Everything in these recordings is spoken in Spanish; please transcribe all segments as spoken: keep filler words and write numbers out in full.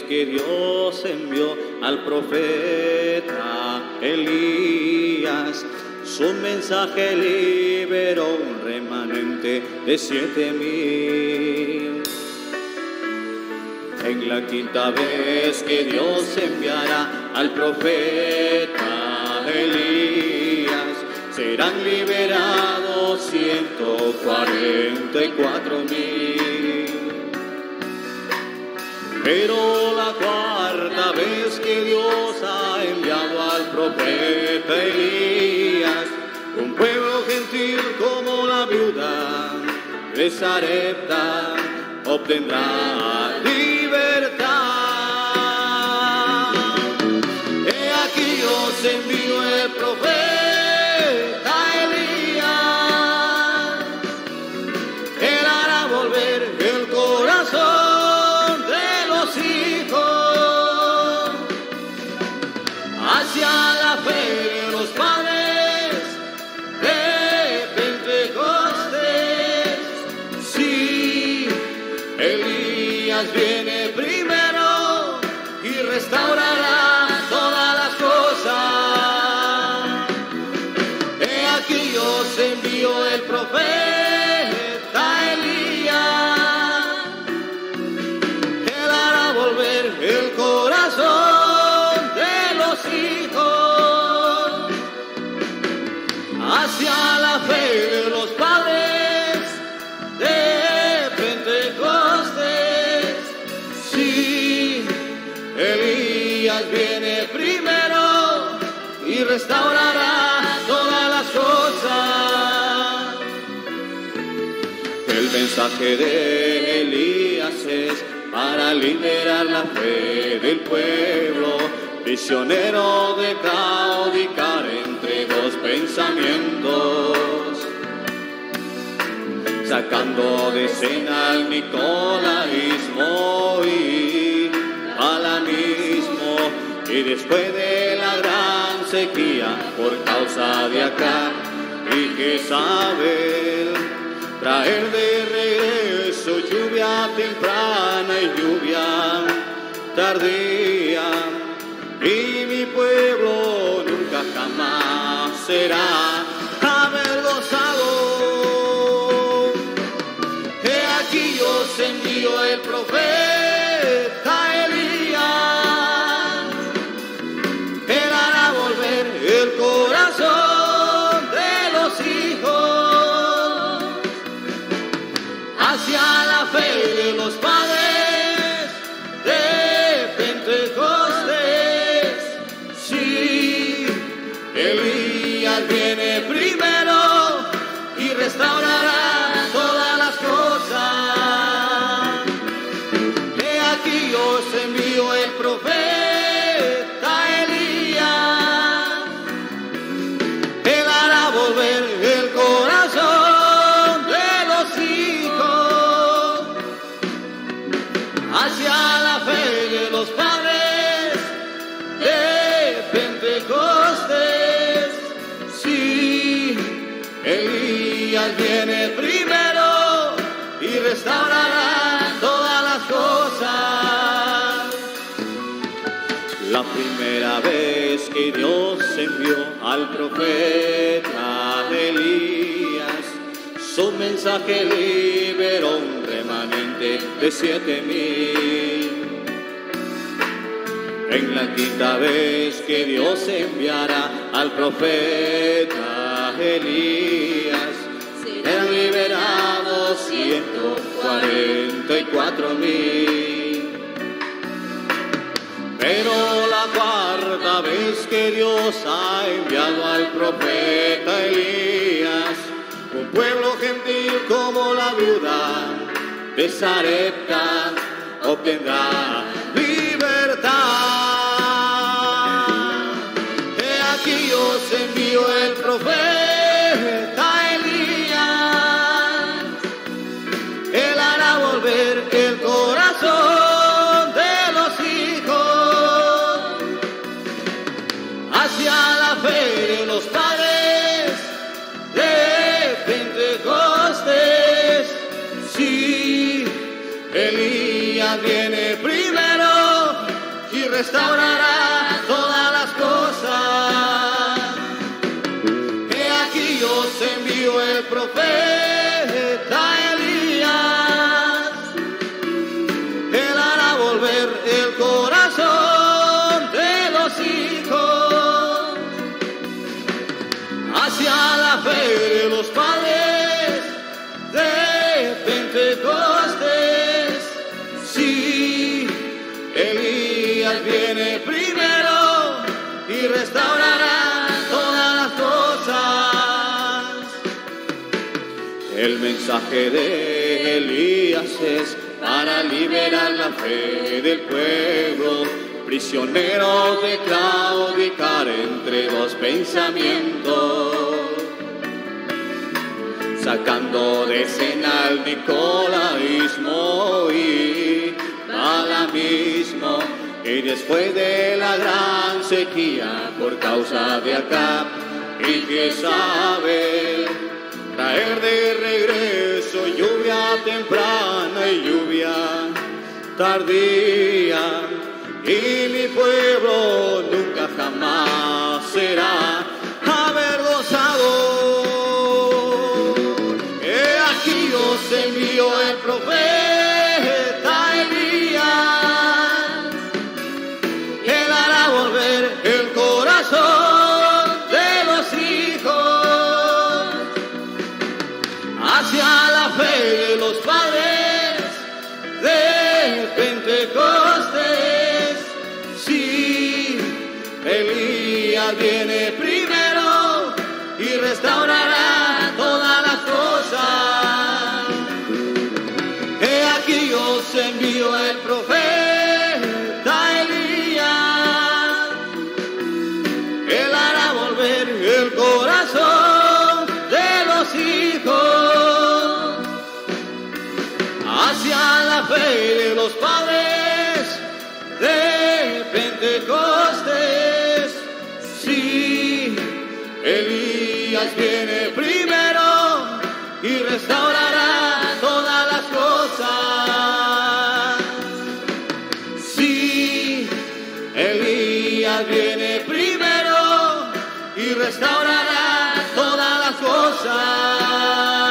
que Dios envió al profeta Elías, su mensaje liberó un remanente de siete mil. En la quinta vez que Dios enviará al profeta Elías, serán liberados ciento cuarenta y cuatro mil. Pero la cuarta vez que Dios ha enviado al profeta Elías, un pueblo gentil como la viuda de Sarepta obtendrá libertad. He aquí yo os envío el profeta Elías, él hará volver el corazón de los hijos hacia la fe de los padres de Pentecostés. Sí, Elías viene primero y restaurará todas las cosas. He aquí yo os envío el profeta Elías, él hará volver el corazón de los hijos hacia la fe de los padres de Pentecostés. Sí, Elías viene primero y restaurará todas las cosas. El mensaje de Elías es para liberar la fe del pueblo, prisionero de claudicar entre dos pensamientos, sacando de escena al nicolaísmo y alanismo, y después de la gran sequía por causa de Acab y Jezabel, traer de regreso lluvia temprana y lluvia tardía, y mi pueblo nunca jamás será avergonzado. He aquí yo os envío el profeta Elías, él hará volver el corazón de los hijos hacia la fe de los padres de Pentecostés. Sí, Elías viene primero y restaurará todas las cosas. He aquí yo os envío el profeta Elías, él hará volver el corazón de los hijos hacia la fe de los padres de Pentecostés. Sí, Elías viene primero y restaurará todas las cosas. La primera vez que Dios envió al profeta Elías, su mensaje liberó un remanente de siete mil. En la quinta vez que Dios enviará al profeta Elías, serán liberados ciento cuarenta y cuatro mil. Pero la cuarta vez que Dios ha enviado al profeta Elías, un pueblo gentil como la viuda de Sarepta obtendrá libertad. He aquí yo os envío el profeta Elías, él hará volver el corazón de los hijos hacia la fe de los padres de Pentecostés. Sí, Elías viene primero restaurará todas las cosas. He aquí yo os envío el profeta Elías. Él hará volver el corazón de los hijos hacia la fe de los padres de Pentecostés. Sí, Elías viene primero y restaurará todas las cosas. El mensaje de Elías es para liberar la fe del pueblo, prisioneros de claudicar entre dos pensamientos, sacando de escena el nicolaísmo y balamismo, y después de la gran sequía por causa de Acab y Jezabel, traer de regreso lluvia temprana y lluvia tardía, y mi pueblo nunca jamás será avergonzado. He aquí os envío el profeta Elías. Él hará volver el corazón de los hijos hacia la fe de los padres de Pentecostés. Sí, Elías viene primero y restaurará todas las cosas. He aquí os envío el profeta Elías. Él hará volver el corazón de los hijos hacia la fe de los padres de Pentecostés. Sí, Elías viene primero y restaurará todas las cosas. Sí, Elías viene primero y restaurará todas las cosas.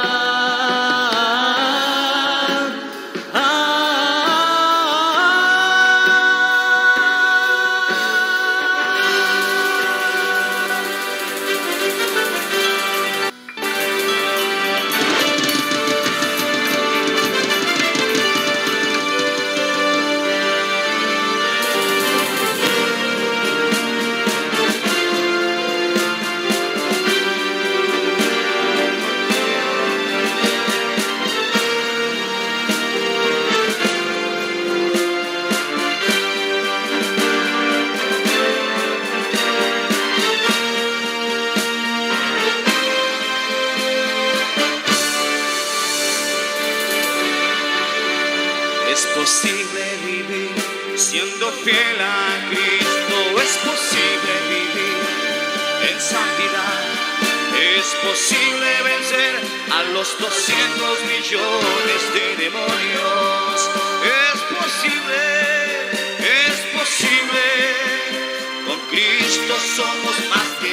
Es posible vivir siendo fiel a Cristo, es posible vivir en santidad, es posible vencer a los doscientos millones de demonios, es posible, es posible, con Cristo somos más que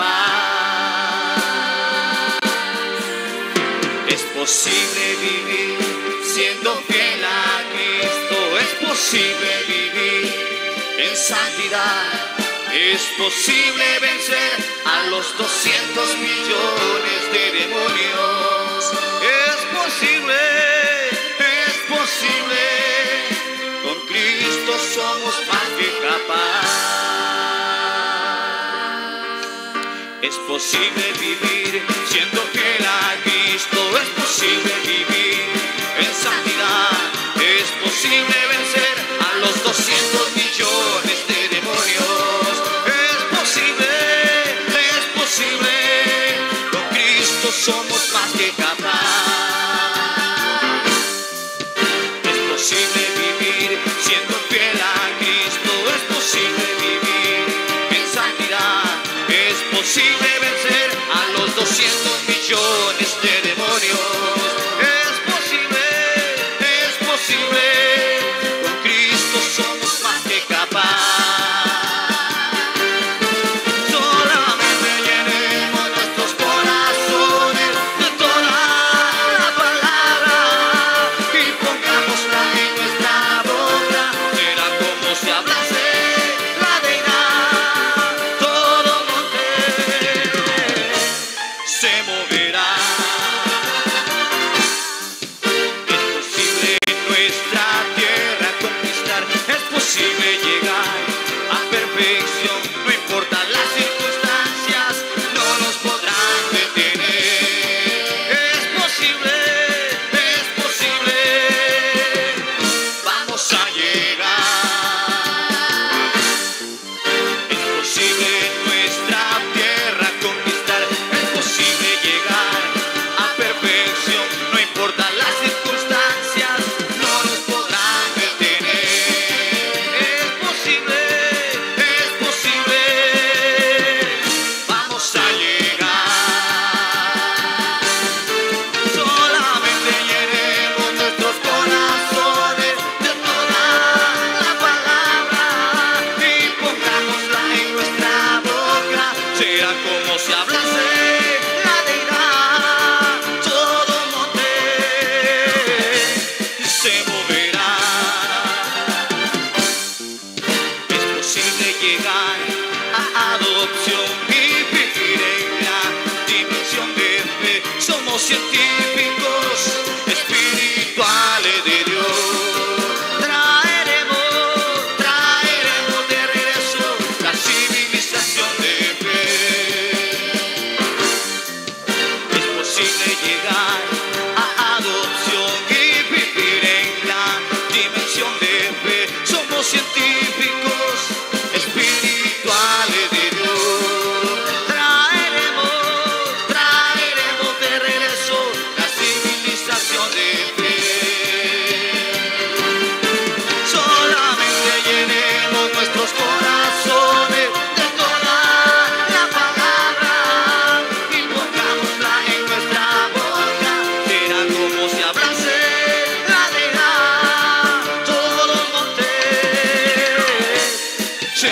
capaz. Es posible vivir siendo fiel a Cristo, es posible vivir en santidad, es posible vencer a los doscientos millones de demonios, es posible, es posible, con Cristo somos más que capaz. Es posible vivir siendo fiel a Cristo, es posible vivir en santidad, es posible vencer a los doscientos millones de demonios, es posible, es posible, con Cristo somos más que capaz. Es posible vivir siendo fiel a Cristo, es posible vivir en santidad, es posible vencer a los doscientos millones de demonios, es posible, es posible, con Cristo somos más que capaces. somos científicos espirituales de Dios. Traeremos, traeremos de regreso la civilización de fe. Es posible llegar a adopción y vivir en la dimensión de fe. Somos científicos espirituales de Dios. Traeremos, traeremos de regreso la civilización de fe. Solamente llenemos nuestros corazones de toda la palabra y pongámosla en nuestra boca. Será como si abrase la arena, todos los montes se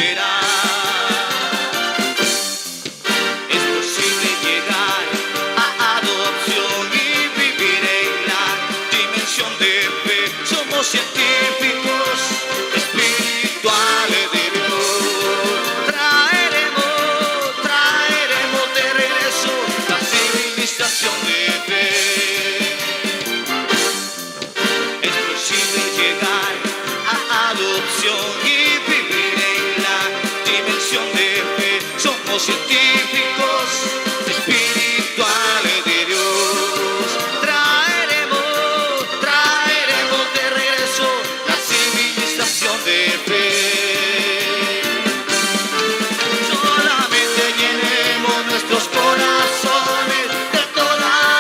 moverán. Es posible llegar a adopción y vivir en la dimensión de fe. Somos científicos espirituales de Dios. Traeremos, traeremos de regreso la civilización de fe. Es posible llegar a adopción y vivir en la dimensión de fe. Somos científicos espirituales de Dios. Traeremos, traeremos de regreso la civilización de fe. Solamente llenemos nuestros corazones de toda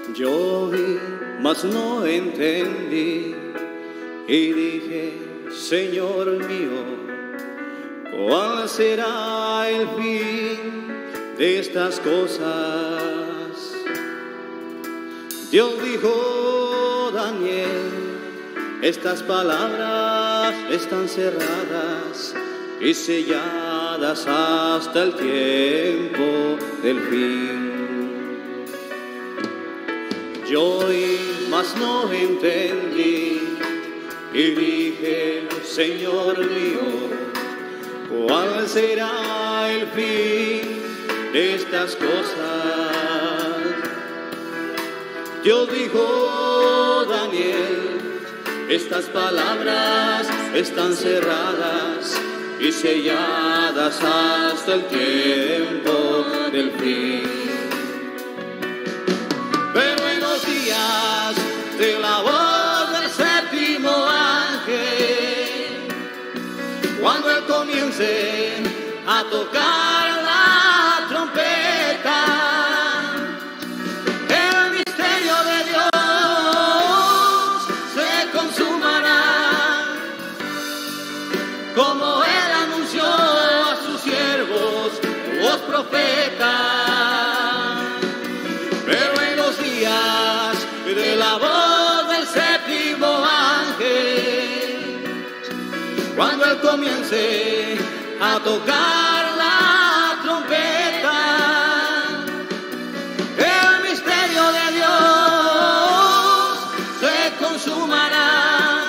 Yo vi, mas no entendí, y dije, Señor mío, ¿cuál será el fin de estas cosas? Dios dijo, Daniel, estas palabras están cerradas y selladas hasta el tiempo del fin. Yo oí, mas no entendí, y dije, Señor mío, ¿cuál será el fin de estas cosas? Dios dijo, Daniel, estas palabras están cerradas y selladas hasta el tiempo del fin. Pero en los días de la voz del séptimo ángel, cuando él comience a tocar la trompeta, el misterio de Dios se consumará, como él anunció a sus siervos, los profetas. Pero en los días de la voz del séptimo ángel, cuando él comience a tocar la trompeta, el misterio de Dios se consumará,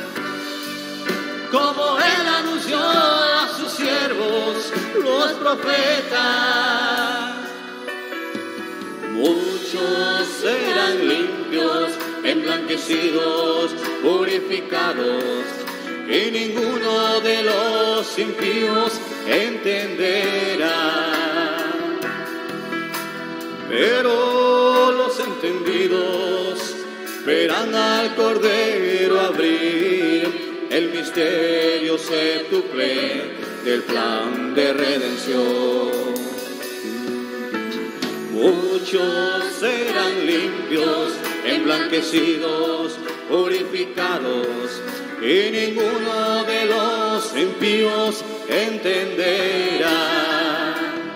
como él anunció a sus siervos, los profetas. Muchos serán limpios, emblanquecidos, purificados, y ninguno de los impíos entenderá. Pero los entendidos verán al Cordero abrir el misterio séptuple del plan de redención. Muchos serán limpios, emblanquecidos, purificados, y ninguno de los impíos entenderá.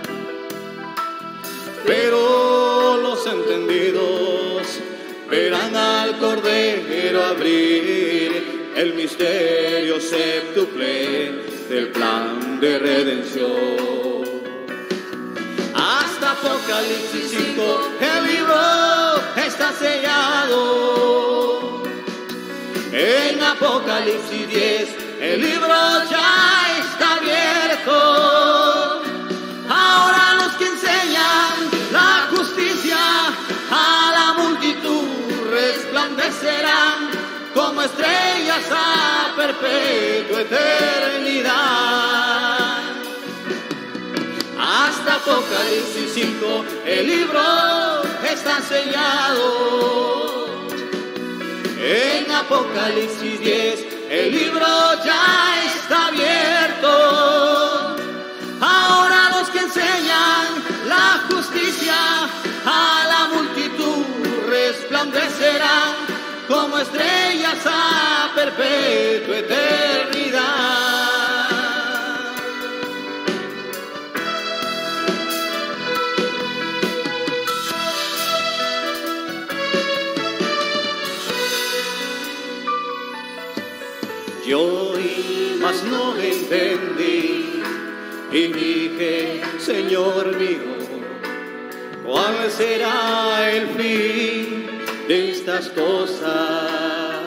Pero los entendidos verán al Cordero abrir el misterio séptuple del plan de redención. Hasta Apocalipsis cinco el libro está sellado. En Apocalipsis diez el libro ya está abierto. Ahora los que enseñan la justicia a la multitud resplandecerán como estrellas a perpetua eternidad. Hasta Apocalipsis cinco el libro está sellado. En Apocalipsis diez el libro ya está abierto. Ahora los que enseñan la justicia a la multitud resplandecerán como estrellas a perpetua eternidad. Yo oí, mas no entendí, y dije, Señor mío, ¿cuál será el fin de estas cosas?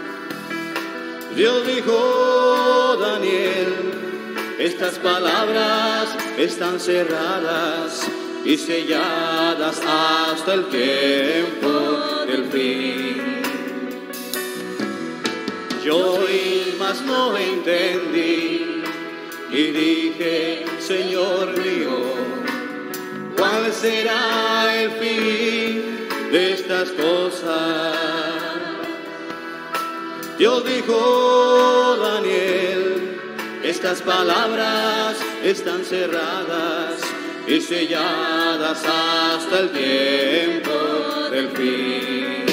Dios dijo, Daniel, estas palabras están cerradas y selladas hasta el tiempo del fin. Yo oí, mas no entendí, y dije, Señor mío, ¿cuál será el fin de estas cosas? Dios dijo, Daniel, estas palabras están cerradas y selladas hasta el tiempo del fin.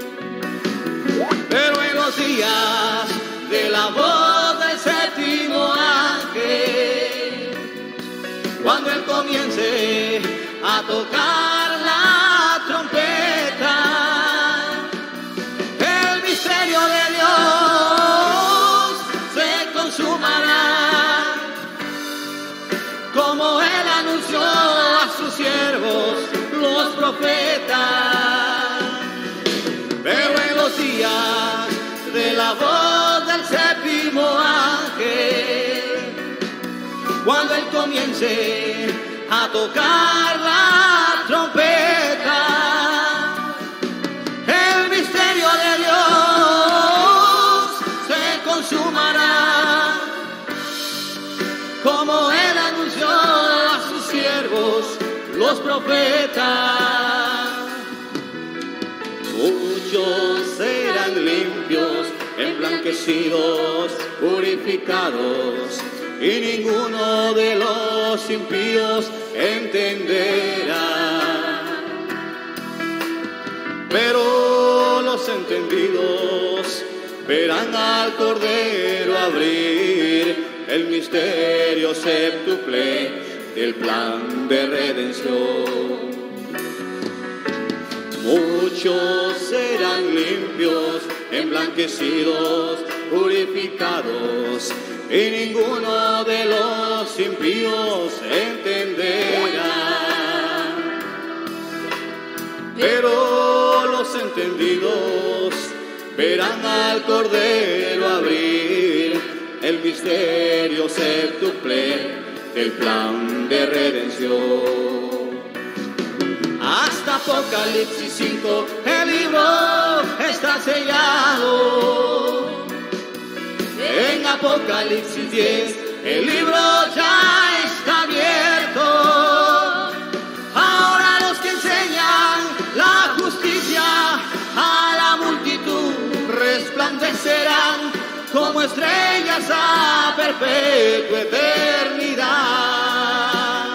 Pero en los días de la voz del séptimo ángel, cuando él comience a tocar la trompeta, el misterio de Dios se consumará, como él anunció a sus siervos, los profetas. Pero en los días de la voz del séptimo ángel, cuando él comience a tocar la trompeta, el misterio de Dios se consumará, como él anunció a sus siervos, los profetas. Muchos serán limpios, emblanquecidos, purificados, y ninguno de los impíos entenderá. Pero los entendidos verán al Cordero abrir el misterio séptuple del plan de redención. Muchos serán limpios, emblanquecidos, purificados, y ninguno de los impíos entenderá. Pero los entendidos verán al Cordero abrir el misterio séptuple del plan de redención. Hasta Apocalipsis cinco el libro está sellado. En Apocalipsis diez el libro ya está abierto. Ahora los que enseñan la justicia a la multitud resplandecerán como estrellas a perpetua eternidad.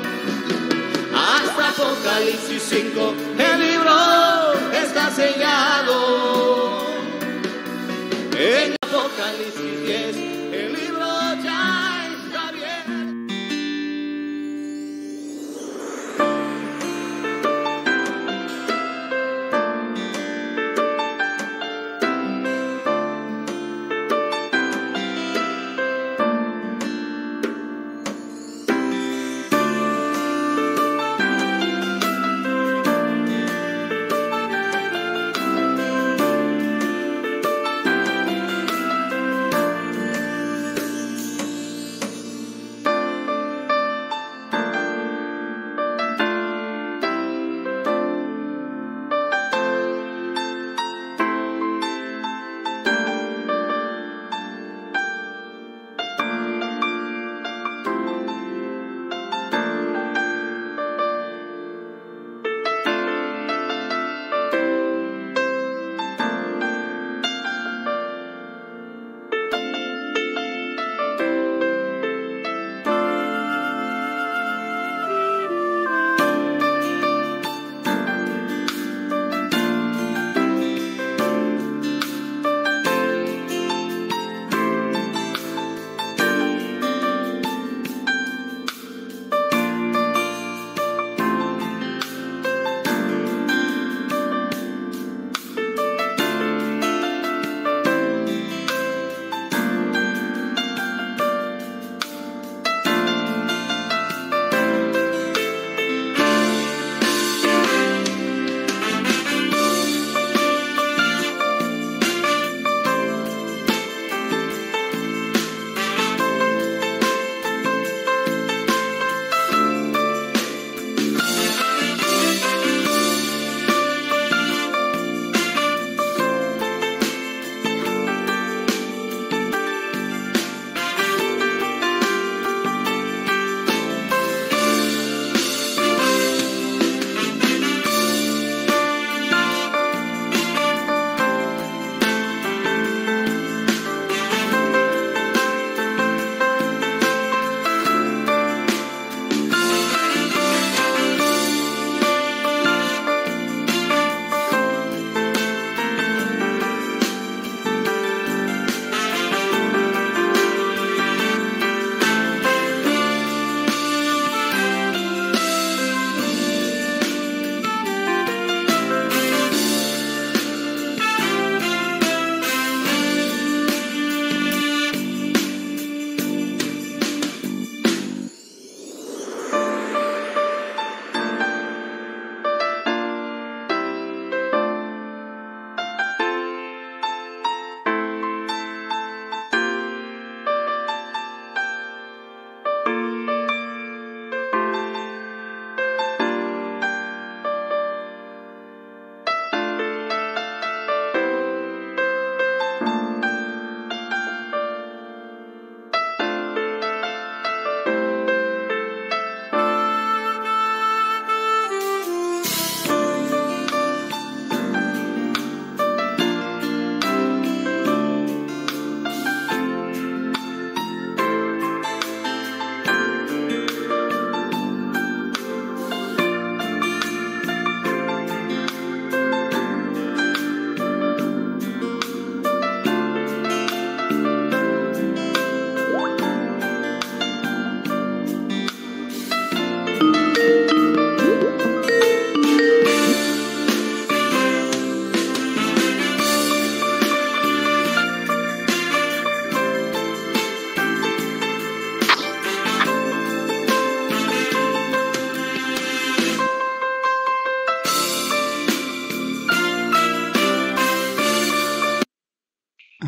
Hasta Apocalipsis cinco el libro está sellado. En Apocalipsis diez el libro ya está abierto.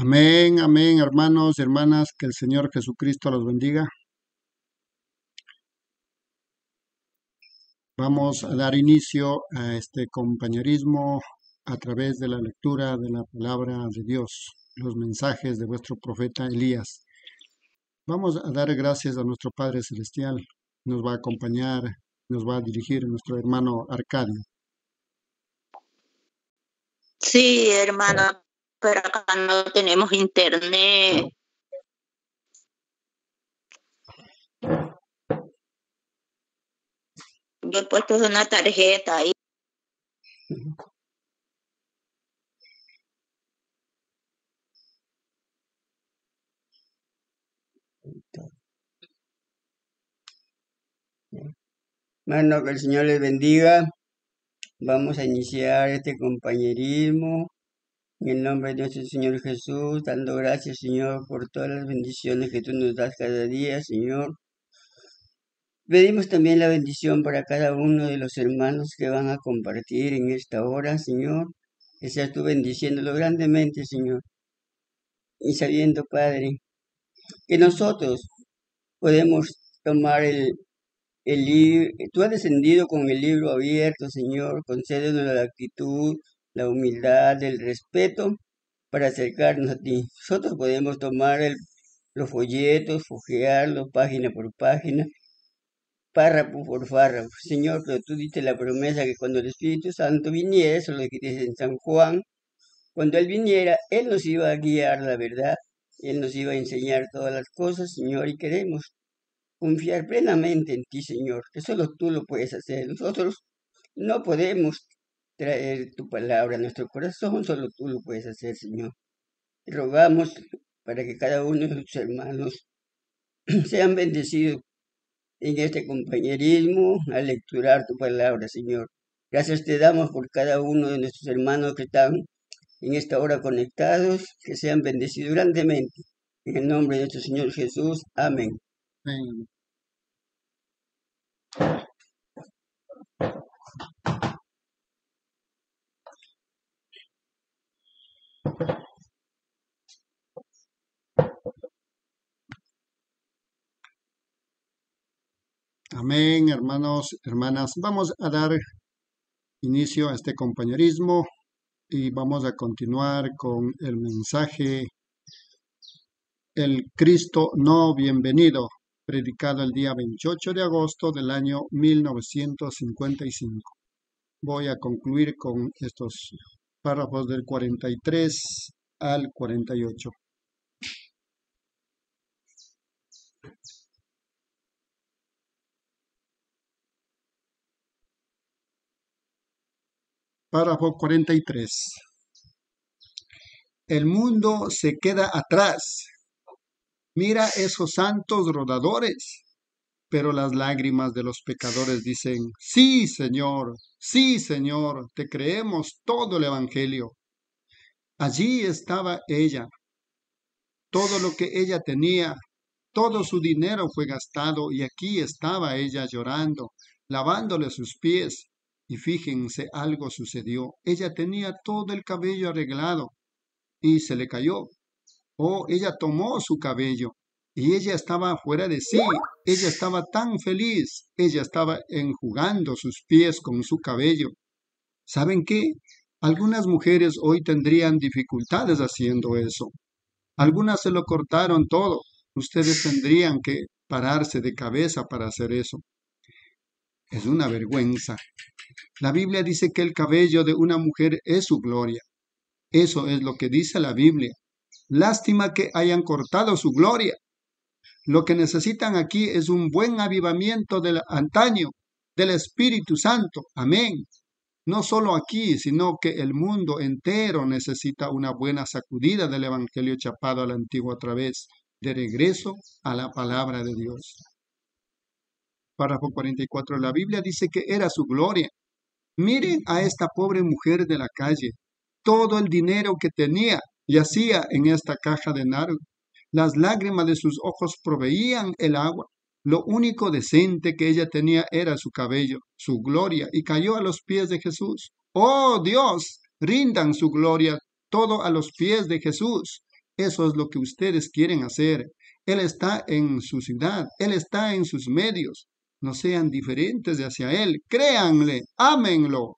Amén, amén, hermanos y hermanas, que el Señor Jesucristo los bendiga. Vamos a dar inicio a este compañerismo a través de la lectura de la palabra de Dios, los mensajes de vuestro profeta Elías. Vamos a dar gracias a nuestro Padre Celestial. Nos va a acompañar, nos va a dirigir nuestro hermano Arcadio. Sí, hermano, pero acá no tenemos internet. Yo he puesto una tarjeta ahí. Hermano, que el Señor les bendiga. Vamos a iniciar este compañerismo en el nombre de nuestro Señor Jesús, dando gracias, Señor, por todas las bendiciones que tú nos das cada día, Señor. Pedimos también la bendición para cada uno de los hermanos que van a compartir en esta hora, Señor. Que seas tú bendiciéndolo grandemente, Señor. Y sabiendo, Padre, que nosotros podemos tomar el, el libro. Tú has descendido con el libro abierto, Señor. Concédenos la actitud, la humildad, el respeto para acercarnos a ti. Nosotros podemos tomar el, los folletos, fojearlos página por página, párrafo por párrafo, Señor, pero tú diste la promesa que cuando el Espíritu Santo viniera, eso es lo que dice en San Juan, cuando Él viniera, Él nos iba a guiar la verdad, Él nos iba a enseñar todas las cosas, Señor, y queremos confiar plenamente en ti, Señor, que solo tú lo puedes hacer. Nosotros no podemos traer tu palabra a nuestro corazón, solo tú lo puedes hacer, Señor. Y rogamos para que cada uno de tus hermanos sean bendecidos en este compañerismo al lecturar tu palabra, Señor. Gracias te damos por cada uno de nuestros hermanos que están en esta hora conectados, que sean bendecidos grandemente. En el nombre de nuestro Señor Jesús. Amén. Amén. Amén, hermanos, hermanas. Vamos a dar inicio a este compañerismo y vamos a continuar con el mensaje El Cristo no bienvenido, predicado el día veintiocho de agosto del año mil novecientos cincuenta y cinco. Voy a concluir con estos párrafos del cuarenta y tres al cuarenta y ocho. Párrafo cuarenta y tres. El mundo se queda atrás. Mira esos santos rodadores. Pero las lágrimas de los pecadores dicen, sí, Señor, sí, Señor, te creemos todo el Evangelio. Allí estaba ella. Todo lo que ella tenía, todo su dinero fue gastado y aquí estaba ella llorando, lavándole sus pies. Y fíjense, algo sucedió. Ella tenía todo el cabello arreglado y se le cayó. Oh, ella tomó su cabello y ella estaba fuera de sí. Ella estaba tan feliz. Ella estaba enjugando sus pies con su cabello. ¿Saben qué? Algunas mujeres hoy tendrían dificultades haciendo eso. Algunas se lo cortaron todo. Ustedes tendrían que pararse de cabeza para hacer eso. Es una vergüenza. La Biblia dice que el cabello de una mujer es su gloria. Eso es lo que dice la Biblia. Lástima que hayan cortado su gloria. Lo que necesitan aquí es un buen avivamiento del antaño, del Espíritu Santo. Amén. No solo aquí, sino que el mundo entero necesita una buena sacudida del Evangelio chapado a la antigua otra vez, de regreso a la palabra de Dios. Párrafo cuarenta y cuatro. La Biblia dice que era su gloria. Miren a esta pobre mujer de la calle. Todo el dinero que tenía yacía en esta caja de nardo. Las lágrimas de sus ojos proveían el agua. Lo único decente que ella tenía era su cabello, su gloria, y cayó a los pies de Jesús. ¡Oh Dios! Rindan su gloria todo a los pies de Jesús. Eso es lo que ustedes quieren hacer. Él está en su ciudad, Él está en sus medios. No sean diferentes de hacia Él. Créanle, ámenlo.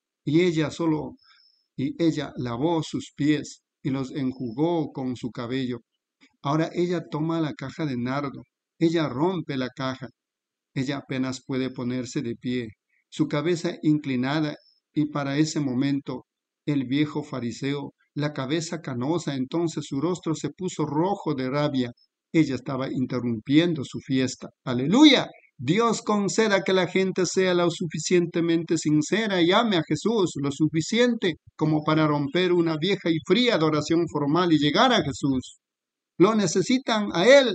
Y ella solo, y ella lavó sus pies y los enjugó con su cabello. Ahora ella toma la caja de nardo. Ella rompe la caja. Ella apenas puede ponerse de pie, su cabeza inclinada, y para ese momento el viejo fariseo, la cabeza canosa, entonces su rostro se puso rojo de rabia. Ella estaba interrumpiendo su fiesta. ¡Aleluya! Dios conceda que la gente sea lo suficientemente sincera y ame a Jesús, lo suficiente como para romper una vieja y fría adoración formal y llegar a Jesús. Lo necesitan a Él.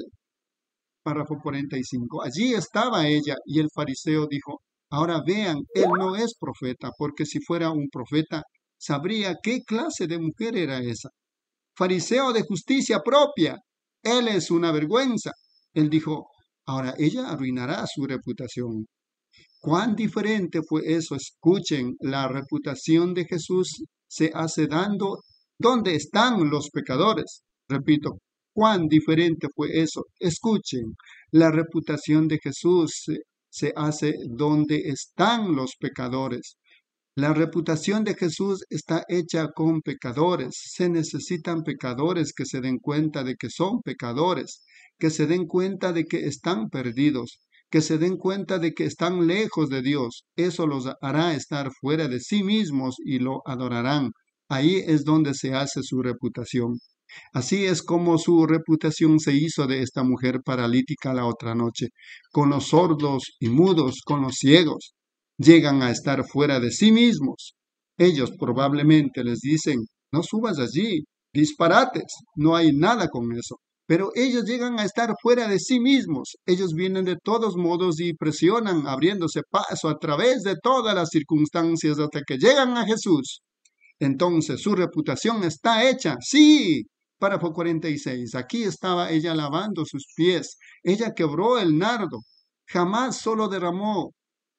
Párrafo cuarenta y cinco. Allí estaba ella y el fariseo dijo, ahora vean, él no es profeta, porque si fuera un profeta, sabría qué clase de mujer era esa. Fariseo de justicia propia, él es una vergüenza. Él dijo, ahora ella arruinará su reputación. ¿Cuán diferente fue eso? Escuchen, la reputación de Jesús se hace dando donde están los pecadores. Repito, cuán diferente fue eso. Escuchen, la reputación de Jesús se, se hace donde están los pecadores. La reputación de Jesús está hecha con pecadores. Se necesitan pecadores que se den cuenta de que son pecadores, que se den cuenta de que están perdidos, que se den cuenta de que están lejos de Dios. Eso los hará estar fuera de sí mismos y lo adorarán. Ahí es donde se hace su reputación. Así es como su reputación se hizo de esta mujer paralítica la otra noche, con los sordos y mudos, con los ciegos. Llegan a estar fuera de sí mismos. Ellos probablemente les dicen, no subas allí, disparates, no hay nada con eso. Pero ellos llegan a estar fuera de sí mismos. Ellos vienen de todos modos y presionan, abriéndose paso a través de todas las circunstancias hasta que llegan a Jesús. Entonces su reputación está hecha, sí. Párrafo cuarenta y seis. Aquí estaba ella lavando sus pies. Ella quebró el nardo. Jamás solo derramó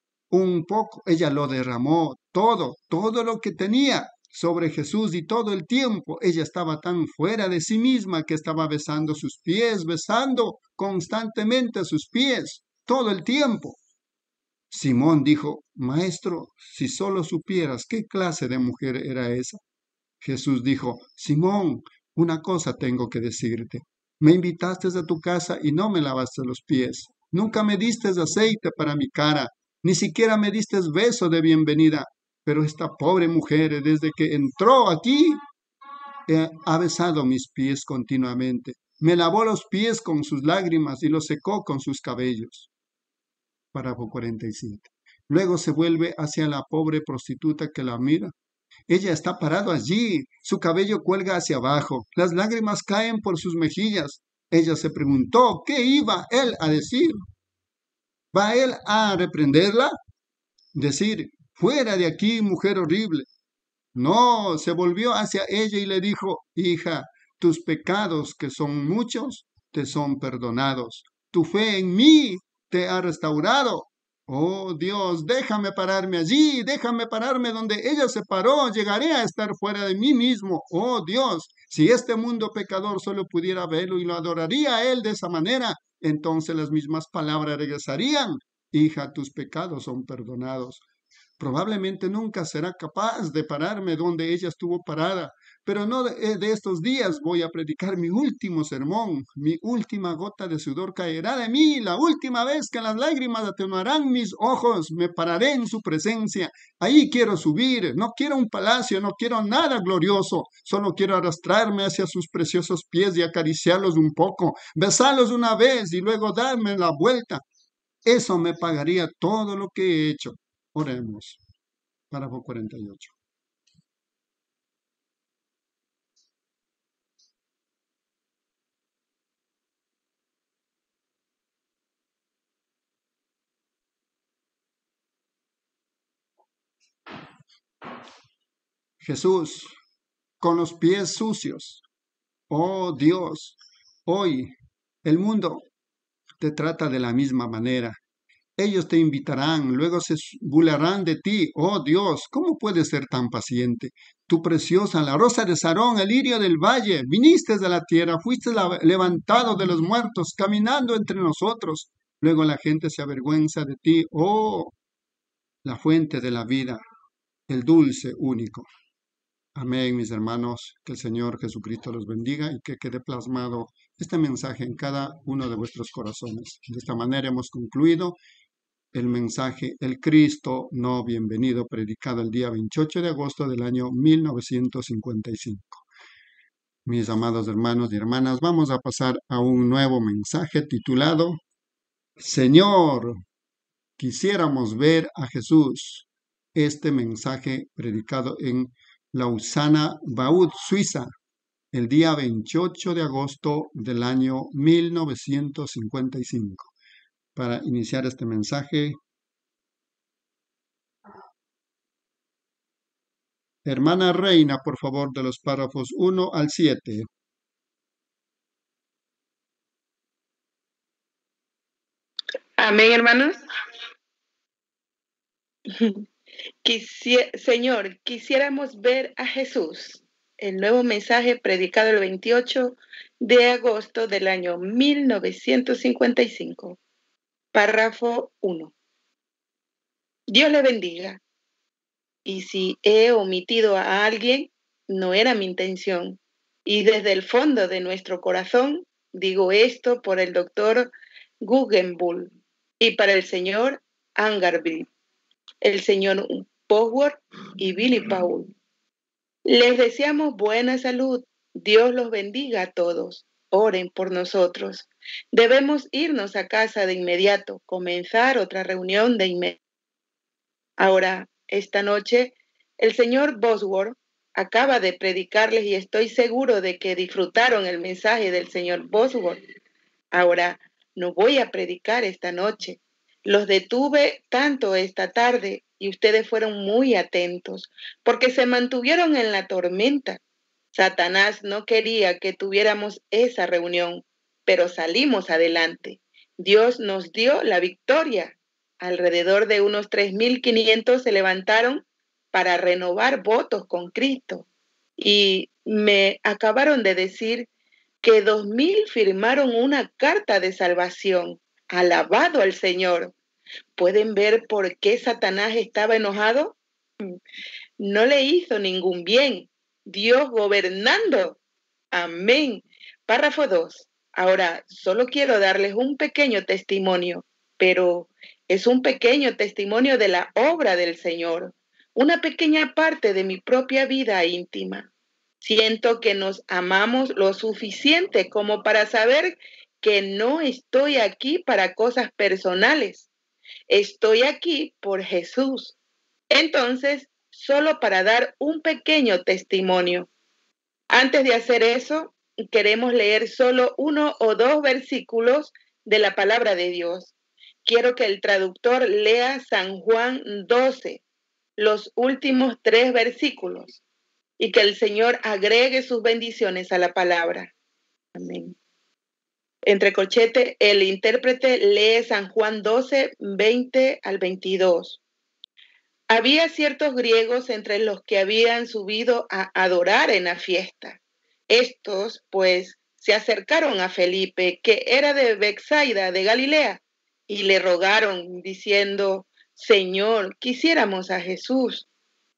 un poco. Ella lo derramó todo, todo lo que tenía sobre Jesús y todo el tiempo. Ella estaba tan fuera de sí misma que estaba besando sus pies, besando constantemente sus pies, todo el tiempo. Simón dijo, Maestro, si solo supieras qué clase de mujer era esa. Jesús dijo, Simón, una cosa tengo que decirte. Me invitaste a tu casa y no me lavaste los pies. Nunca me diste aceite para mi cara, ni siquiera me diste beso de bienvenida. Pero esta pobre mujer, desde que entró aquí, eh, ha besado mis pies continuamente. Me lavó los pies con sus lágrimas y los secó con sus cabellos. Párrafo cuarenta y siete. Luego se vuelve hacia la pobre prostituta que la mira. Ella está parada allí, su cabello cuelga hacia abajo, las lágrimas caen por sus mejillas. Ella se preguntó, ¿qué iba él a decir? ¿Va él a reprenderla? Decir, fuera de aquí, mujer horrible. No, se volvió hacia ella y le dijo, hija, tus pecados, que son muchos, te son perdonados. Tu fe en mí te ha restaurado. Oh Dios, déjame pararme allí, déjame pararme donde ella se paró, llegaré a estar fuera de mí mismo. Oh Dios, si este mundo pecador solo pudiera verlo y lo adoraría a él de esa manera, entonces las mismas palabras regresarían. Hija, tus pecados son perdonados. Probablemente nunca será capaz de pararme donde ella estuvo parada, pero no de, de estos días voy a predicar mi último sermón. Mi última gota de sudor caerá de mí, la última vez que las lágrimas atenuarán mis ojos, me pararé en su presencia. Ahí quiero subir, no quiero un palacio, no quiero nada glorioso, solo quiero arrastrarme hacia sus preciosos pies y acariciarlos un poco, besarlos una vez y luego darme la vuelta. Eso me pagaría todo lo que he hecho. Oremos. Párrafo cuarenta y ocho. Jesús, con los pies sucios. Oh Dios, hoy el mundo te trata de la misma manera. Ellos te invitarán, luego se burlarán de ti. Oh Dios, ¿cómo puedes ser tan paciente? Tú preciosa, la rosa de Sarón, el lirio del valle, viniste de la tierra, fuiste levantado de los muertos, caminando entre nosotros. Luego la gente se avergüenza de ti. Oh, la fuente de la vida, el dulce único. Amén, mis hermanos. Que el Señor Jesucristo los bendiga y que quede plasmado este mensaje en cada uno de vuestros corazones. De esta manera hemos concluido el mensaje El Cristo no bienvenido, predicado el día veintiocho de agosto del año mil novecientos cincuenta y cinco. Mis amados hermanos y hermanas, vamos a pasar a un nuevo mensaje titulado Señor, quisiéramos ver a Jesús. Este mensaje predicado en Lausana, Vaud, Suiza, el día veintiocho de agosto del año mil novecientos cincuenta y cinco. Para iniciar este mensaje, hermana Reina, por favor, de los párrafos uno al siete. Amén, hermanos. Quisi- Señor, quisiéramos ver a Jesús. El nuevo mensaje predicado el veintiocho de agosto del año mil novecientos cincuenta y cinco. Párrafo uno. Dios le bendiga. Y si he omitido a alguien, no era mi intención. Y desde el fondo de nuestro corazón digo esto por el doctor Guggenbull y para el señor Angarby, el señor Bosworth y Billy Paul. Les deseamos buena salud. Dios los bendiga a todos. Oren por nosotros. Debemos irnos a casa de inmediato, comenzar otra reunión de inmediato. Ahora, esta noche, el señor Bosworth acaba de predicarles y estoy seguro de que disfrutaron el mensaje del señor Bosworth. Ahora, no voy a predicar esta noche. Los detuve tanto esta tarde y ustedes fueron muy atentos porque se mantuvieron en la tormenta. Satanás no quería que tuviéramos esa reunión, pero salimos adelante. Dios nos dio la victoria. Alrededor de unos tres mil quinientos se levantaron para renovar votos con Cristo. Y me acabaron de decir que dos mil firmaron una carta de salvación. Alabado al Señor. ¿Pueden ver por qué Satanás estaba enojado? No le hizo ningún bien. Dios gobernando. Amén. Párrafo dos. Ahora, solo quiero darles un pequeño testimonio, pero es un pequeño testimonio de la obra del Señor, una pequeña parte de mi propia vida íntima. Siento que nos amamos lo suficiente como para saber que no estoy aquí para cosas personales. Estoy aquí por Jesús. Entonces, solo para dar un pequeño testimonio. Antes de hacer eso, queremos leer solo uno o dos versículos de la palabra de Dios. Quiero que el traductor lea San Juan doce, los últimos tres versículos, y que el Señor agregue sus bendiciones a la palabra. Amén. Entre corchete, el intérprete lee San Juan doce, veinte al veintidós. Había ciertos griegos entre los que habían subido a adorar en la fiesta. Estos, pues, se acercaron a Felipe, que era de Betsaida, de Galilea, y le rogaron, diciendo, Señor, quisiéramos a Jesús.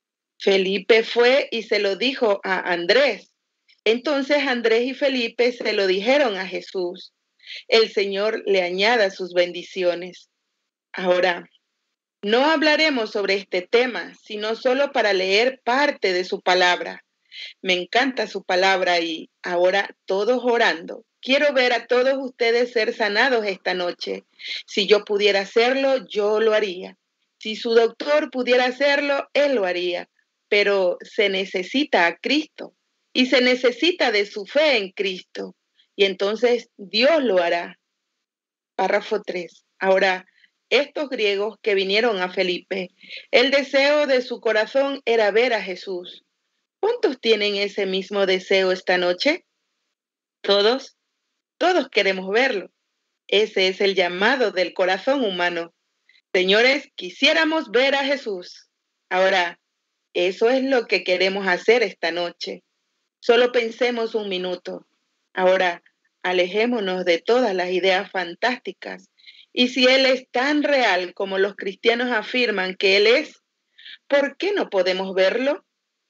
Felipe fue y se lo dijo a Andrés. Entonces Andrés y Felipe se lo dijeron a Jesús. El Señor le añada sus bendiciones. Ahora, no hablaremos sobre este tema, sino solo para leer parte de su palabra. Me encanta su palabra y ahora todos orando. Quiero ver a todos ustedes ser sanados esta noche. Si yo pudiera hacerlo, yo lo haría. Si su doctor pudiera hacerlo, él lo haría. Pero se necesita a Cristo y se necesita de su fe en Cristo. Y entonces Dios lo hará. Párrafo tres. Ahora, estos griegos que vinieron a Felipe, el deseo de su corazón era ver a Jesús. ¿Cuántos tienen ese mismo deseo esta noche? ¿Todos? Todos queremos verlo. Ese es el llamado del corazón humano. Señores, quisiéramos ver a Jesús. Ahora, eso es lo que queremos hacer esta noche. Solo pensemos un minuto. Ahora, alejémonos de todas las ideas fantásticas. Y si Él es tan real como los cristianos afirman que Él es, ¿por qué no podemos verlo?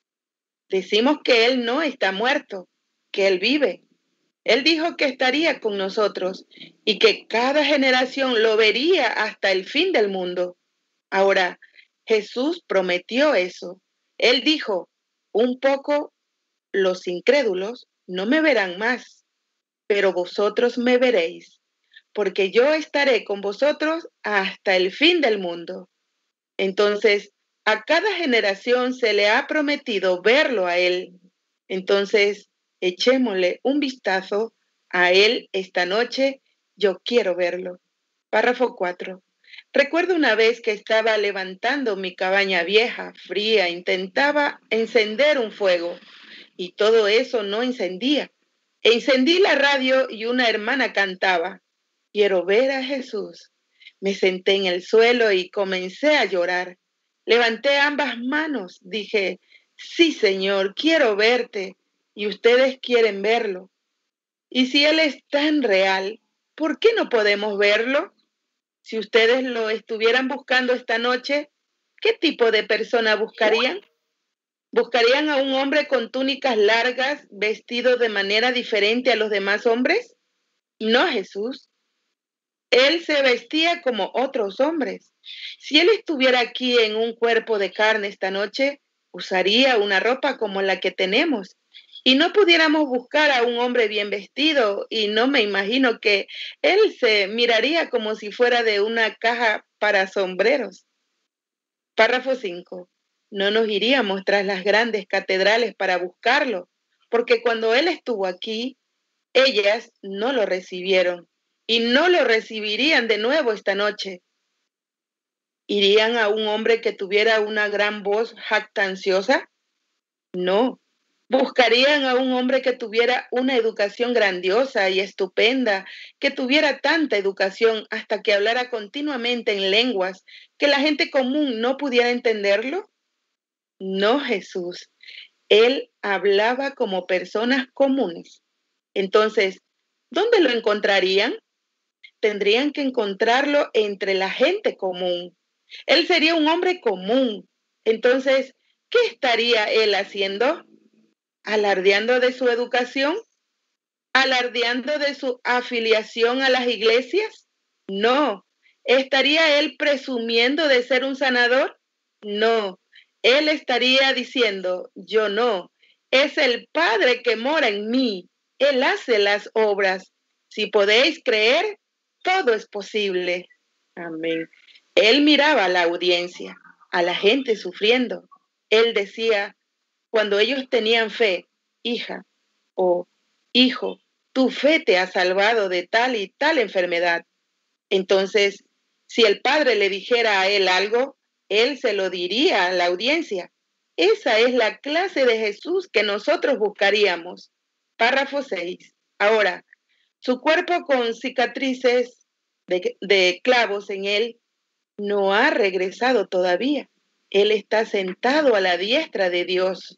Decimos que Él no está muerto, que Él vive. Él dijo que estaría con nosotros y que cada generación lo vería hasta el fin del mundo. Ahora, Jesús prometió eso. Él dijo, un poco los incrédulos no me verán más, pero vosotros me veréis, porque yo estaré con vosotros hasta el fin del mundo. Entonces, a cada generación se le ha prometido verlo a Él. Entonces, echémosle un vistazo a Él esta noche. Yo quiero verlo. Párrafo cuatro. Recuerdo una vez que estaba levantando mi cabaña vieja, fría, intentaba encender un fuego y todo eso no encendía. Encendí la radio y una hermana cantaba, quiero ver a Jesús. Me senté en el suelo y comencé a llorar. Levanté ambas manos, dije, sí, Señor, quiero verte y ustedes quieren verlo. Y si Él es tan real, ¿por qué no podemos verlo? Si ustedes lo estuvieran buscando esta noche, ¿qué tipo de persona buscarían? ¿Buscarían a un hombre con túnicas largas, vestido de manera diferente a los demás hombres? No, Jesús. Él se vestía como otros hombres. Si Él estuviera aquí en un cuerpo de carne esta noche, usaría una ropa como la que tenemos. Y no pudiéramos buscar a un hombre bien vestido, y no me imagino que Él se miraría como si fuera de una caja para sombreros. Párrafo cinco. No nos iríamos tras las grandes catedrales para buscarlo, porque cuando Él estuvo aquí, ellas no lo recibieron y no lo recibirían de nuevo esta noche. ¿Irían a un hombre que tuviera una gran voz jactanciosa? No. ¿Buscarían a un hombre que tuviera una educación grandiosa y estupenda, que tuviera tanta educación hasta que hablara continuamente en lenguas que la gente común no pudiera entenderlo? No, Jesús. Él hablaba como personas comunes. Entonces, ¿dónde lo encontrarían? Tendrían que encontrarlo entre la gente común. Él sería un hombre común. Entonces, ¿qué estaría él haciendo? ¿Alardeando de su educación? ¿Alardeando de su afiliación a las iglesias? No. ¿Estaría él presumiendo de ser un sanador? No. Él estaría diciendo, yo no. Es el Padre que mora en mí. Él hace las obras. Si podéis creer, todo es posible. Amén. Él miraba a la audiencia, a la gente sufriendo. Él decía, cuando ellos tenían fe, hija o hijo, tu fe te ha salvado de tal y tal enfermedad. Entonces, si el padre le dijera a él algo, él se lo diría a la audiencia. Esa es la clase de Jesús que nosotros buscaríamos. Párrafo seis. Ahora, su cuerpo con cicatrices de, de clavos en él no ha regresado todavía. Él está sentado a la diestra de Dios.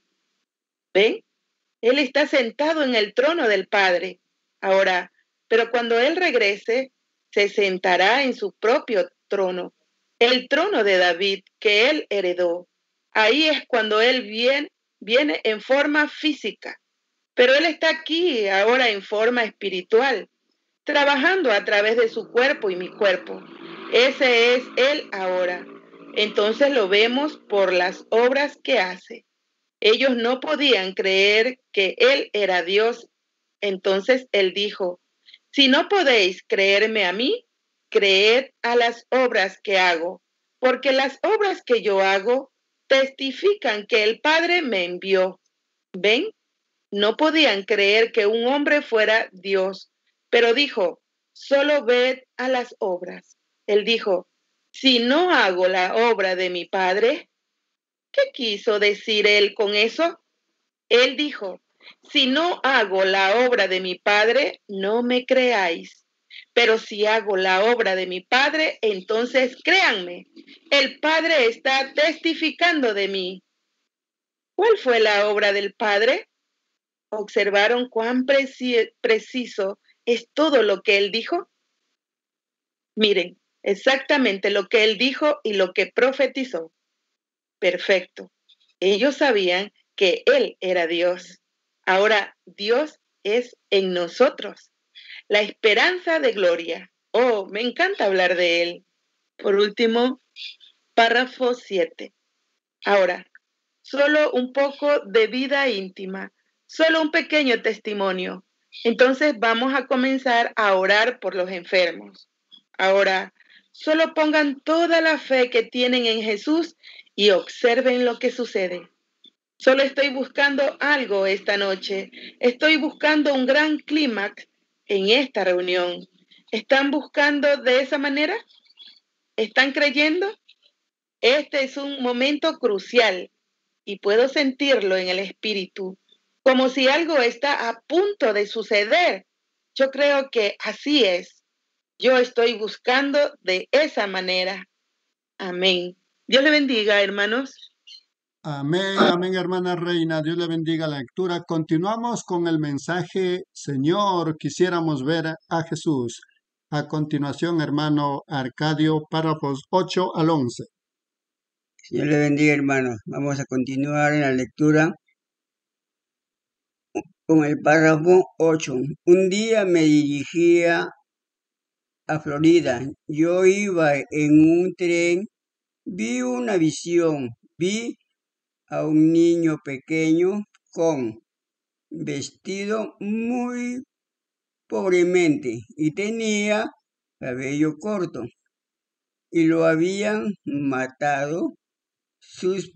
¿Ven? Él está sentado en el trono del Padre. Ahora, pero cuando Él regrese, se sentará en su propio trono, el trono de David que Él heredó. Ahí es cuando Él viene, viene en forma física, pero Él está aquí ahora en forma espiritual, trabajando a través de su cuerpo y mi cuerpo. Ese es Él ahora. Entonces lo vemos por las obras que hace. Ellos no podían creer que Él era Dios. Entonces Él dijo, si no podéis creerme a mí, creed a las obras que hago, porque las obras que yo hago testifican que el Padre me envió. ¿Ven? No podían creer que un hombre fuera Dios, pero dijo, solo ved a las obras. Él dijo, si no hago la obra de mi Padre, ¿qué quiso decir él con eso? Él dijo, si no hago la obra de mi Padre, no me creáis. Pero si hago la obra de mi Padre, entonces créanme, el Padre está testificando de mí. ¿Cuál fue la obra del Padre? ¿Observaron cuán preci- preciso es todo lo que Él dijo? Miren, exactamente lo que Él dijo y lo que profetizó. Perfecto. Ellos sabían que Él era Dios. Ahora Dios es en nosotros. La esperanza de gloria. Oh, me encanta hablar de Él. Por último, párrafo siete. Ahora, solo un poco de vida íntima, solo un pequeño testimonio. Entonces vamos a comenzar a orar por los enfermos. Ahora, solo pongan toda la fe que tienen en Jesús y observen lo que sucede. Solo estoy buscando algo esta noche. Estoy buscando un gran clímax en esta reunión. ¿Están buscando de esa manera? ¿Están creyendo? Este es un momento crucial y puedo sentirlo en el espíritu, como si algo está a punto de suceder. Yo creo que así es. Yo estoy buscando de esa manera. Amén. Dios le bendiga, hermanos. Amén, amén, hermana Reina. Dios le bendiga la lectura. Continuamos con el mensaje, Señor, quisiéramos ver a Jesús. A continuación, hermano Arcadio, párrafos ocho al once. Señor le bendiga, hermanos. Vamos a continuar en la lectura con el párrafo ocho. Un día me dirigía a Florida. Yo iba en un tren, vi una visión, vi a un niño pequeño con vestido muy pobremente y tenía cabello corto y lo habían matado. Sus,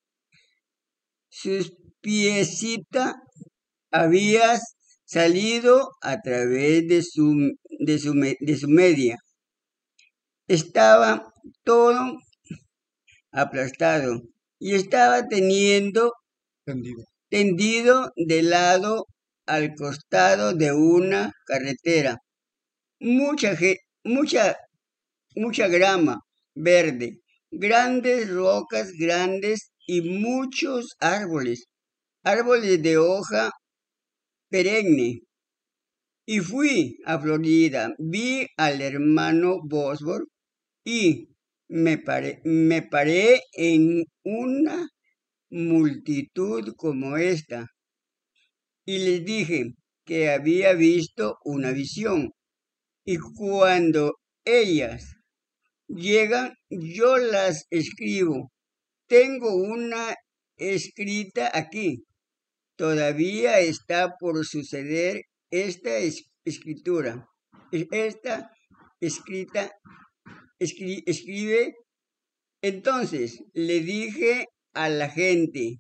sus piecitas habían salido a través de su, de su, de su media. Estaba todo aplastado y estaba teniendo Tendido. tendido de lado al costado de una carretera. Mucha, mucha, mucha grama verde, grandes rocas grandes y muchos árboles, árboles de hoja perenne. Y fui a Florida, vi al hermano Bosworth y me paré, me paré en una multitud como esta y les dije que había visto una visión y cuando ellas llegan yo las escribo. Tengo una escrita aquí. Todavía está por suceder esta es, escritura. Esta escrita escri, escribe. Entonces le dije a la gente,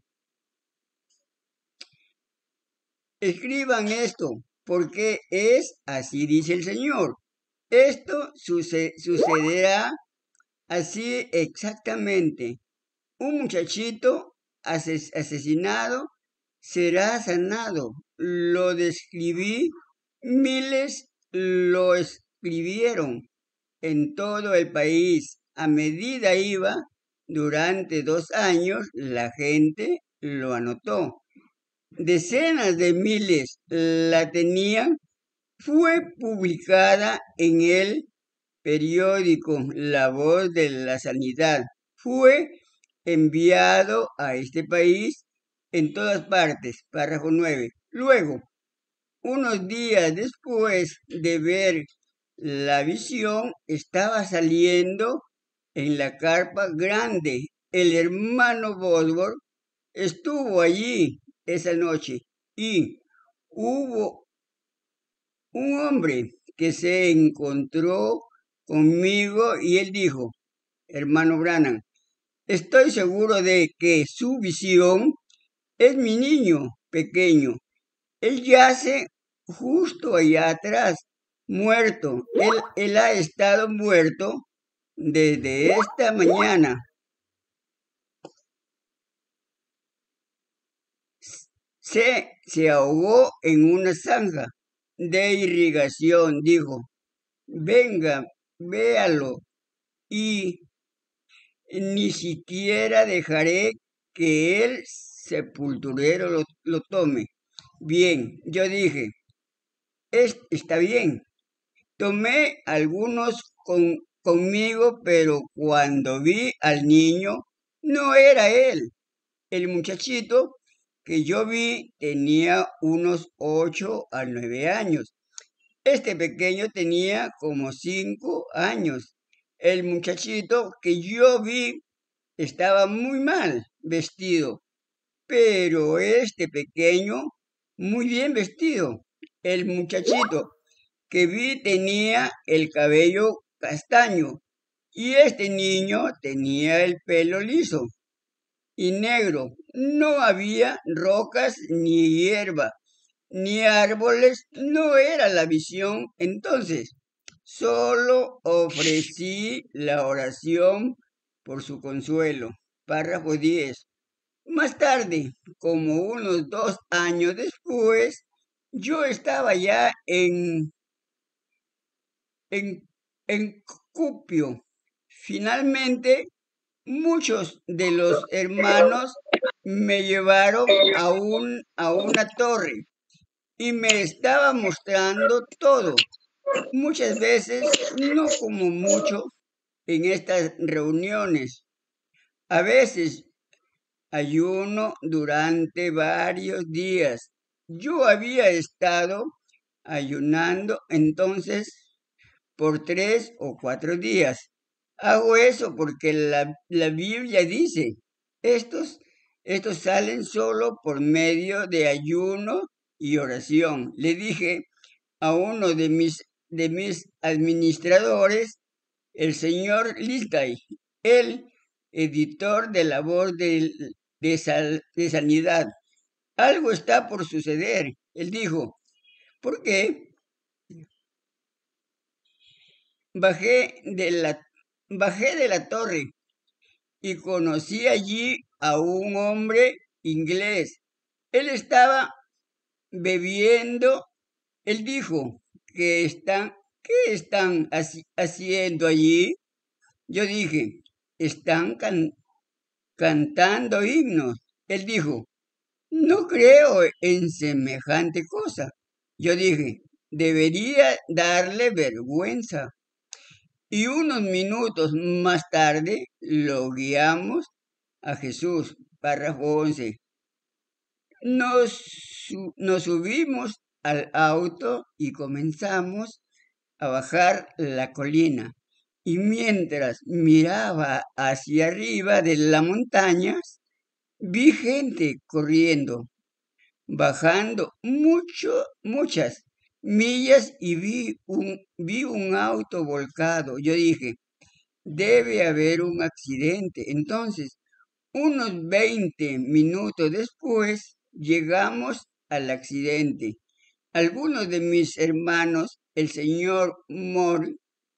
escriban esto, porque es así dice el Señor. Esto suce, sucederá así exactamente. Un muchachito ases, asesinado será sanado. Lo describí, miles lo escribieron en todo el país. A medida iba, durante dos años, la gente lo anotó. Decenas de miles la tenían. Fue publicada en el periódico La Voz de la Sanidad. Fue enviado a este país en todas partes. Párrafo nueve. Luego, unos días después de ver la visión, estaba saliendo en la carpa grande. El hermano Bosworth estuvo allí esa noche y hubo un hombre que se encontró conmigo y él dijo, hermano Branham, estoy seguro de que su visión es mi niño pequeño. Él yace justo allá atrás, muerto. Él, él ha estado muerto desde esta mañana. Se, se ahogó en una zanja de irrigación, dijo. venga, véalo, y ni siquiera dejaré que el sepulturero lo, lo tome. Bien, yo dije, es, está bien. Tomé algunos con, conmigo, pero cuando vi al niño, no era él. El muchachito que yo vi tenía unos ocho a nueve años. Este pequeño tenía como cinco años. El muchachito que yo vi estaba muy mal vestido, pero este pequeño muy bien vestido. El muchachito que vi tenía el cabello castaño y este niño tenía el pelo liso y negro. No había rocas ni hierba, ni árboles, no era la visión. Entonces, solo ofrecí la oración por su consuelo. Párrafo diez. Más tarde, como unos dos años después, yo estaba ya en, en, en Cupio. Finalmente, muchos de los hermanos me llevaron a, un, a una torre y me estaba mostrando todo. Muchas veces, no como mucho en estas reuniones. A veces ayuno durante varios días. Yo había estado ayunando entonces por tres o cuatro días. Hago eso porque la, la Biblia dice, estos, estos salen solo por medio de ayuno y oración. Le dije a uno de mis, de mis administradores, el señor Listay, el editor de la voz de, de, sal, de sanidad. Algo está por suceder. Él dijo, ¿por qué? Bajé de la, bajé de la torre y conocí allí a un hombre inglés. Él estaba bebiendo. Él dijo, ¿qué están, qué están haci- haciendo allí? Yo dije, están can- cantando himnos. Él dijo, no creo en semejante cosa. Yo dije, debería darle vergüenza. Y unos minutos más tarde lo guiamos a Jesús. Párrafo once. Nos, su- nos subimos al auto y comenzamos a bajar la colina. Y mientras miraba hacia arriba de las montañas, vi gente corriendo, bajando mucho, muchas millas y vi un, vi un auto volcado. Yo dije, debe haber un accidente. Entonces, unos veinte minutos después, llegamos al accidente. Algunos de mis hermanos, el señor Moore,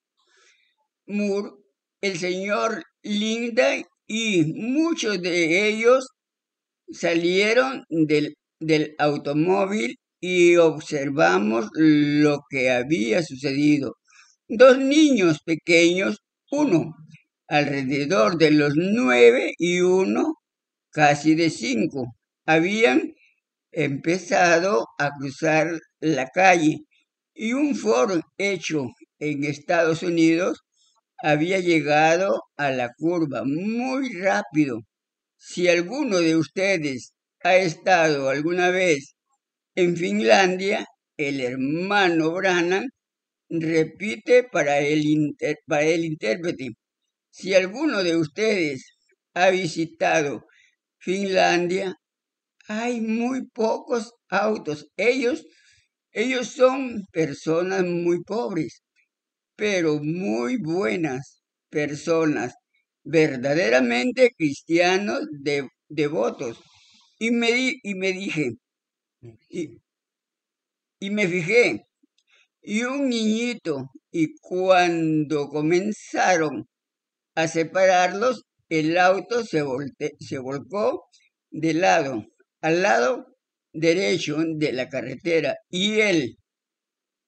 Moore, el señor Linda y muchos de ellos salieron del, del automóvil y observamos lo que había sucedido. Dos niños pequeños, uno alrededor de los nueve y uno casi de cinco, habían empezado a cruzar la calle y un Ford hecho en Estados Unidos había llegado a la curva muy rápido. Si alguno de ustedes ha estado alguna vez en Finlandia, el hermano Branham repite para el, inter- para el intérprete. Si alguno de ustedes ha visitado Finlandia, hay muy pocos autos. Ellos, ellos son personas muy pobres, pero muy buenas personas, verdaderamente cristianos de, devotos. Y me, di, y me dije, y, y me fijé, y un niñito, y cuando comenzaron a separarlos, el auto se, volte, se volcó de lado, al lado derecho de la carretera, y él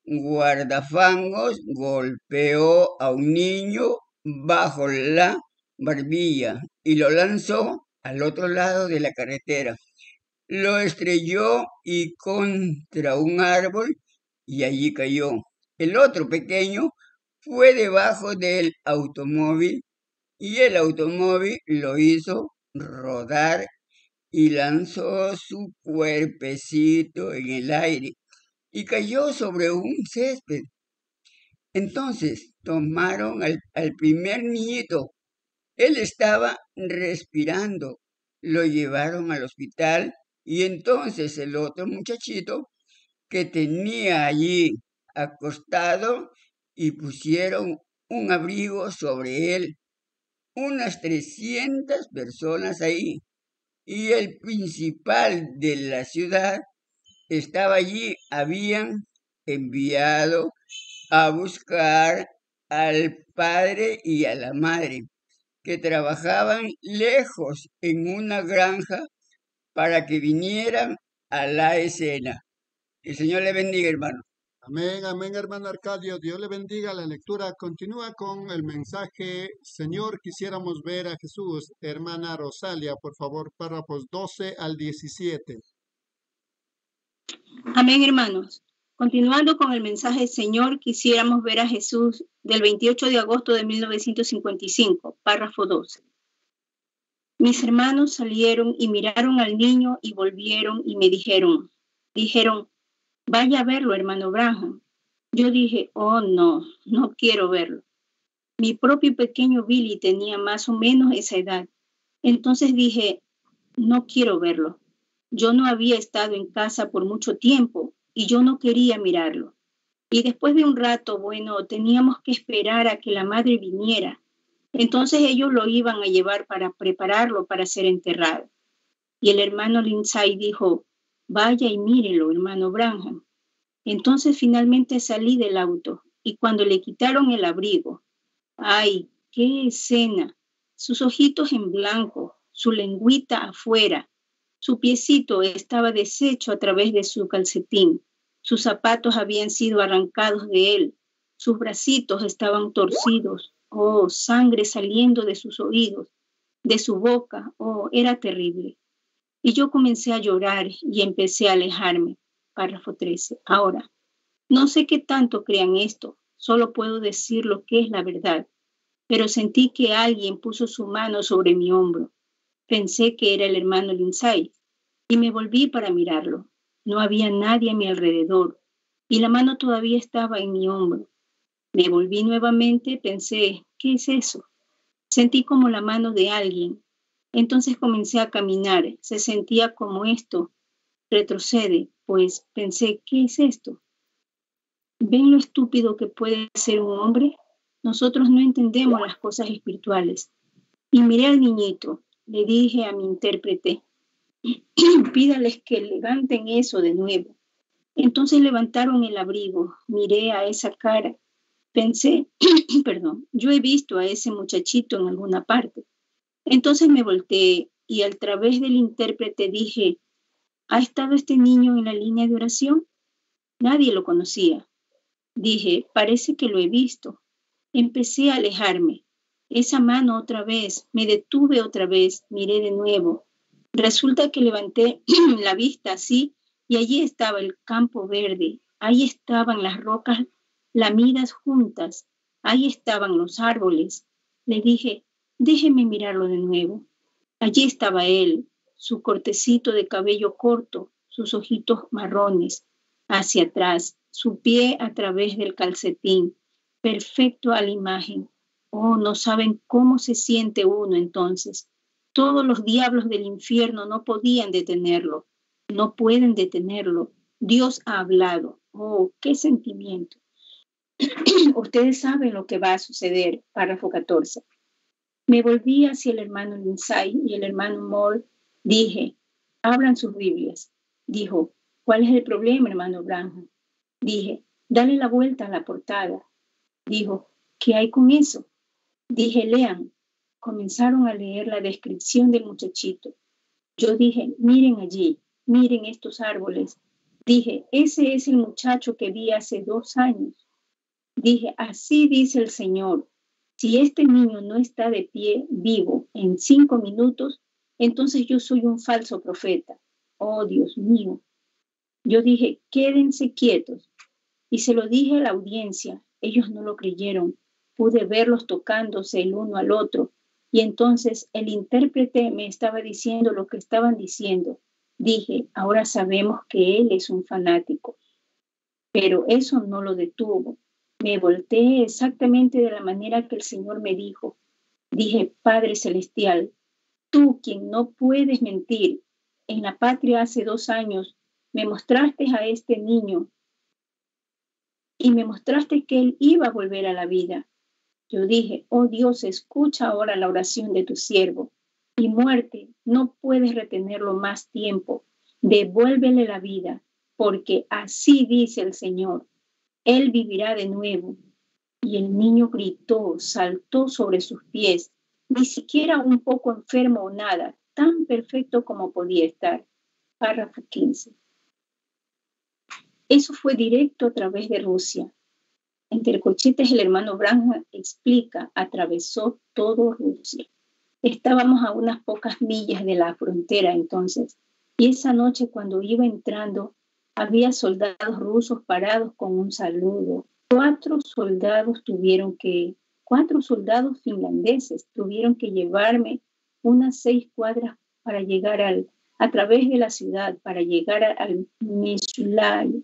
guardafangos golpeó a un niño bajo la barbilla y lo lanzó al otro lado de la carretera. Lo estrelló y contra un árbol y allí cayó. El otro pequeño fue debajo del automóvil y el automóvil lo hizo rodar y lanzó su cuerpecito en el aire y cayó sobre un césped. Entonces tomaron al, al primer niñito. Él estaba respirando. Lo llevaron al hospital y entonces el otro muchachito que tenía allí acostado y pusieron un abrigo sobre él. Unas trescientas personas ahí. Y el principal de la ciudad estaba allí. Habían enviado a buscar al padre y a la madre, que trabajaban lejos en una granja para que vinieran a la escena. El Señor le bendiga, hermano. Amén, amén, hermano Arcadio. Dios le bendiga. La lectura continúa con el mensaje: Señor, quisiéramos ver a Jesús. Hermana Rosalia, por favor, párrafos doce al diecisiete. Amén, hermanos. Continuando con el mensaje, Señor, quisiéramos ver a Jesús, del veintiocho de agosto de mil novecientos cincuenta y cinco, párrafo doce. Mis hermanos salieron y miraron al niño y volvieron y me dijeron, dijeron, vaya a verlo, hermano Branham. Yo dije, oh no, no quiero verlo. Mi propio pequeño Billy tenía más o menos esa edad. Entonces dije, no quiero verlo. Yo no había estado en casa por mucho tiempo y yo no quería mirarlo. Y después de un rato, bueno, teníamos que esperar a que la madre viniera. Entonces ellos lo iban a llevar para prepararlo para ser enterrado. Y el hermano Lindsay dijo, vaya y mírelo, hermano Branham. Entonces finalmente salí del auto y cuando le quitaron el abrigo, ¡ay, qué escena! Sus ojitos en blanco, su lengüita afuera, su piecito estaba deshecho a través de su calcetín, sus zapatos habían sido arrancados de él, sus bracitos estaban torcidos, oh, sangre saliendo de sus oídos, de su boca, oh, era terrible. Y yo comencé a llorar y empecé a alejarme. Párrafo trece. Ahora, no sé qué tanto crean esto, solo puedo decir lo que es la verdad, pero sentí que alguien puso su mano sobre mi hombro. Pensé que era el hermano Lindsay y me volví para mirarlo. No había nadie a mi alrededor y la mano todavía estaba en mi hombro. Me volví nuevamente, pensé, ¿qué es eso? Sentí como la mano de alguien. Entonces comencé a caminar. Se sentía como esto. Retrocede, pues pensé, ¿qué es esto? ¿Ven lo estúpido que puede ser un hombre? Nosotros no entendemos las cosas espirituales. Y miré al niñito. Le dije a mi intérprete, pídales que levanten eso de nuevo. Entonces levantaron el abrigo. Miré a esa cara. Pensé, perdón, yo he visto a ese muchachito en alguna parte. Entonces me volteé y a través del intérprete dije, ¿ha estado este niño en la línea de oración? Nadie lo conocía. Dije, parece que lo he visto. Empecé a alejarme. Esa mano otra vez, me detuve otra vez, miré de nuevo. Resulta que levanté la vista así y allí estaba el campo verde. Ahí estaban las rocas lamidas juntas. Ahí estaban los árboles. Le dije, déjeme mirarlo de nuevo. Allí estaba él, su cortecito de cabello corto, sus ojitos marrones, hacia atrás, su pie a través del calcetín, perfecto a la imagen. Oh, no saben cómo se siente uno entonces. Todos los diablos del infierno no podían detenerlo, no pueden detenerlo. Dios ha hablado. Oh, qué sentimiento. Ustedes saben lo que va a suceder. Párrafo catorce. Me volví hacia el hermano Lindsay y el hermano Moore. Dije, abran sus Biblias. Dijo, ¿cuál es el problema, hermano Branham? Dije, dale la vuelta a la portada. Dijo, ¿qué hay con eso? Dije, lean. Comenzaron a leer la descripción del muchachito. Yo dije, miren allí, miren estos árboles, Dije, ese es el muchacho que vi hace dos años. Dije, así dice el Señor. Si este niño no está de pie vivo en cinco minutos, entonces yo soy un falso profeta. Oh, Dios mío. Yo dije, quédense quietos. Y se lo dije a la audiencia. Ellos no lo creyeron. Pude verlos tocándose el uno al otro. Y entonces el intérprete me estaba diciendo lo que estaban diciendo. Dije, ahora sabemos que él es un fanático. Pero eso no lo detuvo. Me volteé exactamente de la manera que el Señor me dijo. Dije, Padre Celestial, tú quien no puedes mentir, en la patria hace dos años me mostraste a este niño y me mostraste que él iba a volver a la vida. Yo dije, oh Dios, escucha ahora la oración de tu siervo. Y muerte, no puedes retenerlo más tiempo. Devuélvele la vida, porque así dice el Señor. Él vivirá de nuevo. Y el niño gritó, saltó sobre sus pies, ni siquiera un poco enfermo o nada, tan perfecto como podía estar. Párrafo quince. Eso fue directo a través de Rusia. Entre corchetes el hermano Branham explica, atravesó todo Rusia. Estábamos a unas pocas millas de la frontera entonces, y esa noche cuando iba entrando, había soldados rusos parados con un saludo. Cuatro soldados tuvieron que, cuatro soldados finlandeses tuvieron que llevarme unas seis cuadras para llegar al, a través de la ciudad, para llegar al Mesulay,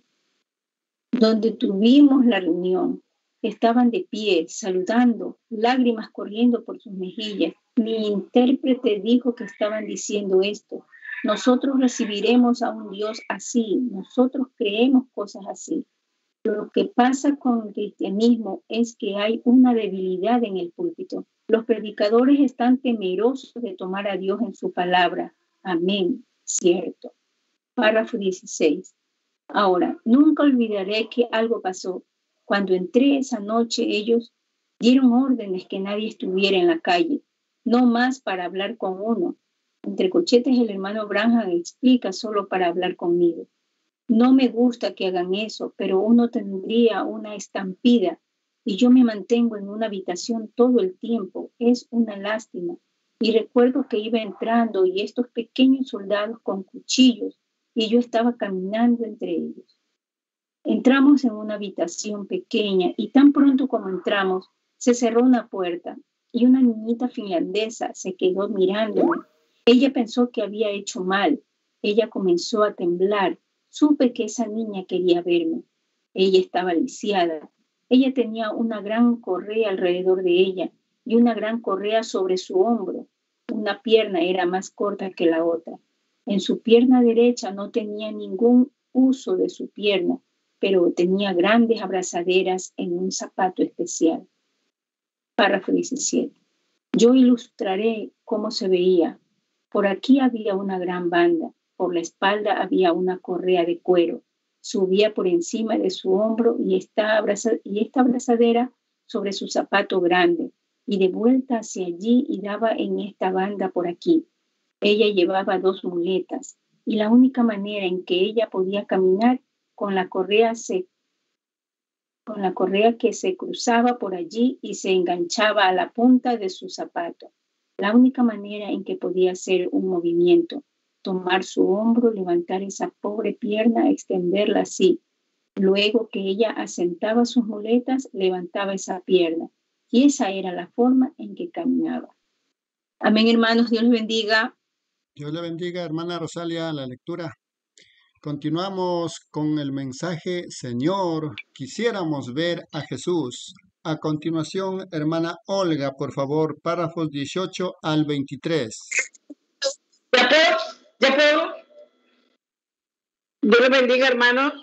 donde tuvimos la reunión. Estaban de pie, saludando, lágrimas corriendo por sus mejillas. Mi intérprete dijo que estaban diciendo esto. Nosotros recibiremos a un Dios así. Nosotros creemos cosas así. Lo que pasa con el cristianismo es que hay una debilidad en el púlpito. Los predicadores están temerosos de tomar a Dios en su palabra. Amén. Cierto. Párrafo dieciséis. Ahora, nunca olvidaré que algo pasó. Cuando entré esa noche, ellos dieron órdenes que nadie estuviera en la calle, no más para hablar con uno. Entre corchetes el hermano Branham explica solo para hablar conmigo. No me gusta que hagan eso, pero uno tendría una estampida y yo me mantengo en una habitación todo el tiempo. Es una lástima. Y recuerdo que iba entrando y estos pequeños soldados con cuchillos y yo estaba caminando entre ellos. Entramos en una habitación pequeña y tan pronto como entramos, se cerró una puerta y una niñita finlandesa se quedó mirándome. Ella pensó que había hecho mal. Ella comenzó a temblar. Supe que esa niña quería verme. Ella estaba lisiada. Ella tenía una gran correa alrededor de ella y una gran correa sobre su hombro. Una pierna era más corta que la otra. En su pierna derecha no tenía ningún uso de su pierna, pero tenía grandes abrazaderas en un zapato especial. Párrafo diecisiete. Yo ilustraré cómo se veía. Por aquí había una gran banda. Por la espalda había una correa de cuero. Subía por encima de su hombro y esta, abraza- y esta abrazadera sobre su zapato grande. Y de vuelta hacia allí y daba en esta banda por aquí. Ella llevaba dos muletas y la única manera en que ella podía caminar con la correa se, con la correa que se cruzaba por allí y se enganchaba a la punta de su zapato. La única manera en que podía hacer un movimiento, tomar su hombro, levantar esa pobre pierna, extenderla así. Luego que ella asentaba sus muletas, levantaba esa pierna. Y esa era la forma en que caminaba. Amén, hermanos. Dios les bendiga. Dios le bendiga, hermana Rosalia, la lectura. Continuamos con el mensaje, Señor, quisiéramos ver a Jesús. A continuación, hermana Olga, por favor, párrafos dieciocho al veintitrés. ¿Ya puedo? ¿Ya puedo? Dios les bendiga, hermanos.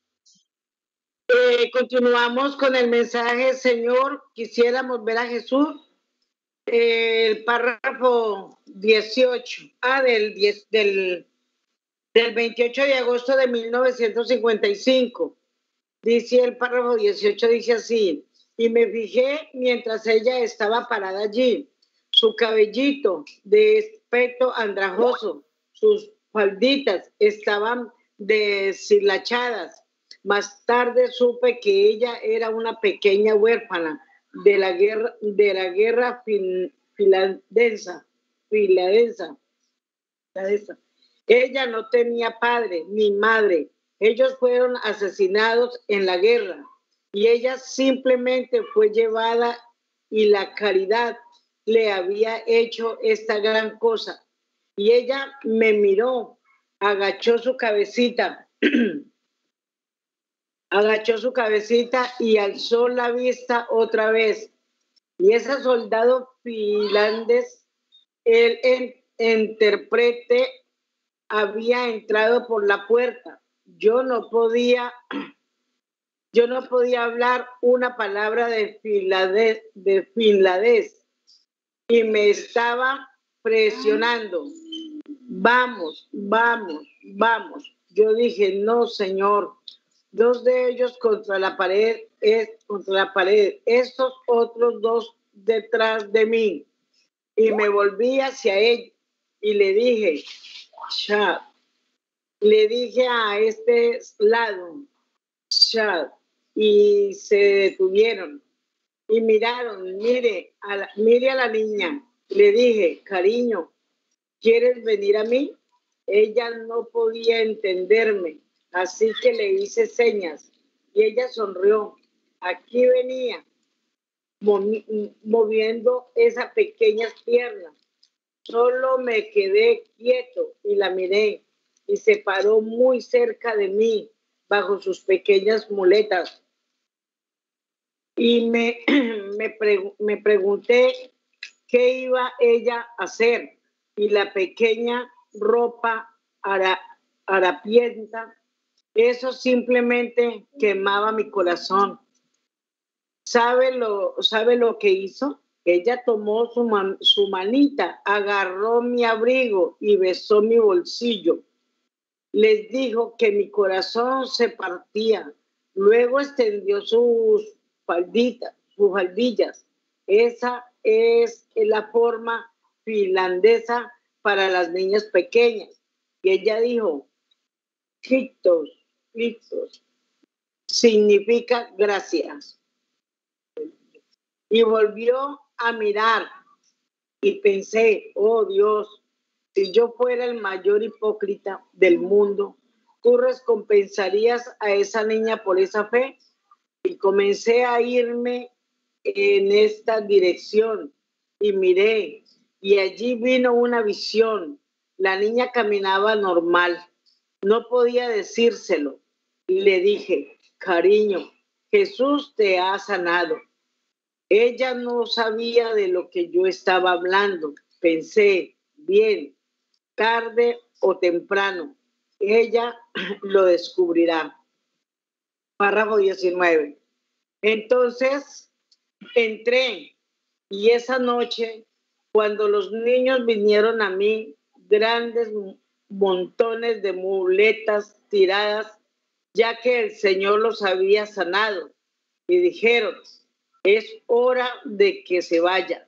Eh, continuamos con el mensaje, Señor, quisiéramos ver a Jesús. Eh, el párrafo dieciocho, ah, del, diez, del, del veintiocho de agosto de mil novecientos cincuenta y cinco. Dice el párrafo dieciocho, dice así: y me fijé mientras ella estaba parada allí, su cabellito de aspecto andrajoso, sus falditas estaban deshilachadas. Más tarde supe que ella era una pequeña huérfana de la guerra, de la guerra fin, finlandesa, finlandesa. Ella no tenía padre ni madre. Ellos fueron asesinados en la guerra y ella simplemente fue llevada y la caridad le había hecho esta gran cosa. Y ella me miró, agachó su cabecita, agachó su cabecita y alzó la vista otra vez. Y ese soldado finlandés, el en, intérprete, había entrado por la puerta. Yo no podía, yo no podía hablar una palabra de finlandés, de finlandés y me estaba presionando. Vamos, vamos, vamos. Yo dije, no, señor. Dos de ellos contra la pared, es, contra la pared, estos otros dos detrás de mí. Y me volví hacia él y le dije, Chad, le dije a este lado, Chad, y se detuvieron y miraron, mire a la, mire a la niña. Le dije, cariño, ¿quieres venir a mí? Ella no podía entenderme, así que le hice señas y ella sonrió. Aquí venía, moviendo esas pequeñas piernas. Solo me quedé quieto y la miré y se paró muy cerca de mí bajo sus pequeñas muletas. Y me, me, pregu- me pregunté qué iba ella a hacer. Y la pequeña ropa hara, harapienta, eso simplemente quemaba mi corazón. ¿Sabe lo, sabe lo que hizo? Ella tomó su, man, su manita, agarró mi abrigo y besó mi bolsillo. Les dijo que mi corazón se partía. Luego extendió sus falditas, sus faldillas. Esa es la forma finlandesa para las niñas pequeñas. Y ella dijo, Kiitos, Kiitos, significa gracias. Y volvió a mirar y pensé, oh Dios, si yo fuera el mayor hipócrita del mundo, ¿tú recompensarías a esa niña por esa fe? Y comencé a irme en esta dirección y miré y allí vino una visión. La niña caminaba normal, no podía decírselo. Y le dije, cariño, Jesús te ha sanado. Ella no sabía de lo que yo estaba hablando. Pensé, bien, tarde o temprano, ella lo descubrirá. Párrafo diecinueve. Entonces entré y esa noche, cuando los niños vinieron a mí, grandes montones de muletas tiradas, ya que el Señor los había sanado, y dijeron, es hora de que se vaya.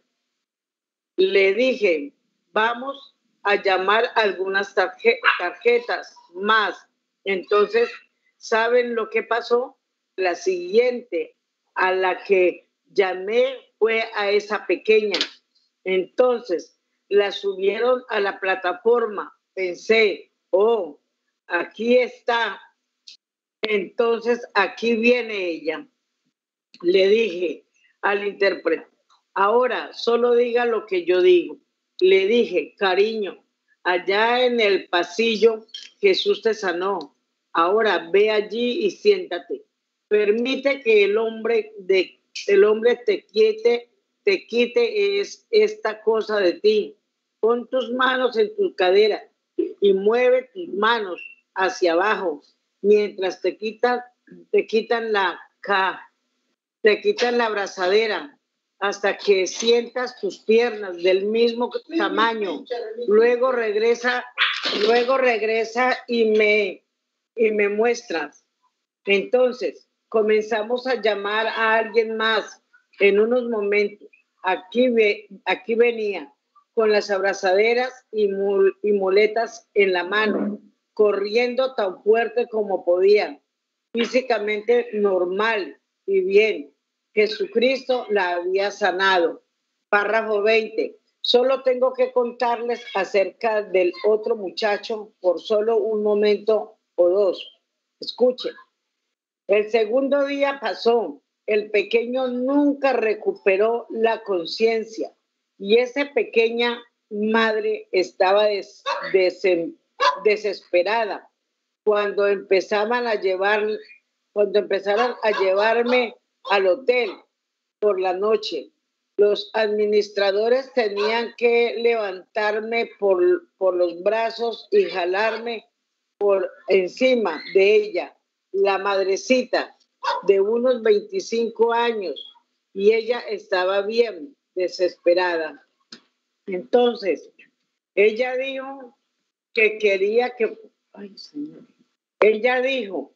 Le dije, vamos a llamar algunas tarje- tarjetas más. Entonces, ¿saben lo que pasó? La siguiente a la que llamé fue a esa pequeña. Entonces, la subieron a la plataforma. Pensé, oh, aquí está. Entonces, aquí viene ella. Le dije al intérprete, ahora solo diga lo que yo digo. Le dije, cariño, allá en el pasillo Jesús te sanó. Ahora ve allí y siéntate. Permite que el hombre, de, el hombre te quite, te quite es, esta cosa de ti. Pon tus manos en tu cadera y mueve tus manos hacia abajo mientras te quitan, te quitan la ca. Te quitan la abrazadera hasta que sientas tus piernas del mismo tamaño. Luego regresa, luego regresa y me, y me muestras. Entonces, comenzamos a llamar a alguien más en unos momentos. Aquí, ve, aquí venía con las abrazaderas y, mul, y muletas en la mano. corriendo tan fuerte como podía, físicamente normal y bien. Jesucristo la había sanado. Párrafo veinte. Solo tengo que contarles acerca del otro muchacho por solo un momento o dos. Escuchen. El segundo día pasó. El pequeño nunca recuperó la conciencia y esa pequeña madre estaba des, des, desesperada cuando empezaban a llevar, cuando empezaron a llevarme al hotel por la noche. Los administradores tenían que levantarme por, por los brazos y jalarme por encima de ella. La madrecita de unos veinticinco años, y ella estaba bien desesperada. Entonces, ella dijo que quería que... Ay, Señor. Ella dijo,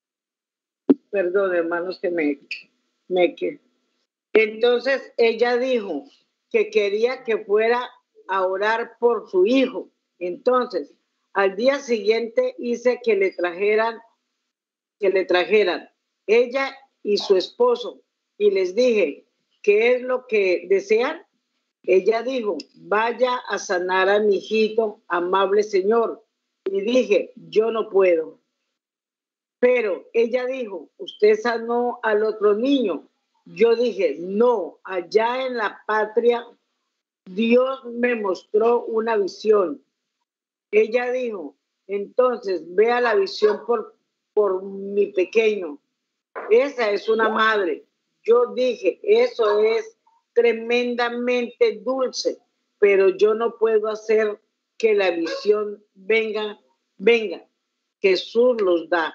perdón, hermanos, que me... me que... Entonces, ella dijo que quería que fuera a orar por su hijo. Entonces, al día siguiente hice que le trajeran, que le trajeran ella y su esposo, y les dije, ¿qué es lo que desean? Ella dijo, vaya a sanar a mi hijito, amable Señor. Y dije, yo no puedo. Pero ella dijo, usted sanó al otro niño. Yo dije, no, allá en la patria, Dios me mostró una visión. Ella dijo, entonces vea la visión por, por mi pequeño. Esa es una madre. Yo dije, eso es tremendamente dulce, pero yo no puedo hacer que la visión venga, venga. Jesús los da.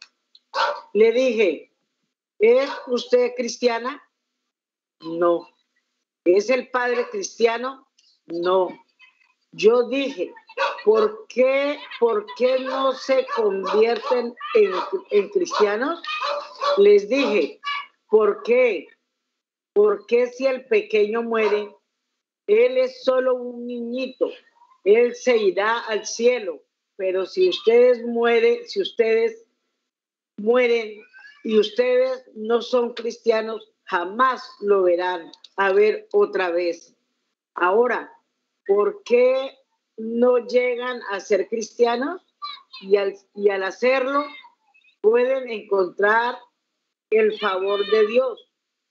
Le dije, ¿es usted cristiana? No. ¿Es el padre cristiano? No. Yo dije, ¿por qué, por qué no se convierten en, en cristianos? Les dije, ¿por qué? ¿Por qué si el pequeño muere? Él es solo un niñito. Él se irá al cielo. Pero si ustedes mueren, si ustedes mueren y ustedes no son cristianos, jamás lo verán a ver otra vez. Ahora, ¿por qué no llegan a ser cristianos? Y al, y al hacerlo, pueden encontrar el favor de Dios.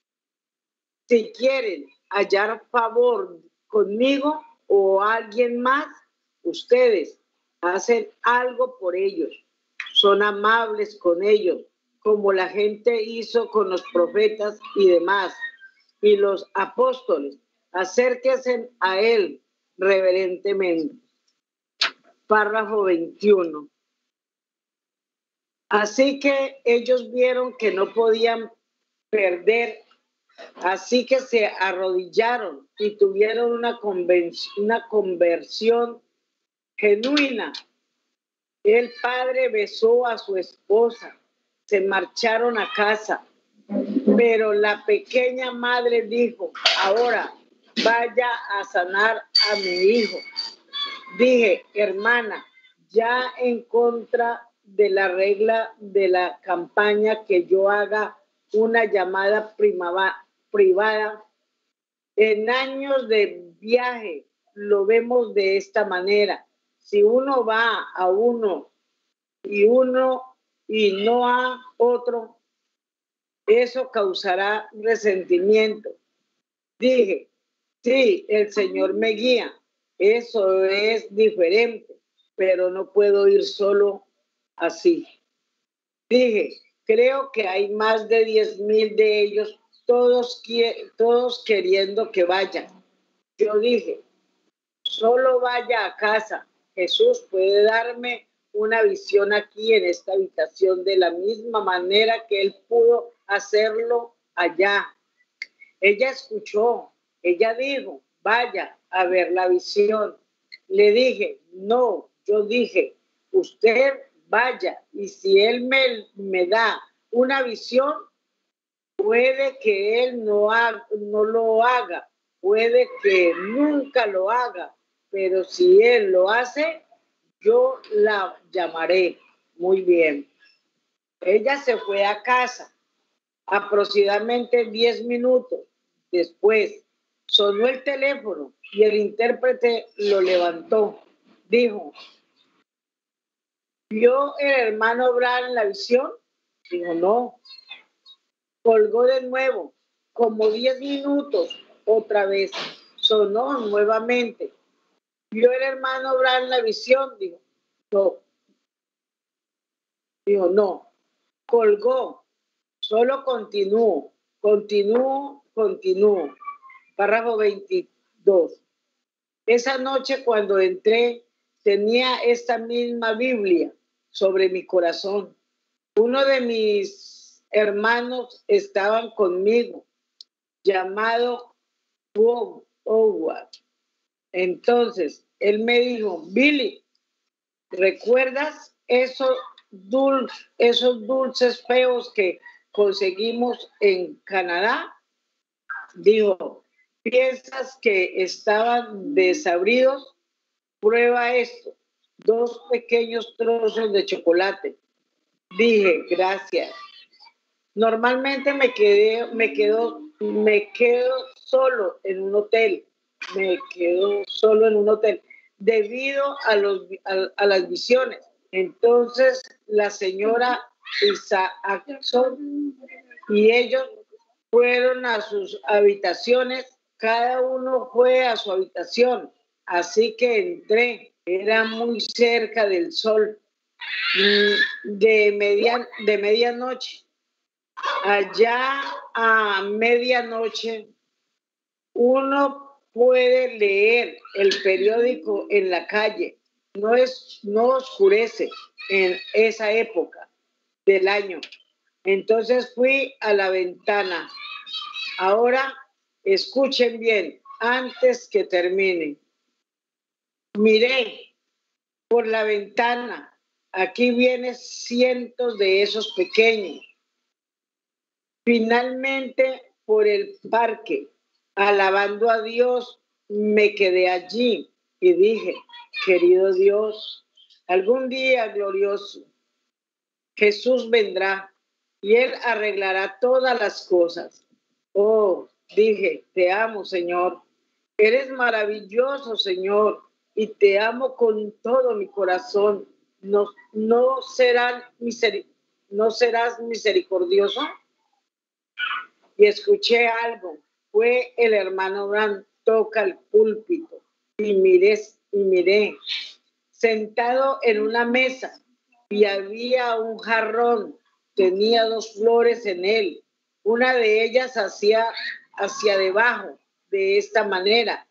Si quieren hallar favor conmigo o alguien más, ustedes hacen algo por ellos. Son amables con ellos, como la gente hizo con los profetas y demás. Y los apóstoles, acérquense a él reverentemente. Párrafo veintiuno. Así que ellos vieron que no podían perder, así que se arrodillaron y tuvieron una, una conversión genuina. El padre besó a su esposa, se marcharon a casa, pero la pequeña madre dijo, ahora vaya a sanar a mi hijo. Dije, hermana, ya en contra de la regla de la campaña que yo haga una llamada primava, privada. En años de viaje lo vemos de esta manera. Si uno va a uno y uno y no a otro, eso causará resentimiento. Dije, sí, el Señor me guía. Eso es diferente, pero no puedo ir solo así. Dije, creo que hay más de diez mil de ellos, todos, todos queriendo que vayan. Yo dije, solo vaya a casa. Jesús puede darme una visión aquí en esta habitación de la misma manera que él pudo hacerlo allá. Ella escuchó, ella dijo, vaya a ver la visión. Le dije, no, yo dije, usted vaya, y si él me, me da una visión, puede que él no, ha, no lo haga, puede que nunca lo haga, pero si él lo hace, yo la llamaré. Muy bien. Ella se fue a casa. Aproximadamente diez minutos después sonó el teléfono y el intérprete lo levantó. Dijo, ¿vio el hermano Bran la visión? Dijo, no. Colgó de nuevo, como diez minutos, otra vez. Sonó nuevamente. ¿Vio el hermano Bran la visión? Dijo, no. Dijo, no. Colgó. Solo continúo, continúo, continúo. Párrafo veintidós. Esa noche cuando entré tenía esta misma Biblia sobre mi corazón. Uno de mis hermanos estaban conmigo, llamado Bob Howard. Entonces, él me dijo, Billy, ¿recuerdas esos, dul esos dulces feos que conseguimos en Canadá? Dijo, ¿piensas que estaban desabridos? Prueba esto, dos pequeños trozos de chocolate. Dije, gracias. Normalmente me quedé, me quedo, me quedo solo en un hotel. Me quedo solo en un hotel debido a, los, a, a las visiones. Entonces la señora Isaacson y ellos fueron a sus habitaciones. Cada uno fue a su habitación. Así que entré. Era muy cerca del sol. De, media, de medianoche. Allá a medianoche uno puede leer el periódico en la calle. No, es, no oscurece en esa época del año. Entonces fui a la ventana. Ahora escuchen bien, antes que termine. Miré por la ventana. Aquí vienen cientos de esos pequeños. Finalmente, por el parque, alabando a Dios, me quedé allí y dije, querido Dios, algún día glorioso, Jesús vendrá y Él arreglará todas las cosas. Oh, dije, te amo, Señor. Eres maravilloso, Señor, y te amo con todo mi corazón. ¿No, no, serán miseric- ¿No serás misericordioso? Y escuché algo. Fue el hermano Bran, toca el púlpito. Y miré, y miré, sentado en una mesa, y había un jarrón. Tenía dos flores en él. Una de ellas hacia, hacia debajo, de esta manera.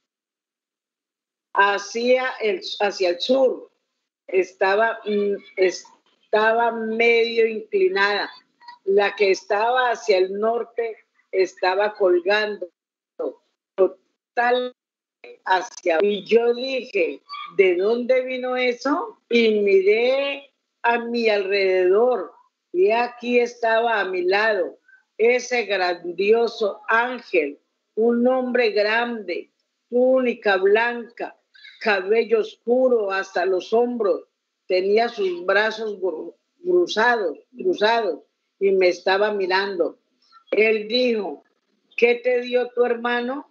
Hacia el, hacia el sur. Estaba, estaba medio inclinada. La que estaba hacia el norte estaba colgando total hacia. Y yo dije, ¿de dónde vino eso? Y miré a mi alrededor y aquí estaba a mi lado ese grandioso ángel, un hombre grande, túnica blanca, cabello oscuro hasta los hombros, tenía sus brazos cruzados, cruzados y me estaba mirando. Él dijo, ¿qué te dio tu hermano?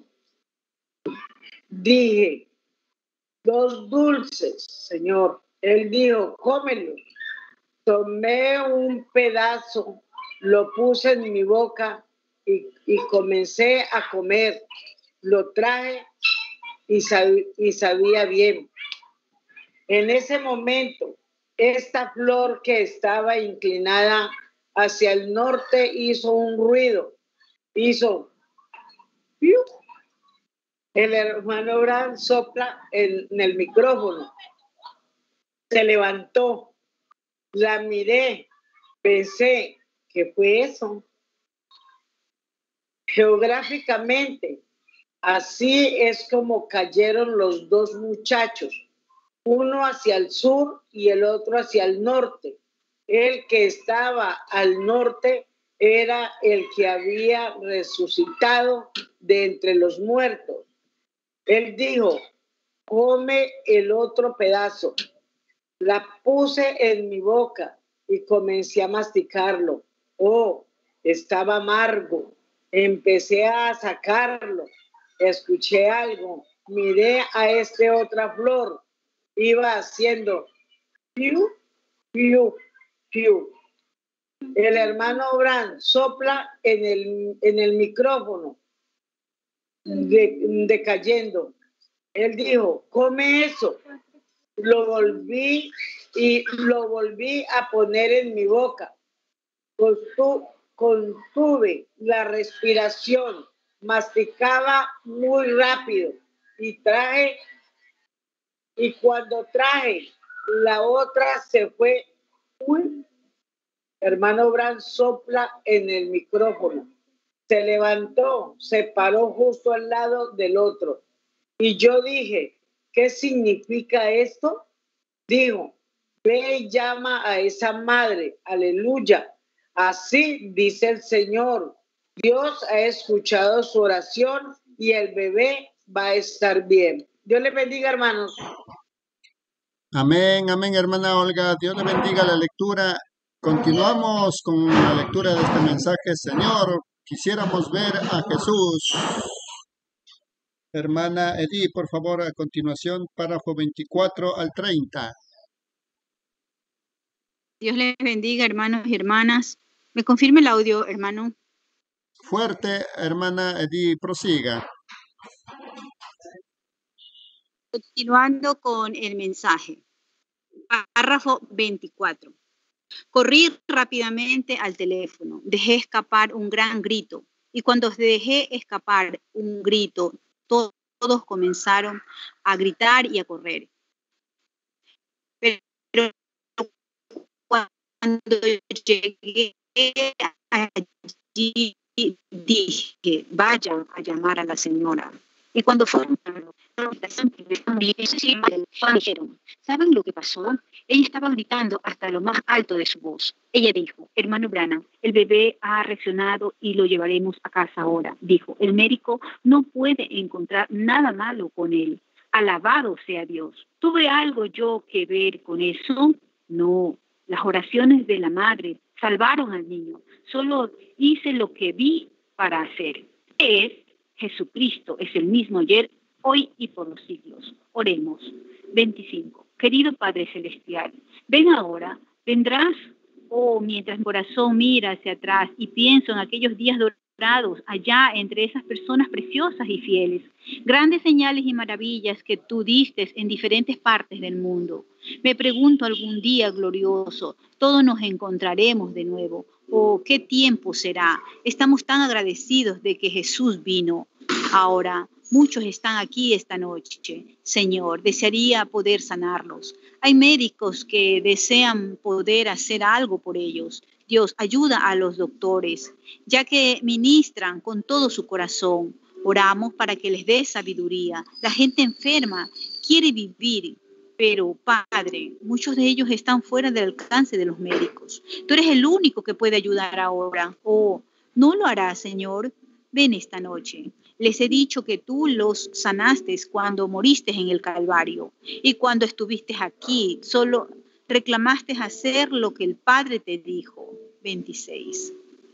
Dije, dos dulces, Señor. Él dijo, cómelo. Tomé un pedazo, lo puse en mi boca y, y comencé a comer. Lo traje y, sab- y sabía bien. En ese momento, esta flor que estaba inclinada hacia el norte hizo un ruido. Hizo... ¡piu! El hermano Bran sopla en, en el micrófono. Se levantó. La miré. Pensé, ¿qué fue eso? Geográficamente, así es como cayeron los dos muchachos. Uno hacia el sur y el otro hacia el norte. El que estaba al norte era el que había resucitado de entre los muertos. Él dijo, come el otro pedazo. La puse en mi boca y comencé a masticarlo. Oh, estaba amargo. Empecé a sacarlo. Escuché algo. Miré a esta otra flor. Iba haciendo piu, piu, piu. El hermano Bran sopla en el, en el micrófono, de, decayendo. Él dijo, come eso. Lo volví y lo volví a poner en mi boca. Contu, contuve la respiración, masticaba muy rápido y traje, y cuando traje la otra se fue. Uy, hermano Bran sopla en el micrófono. Se levantó, se paró justo al lado del otro. Y yo dije, ¿qué significa esto? Dijo, ve y llama a esa madre. Aleluya. Así dice el Señor. Dios ha escuchado su oración y el bebé va a estar bien. Dios le bendiga, hermanos. Amén, amén, hermana Olga. Dios le bendiga la lectura. Continuamos con la lectura de este mensaje. Señor, quisiéramos ver a Jesús. Hermana Edith, por favor, a continuación, párrafo veinticuatro al treinta. Dios les bendiga, hermanos y hermanas. ¿Me confirma el audio, hermano? Fuerte, hermana Edith, prosiga. Continuando con el mensaje. Párrafo veinticuatro. Corrí rápidamente al teléfono. Dejé escapar un gran grito. Y cuando dejé escapar un grito, todos, todos comenzaron a gritar y a correr. Pero cuando llegué allí, dije, vayan a llamar a la señora. Y cuando fueron a la habitación, dijeron, ¿saben lo que pasó? Ella estaba gritando hasta lo más alto de su voz. Ella dijo, hermano Branham, el bebé ha reaccionado y lo llevaremos a casa ahora. Dijo, el médico no puede encontrar nada malo con él. Alabado sea Dios. ¿Tuve algo yo que ver con eso? No. Las oraciones de la madre salvaron al niño. Solo hice lo que vi para hacer. Es Jesucristo, es el mismo ayer, hoy y por los siglos. Oremos. veinticinco. Querido Padre Celestial, ven ahora, vendrás, oh, mientras mi corazón mira hacia atrás y pienso en aquellos días dorados allá entre esas personas preciosas y fieles. Grandes señales y maravillas que tú diste en diferentes partes del mundo. Me pregunto algún día glorioso, todos nos encontraremos de nuevo. Oh, ¿qué tiempo será? Estamos tan agradecidos de que Jesús vino. Ahora, muchos están aquí esta noche. Señor, desearía poder sanarlos. Hay médicos que desean poder hacer algo por ellos. Dios, ayuda a los doctores, ya que ministran con todo su corazón. Oramos para que les dé sabiduría. La gente enferma quiere vivir, pero, Padre, muchos de ellos están fuera del alcance de los médicos. Tú eres el único que puede ayudar ahora. Oh, ¿no lo harás, Señor? Ven esta noche. Les he dicho que tú los sanaste cuando moriste en el Calvario. Y cuando estuviste aquí, solo reclamaste hacer lo que el Padre te dijo. veintiséis.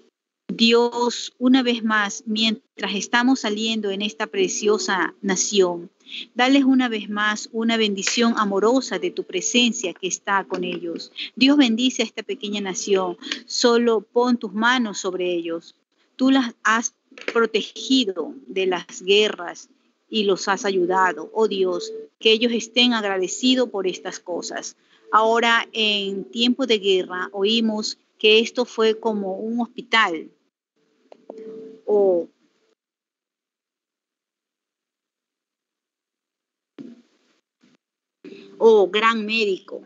Dios, una vez más, mientras estamos saliendo en esta preciosa nación, dales una vez más una bendición amorosa de tu presencia que está con ellos. Dios bendice a esta pequeña nación. Solo pon tus manos sobre ellos. Tú las has protegido de las guerras y los has ayudado. Oh Dios, que ellos estén agradecidos por estas cosas. Ahora, en tiempo de guerra, oímos que esto fue como un hospital o o gran médico.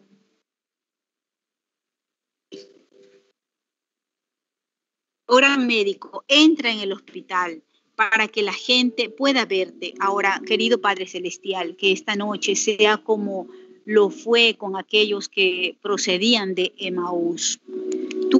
O gran médico, entra en el hospital para que la gente pueda verte. Ahora, querido Padre Celestial, que esta noche sea como lo fue con aquellos que procedían de Emaús. Tú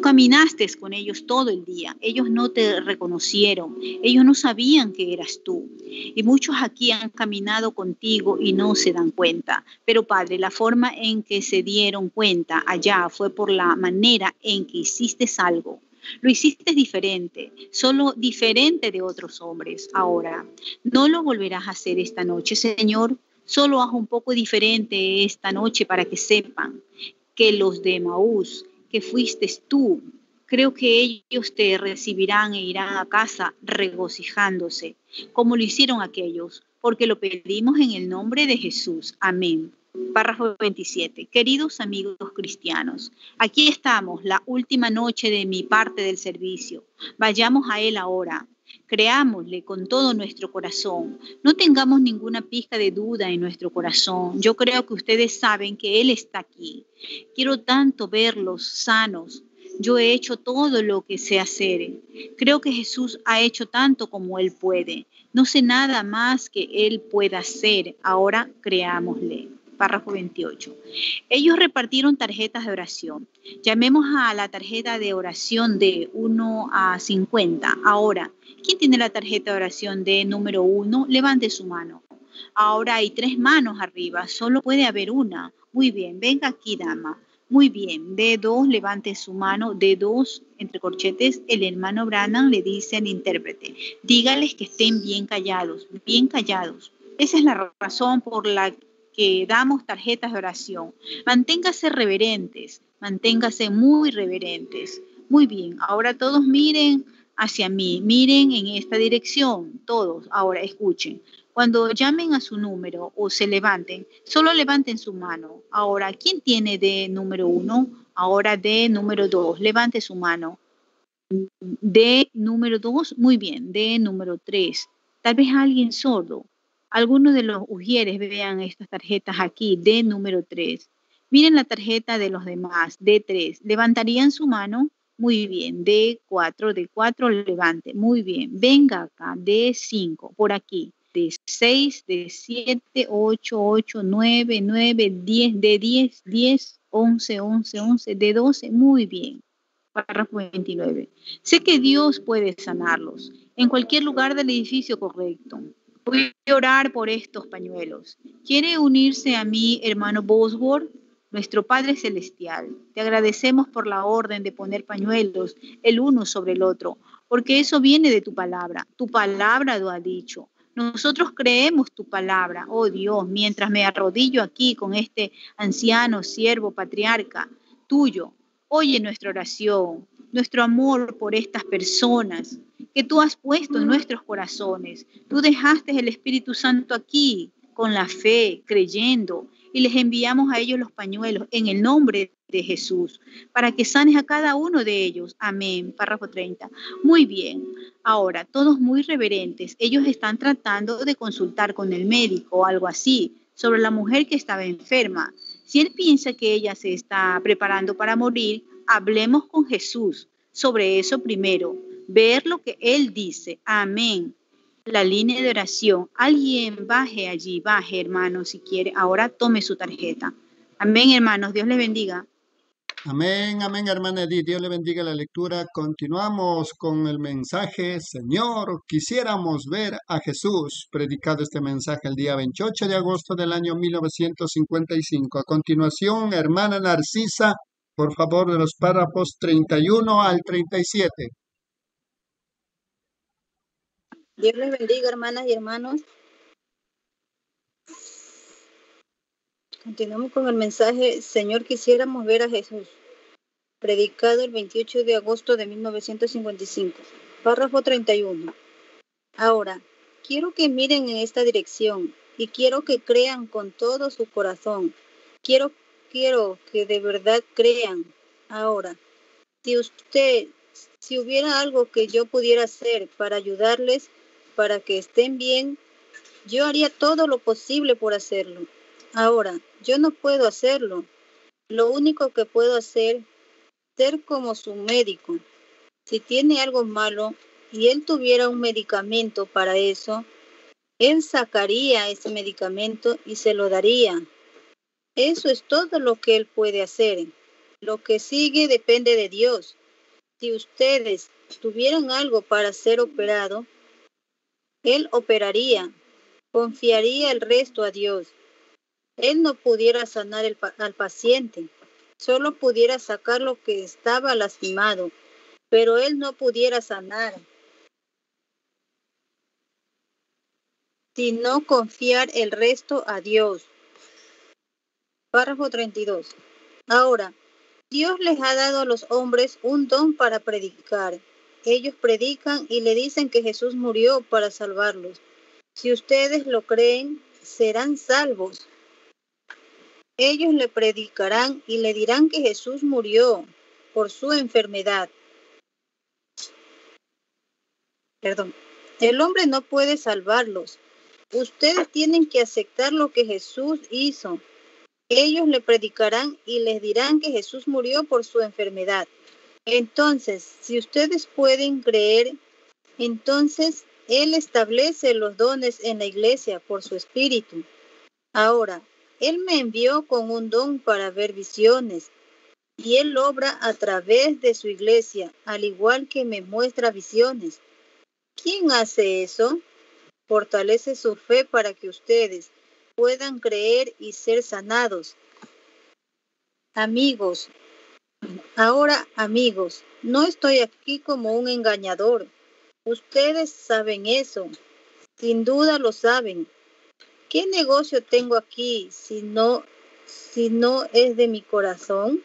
caminaste con ellos todo el día. Ellos no te reconocieron. Ellos no sabían que eras tú. Y muchos aquí han caminado contigo y no se dan cuenta. Pero Padre, la forma en que se dieron cuenta allá fue por la manera en que hiciste algo. Lo hiciste diferente, solo diferente de otros hombres. Ahora, no lo volverás a hacer esta noche, Señor. Solo haz un poco diferente esta noche para que sepan que los de Emaús, que fuiste tú, creo que ellos te recibirán e irán a casa regocijándose, como lo hicieron aquellos, porque lo pedimos en el nombre de Jesús. Amén. Párrafo veintisiete. Queridos amigos cristianos, aquí estamos, la última noche de mi parte del servicio. Vayamos a Él ahora. Creámosle con todo nuestro corazón. No tengamos ninguna pizca de duda en nuestro corazón. Yo creo que ustedes saben que Él está aquí. Quiero tanto verlos sanos. Yo he hecho todo lo que sé hacer. Creo que Jesús ha hecho tanto como Él puede. No sé nada más que Él pueda hacer. Ahora creámosle. Párrafo veintiocho. Ellos repartieron tarjetas de oración. Llamemos a la tarjeta de oración de uno a cincuenta. Ahora, ¿quién tiene la tarjeta de oración de número uno? Levante su mano. Ahora hay tres manos arriba. Solo puede haber una. Muy bien. Venga aquí, dama. Muy bien. De dos, levante su mano. De dos, entre corchetes, el hermano Branham le dice al intérprete: dígales que estén bien callados. Bien callados. Esa es la razón por la que que damos tarjetas de oración. Manténgase reverentes, manténgase muy reverentes. Muy bien, ahora todos miren hacia mí, miren en esta dirección, todos. Ahora escuchen, cuando llamen a su número o se levanten, solo levanten su mano. Ahora, ¿quién tiene de número uno? Ahora de número dos, levante su mano. De número dos, muy bien, de número tres. Tal vez alguien sordo. Algunos de los ujieres vean estas tarjetas aquí, de número tres. Miren la tarjeta de los demás, de tres. ¿Levantarían su mano? Muy bien. de cuatro, de cuatro, levante. Muy bien. Venga acá, de cinco, por aquí. de seis, de siete, ocho, ocho, nueve, nueve, diez, de diez, diez, once, once, once, de doce. Muy bien. Párrafo veintinueve. Sé que Dios puede sanarlos en cualquier lugar del edificio correcto. Voy a orar por estos pañuelos. ¿Quiere unirse a mí, hermano Bosworth? Nuestro Padre Celestial, te agradecemos por la orden de poner pañuelos el uno sobre el otro, porque eso viene de tu palabra. Tu palabra lo ha dicho. Nosotros creemos tu palabra, oh Dios, mientras me arrodillo aquí con este anciano siervo patriarca tuyo. Oye nuestra oración, nuestro amor por estas personas que tú has puesto en nuestros corazones. Tú dejaste el Espíritu Santo aquí con la fe, creyendo, y les enviamos a ellos los pañuelos en el nombre de Jesús, para que sanes a cada uno de ellos. Amén. Párrafo treinta. Muy bien. Ahora, todos muy reverentes, ellos están tratando de consultar con el médico o algo así sobre la mujer que estaba enferma. Si él piensa que ella se está preparando para morir, hablemos con Jesús sobre eso primero. Ver lo que él dice. Amén. La línea de oración. Alguien baje allí, baje, hermano, si quiere. Ahora tome su tarjeta. Amén, hermanos. Dios les bendiga. Amén, amén, hermana Edith. Dios le bendiga la lectura. Continuamos con el mensaje. Señor, quisiéramos ver a Jesús. Predicado este mensaje el día veintiocho de agosto del año mil novecientos cincuenta y cinco. A continuación, hermana Narcisa, por favor, de los párrafos treinta y uno al treinta y siete. Dios les bendiga, hermanas y hermanos. Continuamos con el mensaje. Señor, quisiéramos ver a Jesús. Predicado el veintiocho de agosto de mil novecientos cincuenta y cinco. Párrafo treinta y uno. Ahora, quiero que miren en esta dirección y quiero que crean con todo su corazón. Quiero, quiero que de verdad crean. Ahora, si usted, si hubiera algo que yo pudiera hacer para ayudarles, para que estén bien, yo haría todo lo posible por hacerlo. Ahora, yo no puedo hacerlo. Lo único que puedo hacer es ser como su médico. Si tiene algo malo y él tuviera un medicamento para eso, él sacaría ese medicamento y se lo daría. Eso es todo lo que él puede hacer. Lo que sigue depende de Dios. Si ustedes tuvieran algo para ser operado, Él operaría, confiaría el resto a Dios. Él no pudiera sanar el, al paciente, solo pudiera sacar lo que estaba lastimado, pero Él no pudiera sanar, sino confiar el resto a Dios. Párrafo treinta y dos. Ahora, Dios les ha dado a los hombres un don para predicar. Ellos predican y le dicen que Jesús murió para salvarlos. Si ustedes lo creen, serán salvos. Ellos le predicarán y le dirán que Jesús murió por su enfermedad. Perdón. El hombre no puede salvarlos. Ustedes tienen que aceptar lo que Jesús hizo. Ellos le predicarán y les dirán que Jesús murió por su enfermedad. Entonces, si ustedes pueden creer, entonces Él establece los dones en la iglesia por su espíritu. Ahora, Él me envió con un don para ver visiones, y Él obra a través de su iglesia, al igual que me muestra visiones. ¿Quién hace eso? Fortalece su fe para que ustedes puedan creer y ser sanados. Amigos, ahora amigos, no estoy aquí como un engañador. Ustedes saben eso, sin duda lo saben. ¿Qué negocio tengo aquí si no, si no es de mi corazón?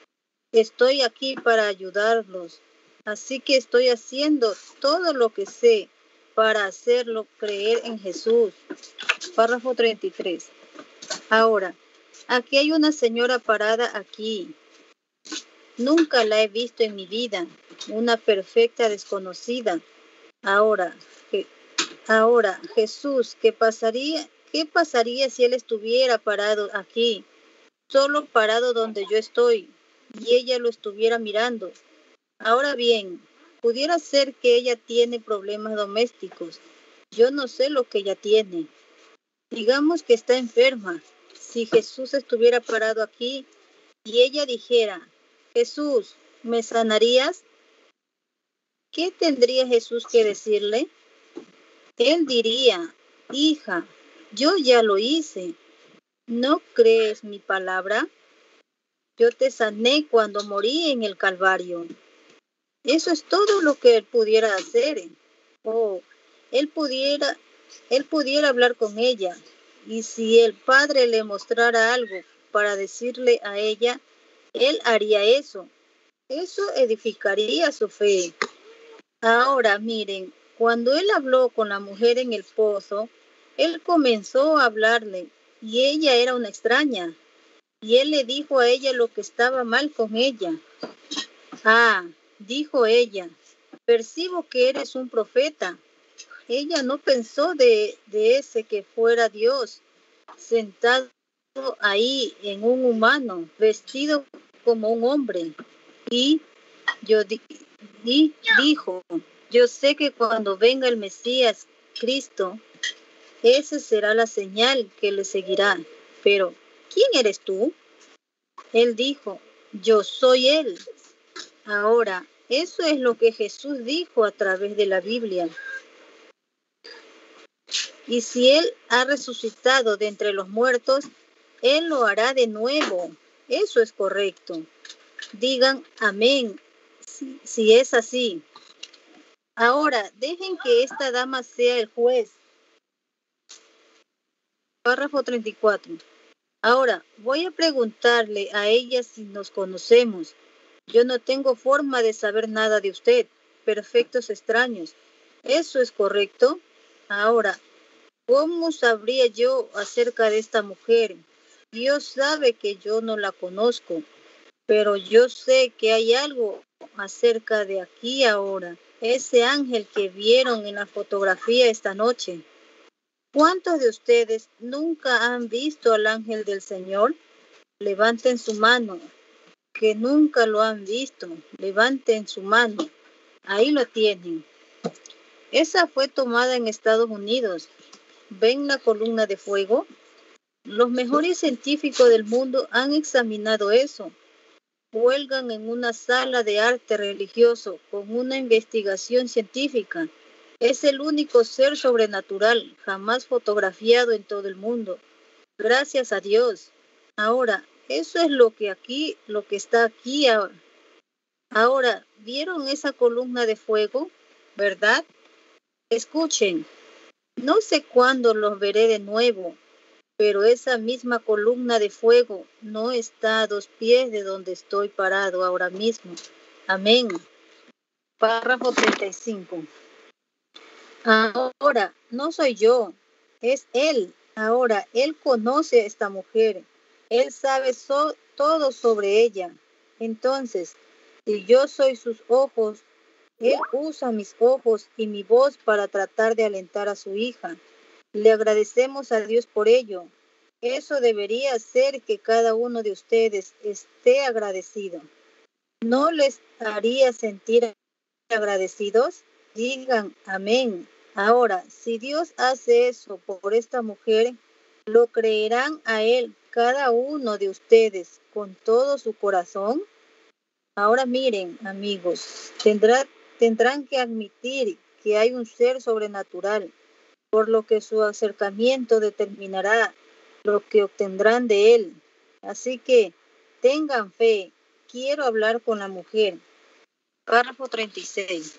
Estoy aquí para ayudarlos, así que estoy haciendo todo lo que sé para hacerlo creer en Jesús. Párrafo treinta y tres. Ahora, aquí hay una señora parada aquí. Nunca la he visto en mi vida, una perfecta desconocida. Ahora, que, ahora Jesús, ¿qué pasaría, qué pasaría si él estuviera parado aquí, solo parado donde yo estoy, y ella lo estuviera mirando? Ahora bien, pudiera ser que ella tiene problemas domésticos. Yo no sé lo que ella tiene. Digamos que está enferma. Si Jesús estuviera parado aquí y ella dijera, Jesús, ¿me sanarías? ¿Qué tendría Jesús que decirle? Él diría, hija, yo ya lo hice. ¿No crees mi palabra? Yo te sané cuando morí en el Calvario. Eso es todo lo que él pudiera hacer. Oh, él pudiera, él pudiera hablar con ella. Y si el Padre le mostrara algo para decirle a ella, él haría eso. Eso edificaría su fe. Ahora, miren, cuando él habló con la mujer en el pozo, él comenzó a hablarle y ella era una extraña. Y él le dijo a ella lo que estaba mal con ella. Ah, dijo ella, percibo que eres un profeta. Ella no pensó de, de ese que fuera Dios, sentado ahí en un humano, vestido como un hombre. Y, yo di, y dijo, yo sé que cuando venga el Mesías, Cristo, esa será la señal que le seguirá. Pero, ¿quién eres tú? Él dijo, yo soy él. Ahora, eso es lo que Jesús dijo a través de la Biblia. Y si Él ha resucitado de entre los muertos, Él lo hará de nuevo. Eso es correcto. Digan amén, si, si es así. Ahora, dejen que esta dama sea el juez. Párrafo treinta y cuatro. Ahora, voy a preguntarle a ella si nos conocemos. Yo no tengo forma de saber nada de usted, perfectos extraños. ¿Eso es correcto? Ahora, ¿cómo sabría yo acerca de esta mujer? Dios sabe que yo no la conozco, pero yo sé que hay algo acerca de aquí ahora. Ese ángel que vieron en la fotografía esta noche. ¿Cuántos de ustedes nunca han visto al ángel del Señor? Levanten su mano. Que nunca lo han visto, levanten su mano. Ahí lo tienen. Esa fue tomada en Estados Unidos. ¿Ven la columna de fuego? Los mejores científicos del mundo han examinado eso. cuelgan en una sala de arte religioso con una investigación científica. Es el único ser sobrenatural jamás fotografiado en todo el mundo. Gracias a Dios. Ahora, eso es lo que aquí, lo que está aquí ahora. Ahora, ¿vieron esa columna de fuego? ¿Verdad? Escuchen, no sé cuándo los veré de nuevo, pero esa misma columna de fuego no está a dos pies de donde estoy parado ahora mismo. Amén. Párrafo treinta y cinco. Ahora, no soy yo, es Él. Ahora, Él conoce a esta mujer. Él sabe so- todo sobre ella. Entonces, si yo soy sus ojos, Él usa mis ojos y mi voz para tratar de alentar a su hija. Le agradecemos a Dios por ello. Eso debería ser que cada uno de ustedes esté agradecido. ¿No les haría sentir agradecidos? Digan amén. Ahora, si Dios hace eso por esta mujer, ¿lo creerán a Él cada uno de ustedes con todo su corazón? Ahora miren, amigos, tendrá, tendrán que admitir que hay un ser sobrenatural, por lo que su acercamiento determinará lo que obtendrán de Él. Así que tengan fe. Quiero hablar con la mujer. Párrafo treinta y seis.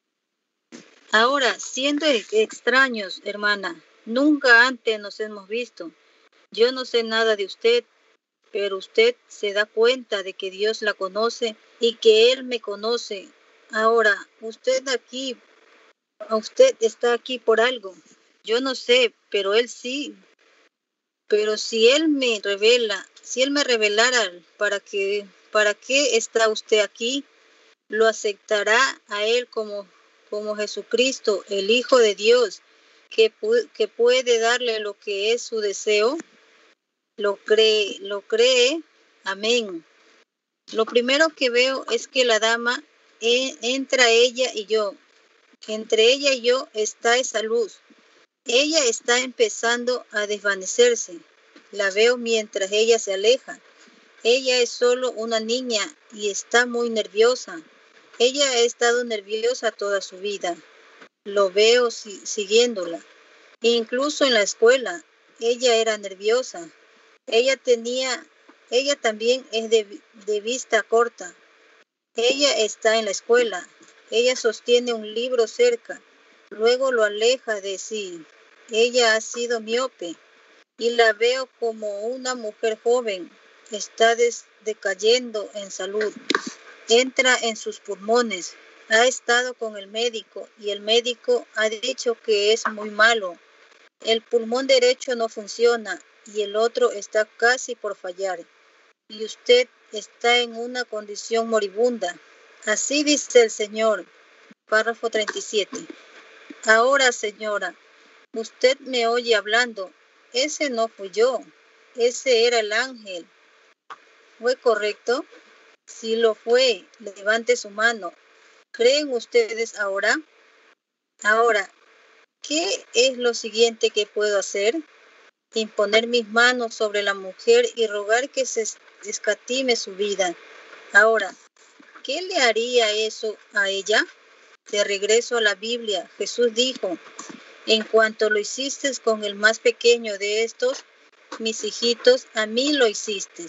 Ahora, siendo extraños, hermana, nunca antes nos hemos visto. Yo no sé nada de usted, pero usted se da cuenta de que Dios la conoce y que Él me conoce. Ahora, usted aquí, usted está aquí por algo. Yo no sé, pero Él sí. Pero si Él me revela, si Él me revelara para que, para qué está usted aquí, lo aceptará a Él como, como Jesucristo, el Hijo de Dios, que, que puede darle lo que es su deseo. Lo cree, lo cree. Amén. Lo primero que veo es que la dama, eh, entra ella y yo. Entre ella y yo está esa luz. Ella está empezando a desvanecerse. La veo mientras ella se aleja. Ella es solo una niña y está muy nerviosa. Ella ha estado nerviosa toda su vida. Lo veo si, siguiéndola. Incluso en la escuela, ella era nerviosa. Ella tenía, ella también es de, de vista corta. Ella está en la escuela. Ella sostiene un libro cerca. Luego lo aleja de sí. Ella ha sido miope y la veo como una mujer joven. Está des, decayendo en salud. Entra en sus pulmones. Ha estado con el médico y el médico ha dicho que es muy malo. El pulmón derecho no funciona y el otro está casi por fallar. Y usted está en una condición moribunda. Así dice el Señor. Párrafo treinta y siete. Ahora, señora, usted me oye hablando. Ese no fui yo. Ese era el ángel. ¿Fue correcto? Si lo fue, levante su mano. ¿Creen ustedes ahora? Ahora, ¿qué es lo siguiente que puedo hacer? Imponer mis manos sobre la mujer y rogar que se escatime su vida. Ahora, ¿qué le haría eso a ella? De regreso a la Biblia, Jesús dijo, en cuanto lo hiciste con el más pequeño de estos, mis hijitos, a mí lo hiciste.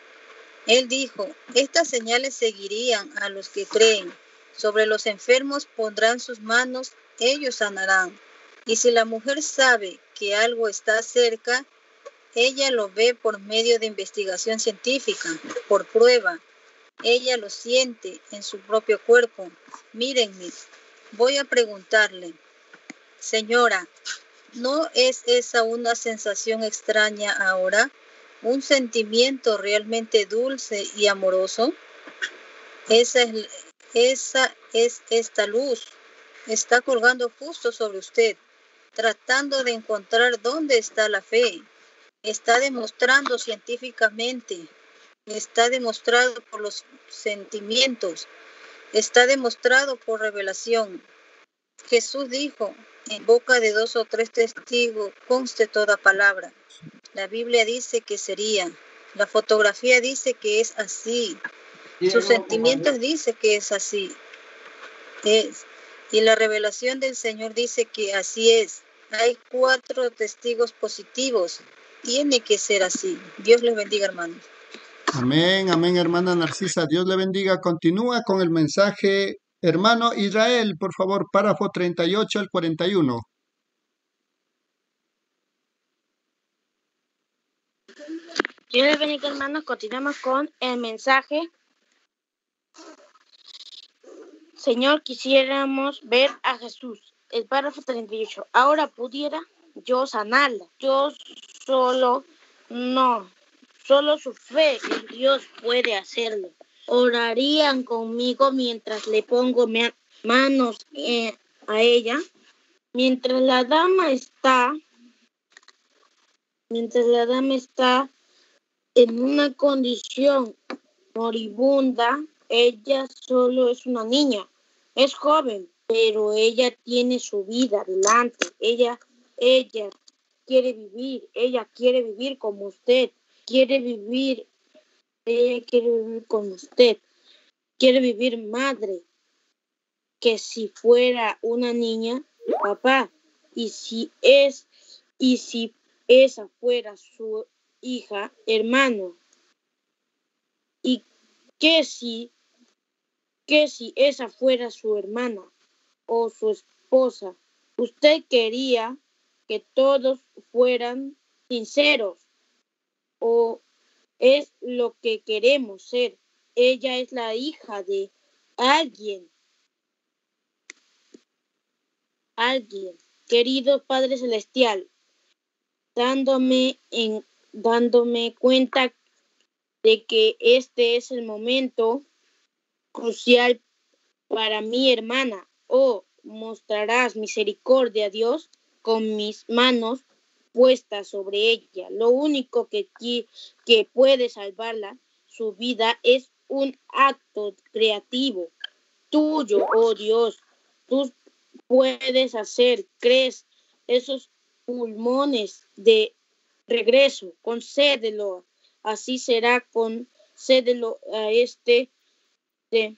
Él dijo, estas señales seguirían a los que creen. Sobre los enfermos pondrán sus manos, ellos sanarán. Y si la mujer sabe que algo está cerca, ella lo ve por medio de investigación científica, por prueba. Ella lo siente en su propio cuerpo. Mírenme, voy a preguntarle, señora, ¿no es esa una sensación extraña ahora? ¿Un sentimiento realmente dulce y amoroso? Esa es, esa es esta luz. Está colgando justo sobre usted, tratando de encontrar dónde está la fe. Está demostrando científicamente, está demostrado por los sentimientos, está demostrado por revelación. Jesús dijo, en boca de dos o tres testigos conste toda palabra. La Biblia dice que sería, la fotografía dice que es así. Sus sentimientos dice que es así. Es. Y la revelación del Señor dice que así es. Hay cuatro testigos positivos. Tiene que ser así. Dios les bendiga, hermanos. Amén, amén, hermana Narcisa. Dios le bendiga. Continúa con el mensaje. Hermano Israel, por favor, párrafo treinta y ocho al cuarenta y uno. Dios les bendiga, hermanos. Continuamos con el mensaje. Señor, quisiéramos ver a Jesús. El párrafo treinta y ocho. Ahora pudiera yo sanarla. Yo solo no. Solo su fe en Dios puede hacerlo. Orarían conmigo mientras le pongo manos eh, a ella. Mientras la dama está, mientras la dama está en una condición moribunda, ella solo es una niña, es joven, pero ella tiene su vida adelante. Ella, ella quiere vivir, ella quiere vivir como usted, quiere vivir, ella quiere vivir como usted, quiere vivir madre, que si fuera una niña, papá, y si es, y si esa fuera su hija, hermano, y que si, que si esa fuera su hermana o su esposa, usted quería que todos fueran sinceros, o es lo que queremos ser. Ella es la hija de alguien. Alguien, querido Padre Celestial, dándome, en, dándome cuenta de que este es el momento crucial para mi hermana. Oh, mostrarás misericordia, Dios, con mis manos puestas sobre ella. Lo único que, que puede salvarla, su vida, es un acto creativo tuyo, oh Dios. Tú puedes hacer, crees, esos pulmones de regreso, concédelo, así será, concédelo a este, de,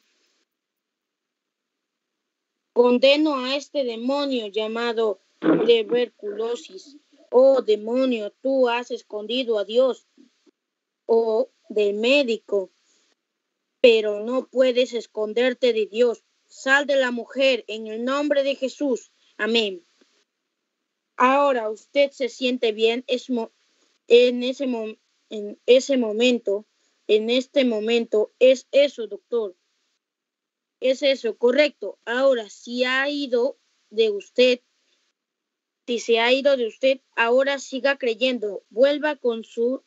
condeno a este demonio llamado tuberculosis. Oh demonio, tú has escondido a Dios, oh del médico, pero no puedes esconderte de Dios. Sal de la mujer en el nombre de Jesús. Amén. Ahora usted se siente bien. Es mo- en, ese mo- en ese momento, en este momento, es eso, doctor. Es eso, correcto. Ahora, si ha ido de usted, si se ha ido de usted, ahora siga creyendo. Vuelva con su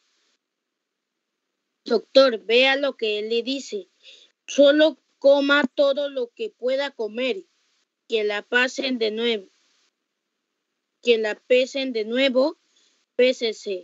doctor. Vea lo que él le dice. Solo coma todo lo que pueda comer. Que la pasen de nuevo. Que la pesen de nuevo. Pésese.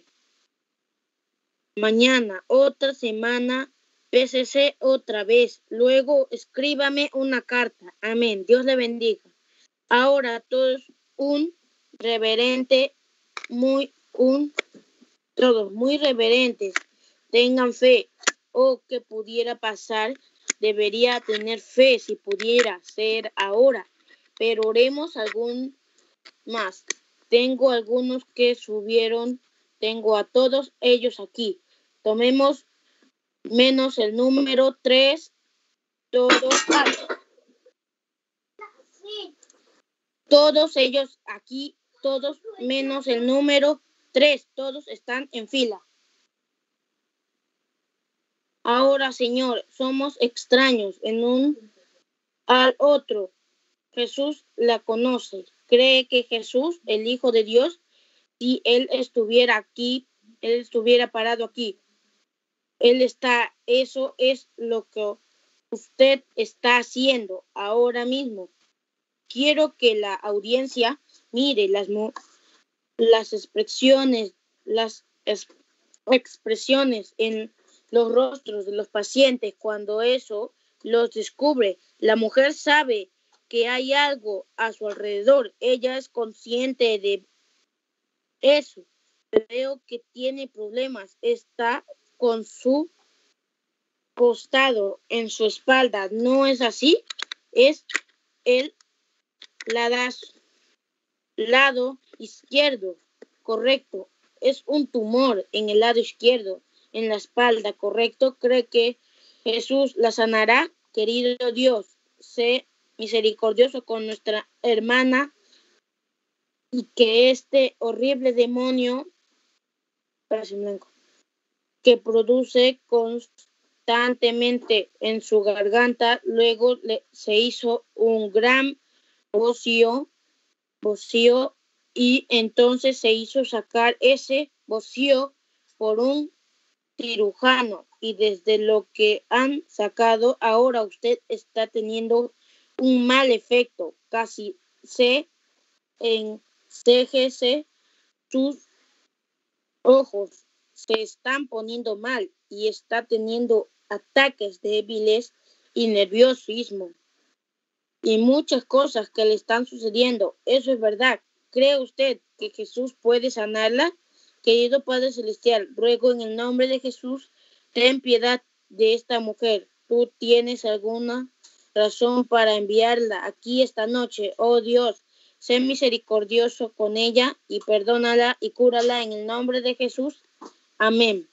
Mañana, otra semana, pésese otra vez. Luego escríbame una carta. Amén. Dios le bendiga. Ahora todos un reverente, muy, un, todos muy reverentes. Tengan fe. Oh, que pudiera pasar. Debería tener fe si pudiera ser ahora. Pero oremos algún más. Tengo algunos que subieron. Tengo a todos ellos aquí. Tomemos menos el número tres. Todos, todos ellos aquí. Todos menos el número tres. Todos están en fila. Ahora, Señor, somos extraños en un al otro. Jesús la conoce. Cree que Jesús, el Hijo de Dios, si Él estuviera aquí, Él estuviera parado aquí. Él está, eso es lo que usted está haciendo ahora mismo. Quiero que la audiencia mire las, las expresiones, las es, expresiones en los rostros de los pacientes cuando eso los descubre. La mujer sabe que hay algo a su alrededor. Ella es consciente de eso. Veo que tiene problemas. Está con su costado, en su espalda. ¿No es así? Es el ladazo, lado izquierdo, correcto. Es un tumor en el lado izquierdo, en la espalda, correcto. ¿Cree que Jesús la sanará? Querido Dios, sé misericordioso con nuestra hermana y que este horrible demonio que produce constantemente en su garganta, luego le, se hizo un gran vacío, vacío y entonces se hizo sacar ese vacío por un cirujano, y desde lo que han sacado ahora usted está teniendo un mal efecto, casi se enceguece, sus ojos se están poniendo mal y está teniendo ataques débiles y nerviosismo y muchas cosas que le están sucediendo. Eso es verdad. ¿Cree usted que Jesús puede sanarla? Querido Padre Celestial, ruego en el nombre de Jesús, ten piedad de esta mujer. Tú tienes alguna razón para enviarla aquí esta noche. Oh Dios, sé misericordioso con ella y perdónala y cúrala en el nombre de Jesús. Amén.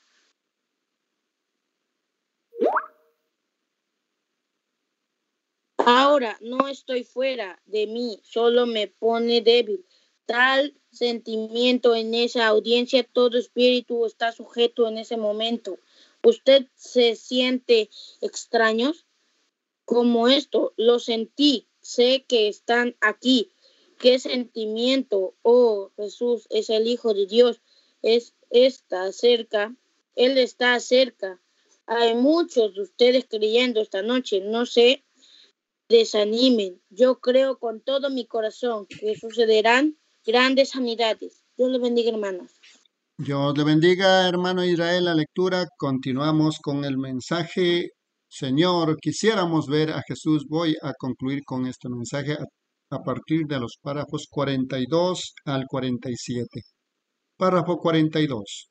Ahora no estoy fuera de mí, solo me pone débil. Tal sentimiento en esa audiencia, todo espíritu está sujeto en ese momento. ¿Usted se siente extraños? Como esto, lo sentí, sé que están aquí. ¿Qué sentimiento? Oh, Jesús es el Hijo de Dios, es, está cerca, Él está cerca. Hay muchos de ustedes creyendo esta noche, no se desanimen. Yo creo con todo mi corazón que sucederán grandes sanidades. Dios le bendiga, hermanos. Dios le bendiga, hermano Israel, la lectura. Continuamos con el mensaje. Señor, quisiéramos ver a Jesús. Voy a concluir con este mensaje a, a partir de los párrafos cuarenta y dos al cuarenta y siete. Párrafo cuarenta y dos.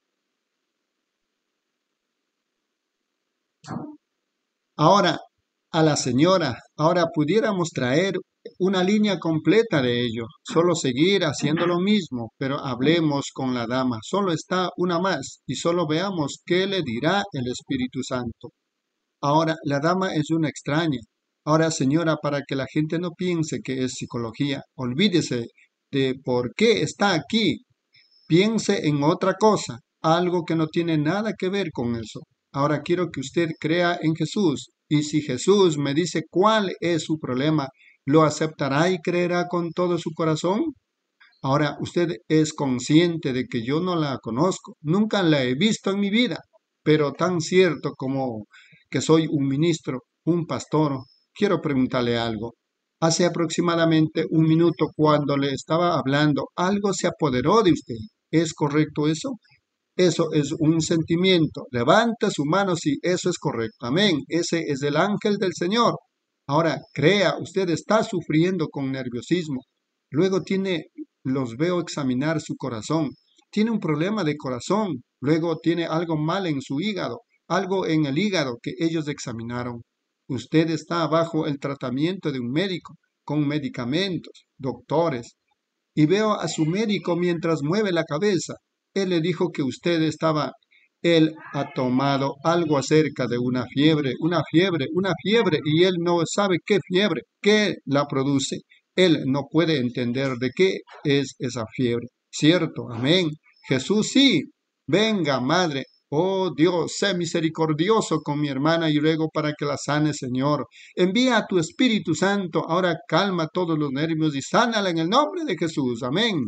Ahora, a la señora, ahora pudiéramos traer una línea completa de ello, solo seguir haciendo lo mismo, pero hablemos con la dama, solo está una más y solo veamos qué le dirá el Espíritu Santo. Ahora, la dama es una extraña. Ahora, señora, para que la gente no piense que es psicología, olvídese de por qué está aquí. Piense en otra cosa, algo que no tiene nada que ver con eso. Ahora quiero que usted crea en Jesús, y si Jesús me dice cuál es su problema, ¿lo aceptará y creerá con todo su corazón? Ahora, usted es consciente de que yo no la conozco, nunca la he visto en mi vida, pero tan cierto como que soy un ministro, un pastor, quiero preguntarle algo. Hace aproximadamente un minuto cuando le estaba hablando, algo se apoderó de usted. ¿Es correcto eso? Eso es un sentimiento. Levanta su mano si eso es correcto. Amén. Ese es el ángel del Señor. Ahora, crea, usted está sufriendo con nerviosismo. Luego tiene, los veo examinar su corazón. Tiene un problema de corazón. Luego tiene algo mal en su hígado, algo en el hígado que ellos examinaron. Usted está bajo el tratamiento de un médico, con medicamentos, doctores. Y veo a su médico mientras mueve la cabeza. Él le dijo que usted estaba, él ha tomado algo acerca de una fiebre, una fiebre, una fiebre, y él no sabe qué fiebre, qué la produce. Él no puede entender de qué es esa fiebre. ¿Cierto? Amén. Jesús sí. Venga, madre. Oh Dios, sé misericordioso con mi hermana y ruego para que la sane, Señor. Envía a tu Espíritu Santo. Ahora calma todos los nervios y sánala en el nombre de Jesús. Amén.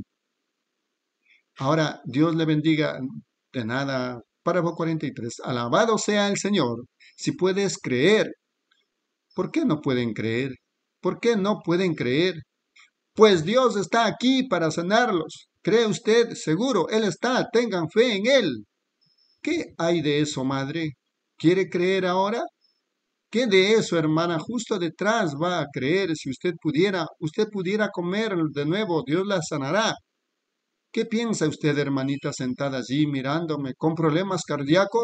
Ahora, Dios le bendiga. De nada. Párrafo cuarenta y tres. Alabado sea el Señor. Si puedes creer. ¿Por qué no pueden creer? ¿Por qué no pueden creer? Pues Dios está aquí para sanarlos. ¿Cree usted? Seguro, Él está. Tengan fe en Él. ¿Qué hay de eso, madre? ¿Quiere creer ahora? ¿Qué de eso, hermana? Justo detrás va a creer. Si usted pudiera, usted pudiera comer de nuevo, Dios la sanará. ¿Qué piensa usted, hermanita, sentada allí mirándome con problemas cardíacos?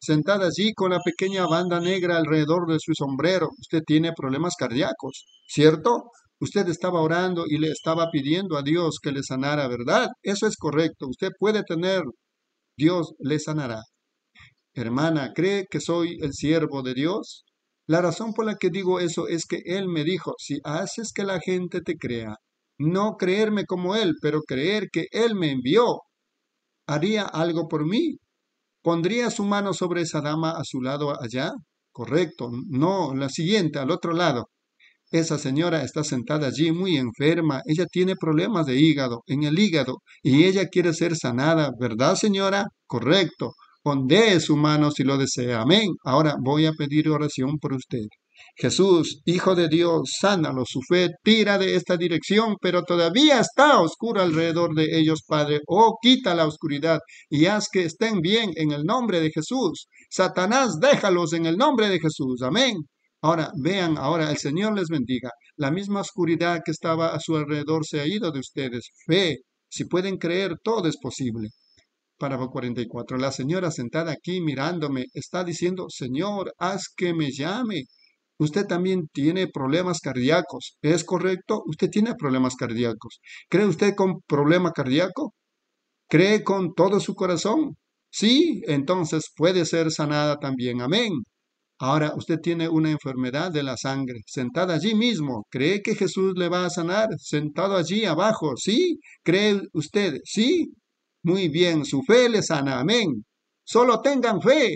sentada allí con la pequeña banda negra alrededor de su sombrero. Usted tiene problemas cardíacos, ¿cierto? Usted estaba orando y le estaba pidiendo a Dios que le sanara, ¿verdad? Eso es correcto. Usted puede tener, Dios le sanará. Hermana, ¿cree que soy el siervo de Dios? La razón por la que digo eso es que Él me dijo, si haces que la gente te crea, no creerme como Él, pero creer que Él me envió, haría algo por mí. ¿Pondría su mano sobre esa dama a su lado allá? Correcto. No, la siguiente, al otro lado. Esa señora está sentada allí muy enferma. Ella tiene problemas de hígado, en el hígado, y ella quiere ser sanada, ¿verdad, señora? Correcto. Pondee su mano si lo desea. Amén. Ahora voy a pedir oración por usted. Jesús, Hijo de Dios, sánalo. Su fe tira de esta dirección, pero todavía está oscuro alrededor de ellos, Padre. Oh, quita la oscuridad y haz que estén bien en el nombre de Jesús. Satanás, déjalos en el nombre de Jesús. Amén. Ahora, vean, ahora el Señor les bendiga. La misma oscuridad que estaba a su alrededor se ha ido de ustedes. Fe, si pueden creer, todo es posible. Párrafo cuarenta y cuatro. La señora sentada aquí mirándome está diciendo, Señor, haz que me llame. Usted también tiene problemas cardíacos. ¿Es correcto? Usted tiene problemas cardíacos. ¿Cree usted con problema cardíaco? ¿Cree con todo su corazón? Sí, entonces puede ser sanada también. Amén. Ahora usted tiene una enfermedad de la sangre, sentada allí mismo. ¿Cree que Jesús le va a sanar? Sentado allí abajo. ¿Sí? ¿Cree usted? Sí. Muy bien, su fe le sana. Amén. Solo tengan fe.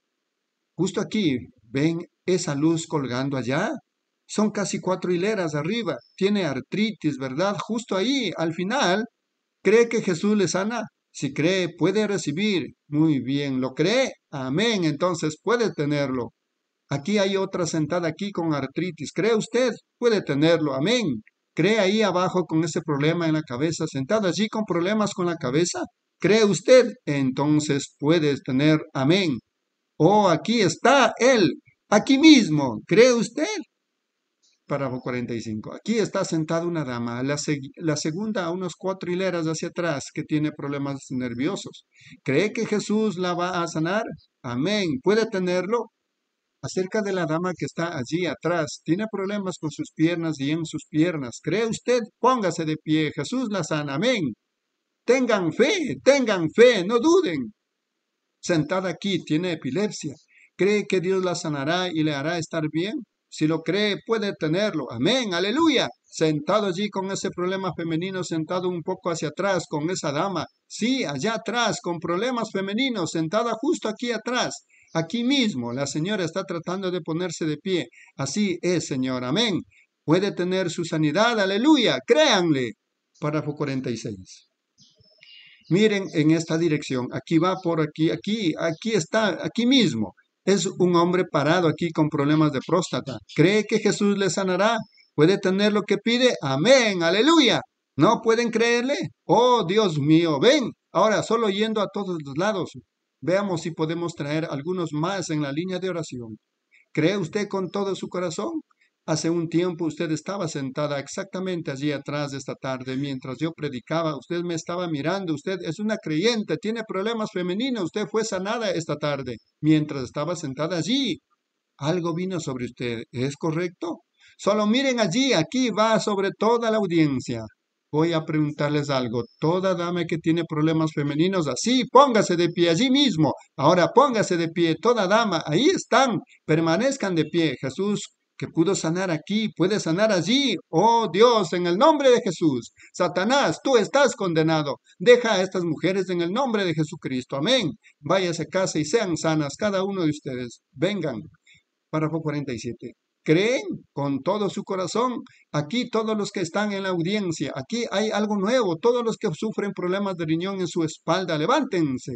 Justo aquí, ¿ven esa luz colgando allá? Son casi cuatro hileras arriba. Tiene artritis, ¿verdad? Justo ahí, al final. ¿Cree que Jesús le sana? Si cree, puede recibir. Muy bien, ¿lo cree? Amén, entonces puede tenerlo. Aquí hay otra sentada aquí con artritis. ¿Cree usted? Puede tenerlo. Amén. ¿Cree ahí abajo con ese problema en la cabeza, sentada allí con problemas con la cabeza? ¿Cree usted? Entonces puede tener. Amén. Oh, aquí está Él, aquí mismo. ¿Cree usted? Párrafo cuarenta y cinco. Aquí está sentada una dama, la, seg- la segunda a unos cuatro hileras hacia atrás, que tiene problemas nerviosos. ¿Cree que Jesús la va a sanar? Amén. ¿Puede tenerlo? Acerca de la dama que está allí atrás, tiene problemas con sus piernas y en sus piernas. ¿Cree usted? Póngase de pie. Jesús la sana. Amén. Tengan fe, tengan fe, no duden. Sentada aquí, tiene epilepsia. ¿Cree que Dios la sanará y le hará estar bien? Si lo cree, puede tenerlo. Amén, aleluya. Sentado allí con ese problema femenino, sentado un poco hacia atrás con esa dama. Sí, allá atrás, con problemas femeninos, sentada justo aquí atrás. Aquí mismo, la señora está tratando de ponerse de pie. Así es, Señor. Amén. Puede tener su sanidad. Aleluya. Créanle. Párrafo cuarenta y seis. Miren en esta dirección. Aquí va por aquí, aquí, aquí está, aquí mismo. Es un hombre parado aquí con problemas de próstata. ¿Cree que Jesús le sanará? ¿Puede tener lo que pide? Amén. Aleluya. ¿No pueden creerle? Oh, Dios mío. Ven. Ahora, solo yendo a todos los lados. Veamos si podemos traer algunos más en la línea de oración. ¿Cree usted con todo su corazón? Hace un tiempo usted estaba sentada exactamente allí atrás de esta tarde mientras yo predicaba. Usted me estaba mirando. Usted es una creyente, tiene problemas femeninos. Usted fue sanada esta tarde mientras estaba sentada allí. Algo vino sobre usted. ¿Es correcto? Solo miren allí. Aquí va sobre toda la audiencia. Voy a preguntarles algo. Toda dama que tiene problemas femeninos, así, póngase de pie allí mismo. Ahora póngase de pie, toda dama, ahí están. Permanezcan de pie. Jesús, que pudo sanar aquí, puede sanar allí. Oh Dios, en el nombre de Jesús. Satanás, tú estás condenado. Deja a estas mujeres en el nombre de Jesucristo. Amén. Váyase a casa y sean sanas cada uno de ustedes. Vengan. Párrafo cuarenta y siete. ¿Creen con todo su corazón? Aquí todos los que están en la audiencia, aquí hay algo nuevo. Todos los que sufren problemas de riñón en su espalda, levántense.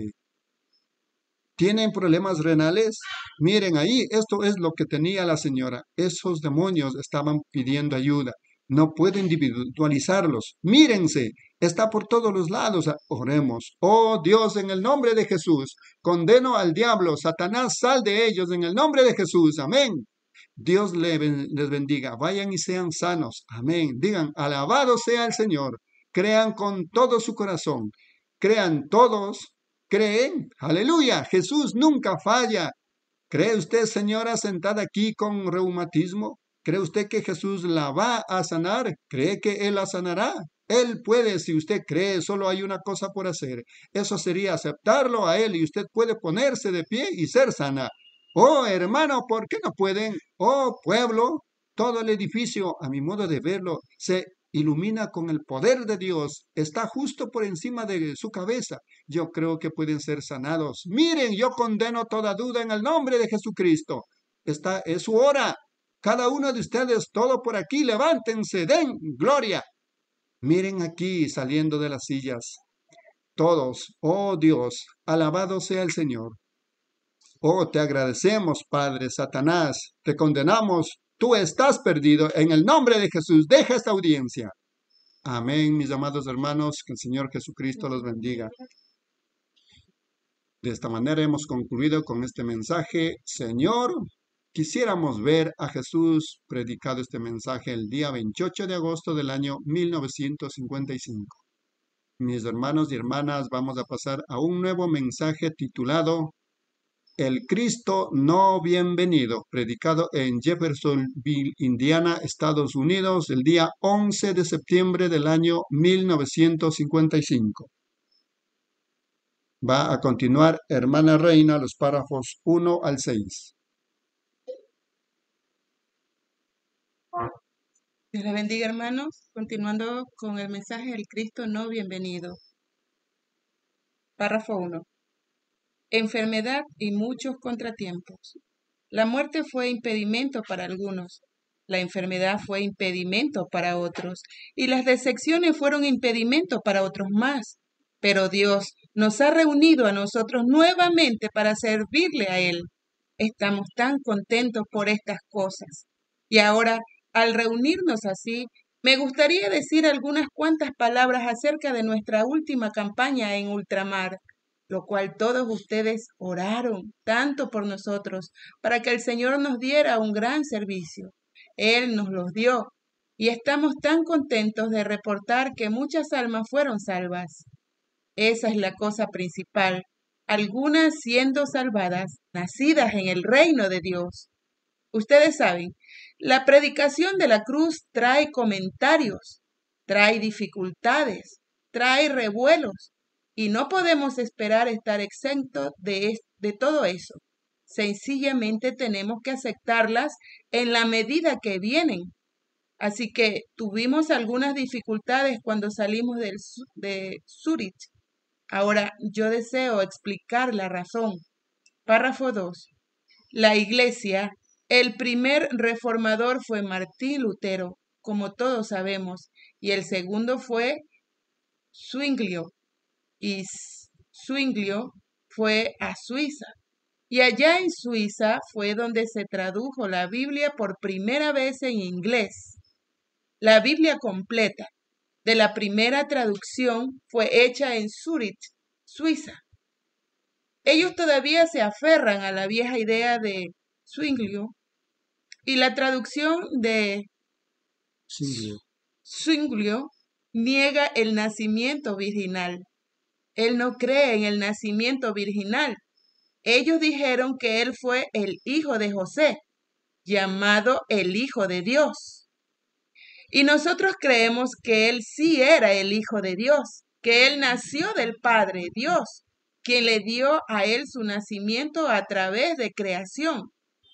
¿Tienen problemas renales? Miren ahí, esto es lo que tenía la señora. Esos demonios estaban pidiendo ayuda. No puedo individualizarlos. Mírense, está por todos los lados. Oremos. Oh Dios, en el nombre de Jesús, condeno al diablo. Satanás, sal de ellos en el nombre de Jesús. Amén. Dios les bendiga. Vayan y sean sanos. Amén. Digan, alabado sea el Señor. Crean con todo su corazón. Crean todos ¿Creen? Aleluya, Jesús nunca falla. ¿Cree usted, señora, sentada aquí con reumatismo? ¿Cree usted que Jesús la va a sanar? ¿Cree que Él la sanará? Él puede, si usted cree, solo hay una cosa por hacer. Eso sería aceptarlo a Él y usted puede ponerse de pie y ser sana. Oh, hermano, ¿por qué no pueden? Oh, pueblo, todo el edificio, a mi modo de verlo, se ilumina con el poder de Dios. Está justo por encima de su cabeza. Yo creo que pueden ser sanados. Miren, yo condeno toda duda en el nombre de Jesucristo. Esta es su hora. Cada uno de ustedes, todo por aquí, levántense, den gloria. Miren aquí saliendo de las sillas. Todos, oh Dios, alabado sea el Señor. Oh, te agradecemos, Padre Satanás. Te condenamos. Tú estás perdido. En el nombre de Jesús, deja esta audiencia. Amén, mis amados hermanos. Que el Señor Jesucristo los bendiga. De esta manera hemos concluido con este mensaje. Señor, quisiéramos ver a Jesús predicado este mensaje el día veintiocho de agosto del año mil novecientos cincuenta y cinco. Mis hermanos y hermanas, vamos a pasar a un nuevo mensaje titulado El Cristo no bienvenido, predicado en Jeffersonville, Indiana, Estados Unidos, el día once de septiembre del año mil novecientos cincuenta y cinco. Va a continuar hermana Reina, los párrafos uno al seis. Dios les bendiga, hermanos. Continuando con el mensaje del Cristo no bienvenido. Párrafo uno. Enfermedad y muchos contratiempos. La muerte fue impedimento para algunos, la enfermedad fue impedimento para otros, y las decepciones fueron impedimento para otros más. Pero Dios nos ha reunido a nosotros nuevamente para servirle a Él. Estamos tan contentos por estas cosas. Y ahora, al reunirnos así, me gustaría decir algunas cuantas palabras acerca de nuestra última campaña en ultramar, lo cual todos ustedes oraron tanto por nosotros para que el Señor nos diera un gran servicio. Él nos los dio y estamos tan contentos de reportar que muchas almas fueron salvas. Esa es la cosa principal, algunas siendo salvadas, nacidas en el reino de Dios. Ustedes saben, la predicación de la cruz trae comentarios, trae dificultades, trae revuelos. Y no podemos esperar estar exentos de, de todo eso. Sencillamente tenemos que aceptarlas en la medida que vienen. Así que tuvimos algunas dificultades cuando salimos del, de Zurich. Ahora yo deseo explicar la razón. Párrafo dos. La iglesia, el primer reformador fue Martín Lutero, como todos sabemos, y el segundo fue Zwinglio. Y Zwinglio fue a Suiza. Y allá en Suiza fue donde se tradujo la Biblia por primera vez en inglés. La Biblia completa de la primera traducción fue hecha en Zurich, Suiza. Ellos todavía se aferran a la vieja idea de Zwinglio y la traducción de Zwinglio. Zwinglio niega el nacimiento virginal. Él no cree en el nacimiento virginal. Ellos dijeron que él fue el hijo de José, llamado el Hijo de Dios. Y nosotros creemos que él sí era el Hijo de Dios, que él nació del Padre Dios, quien le dio a él su nacimiento a través de creación.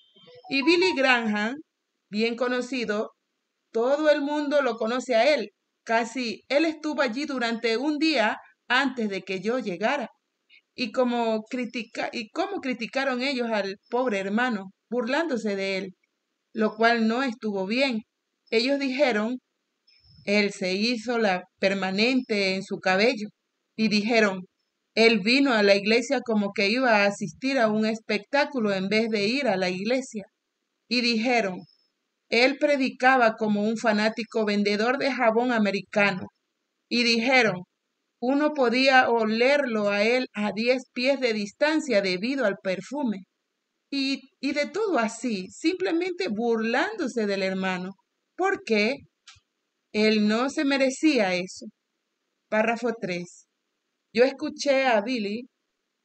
Y Billy Graham, bien conocido, todo el mundo lo conoce a él. Casi él estuvo allí durante un día antes de que yo llegara. Y como critica, y cómo criticaron ellos al pobre hermano, burlándose de él, lo cual no estuvo bien. Ellos dijeron, él se hizo la permanente en su cabello, y dijeron, él vino a la iglesia como que iba a asistir a un espectáculo en vez de ir a la iglesia. Y dijeron, él predicaba como un fanático vendedor de jabón americano. Y dijeron, uno podía olerlo a él a diez pies de distancia debido al perfume. Y, y de todo así, simplemente burlándose del hermano. ¿Por qué? Él no se merecía eso. Párrafo tres. Yo escuché a Billy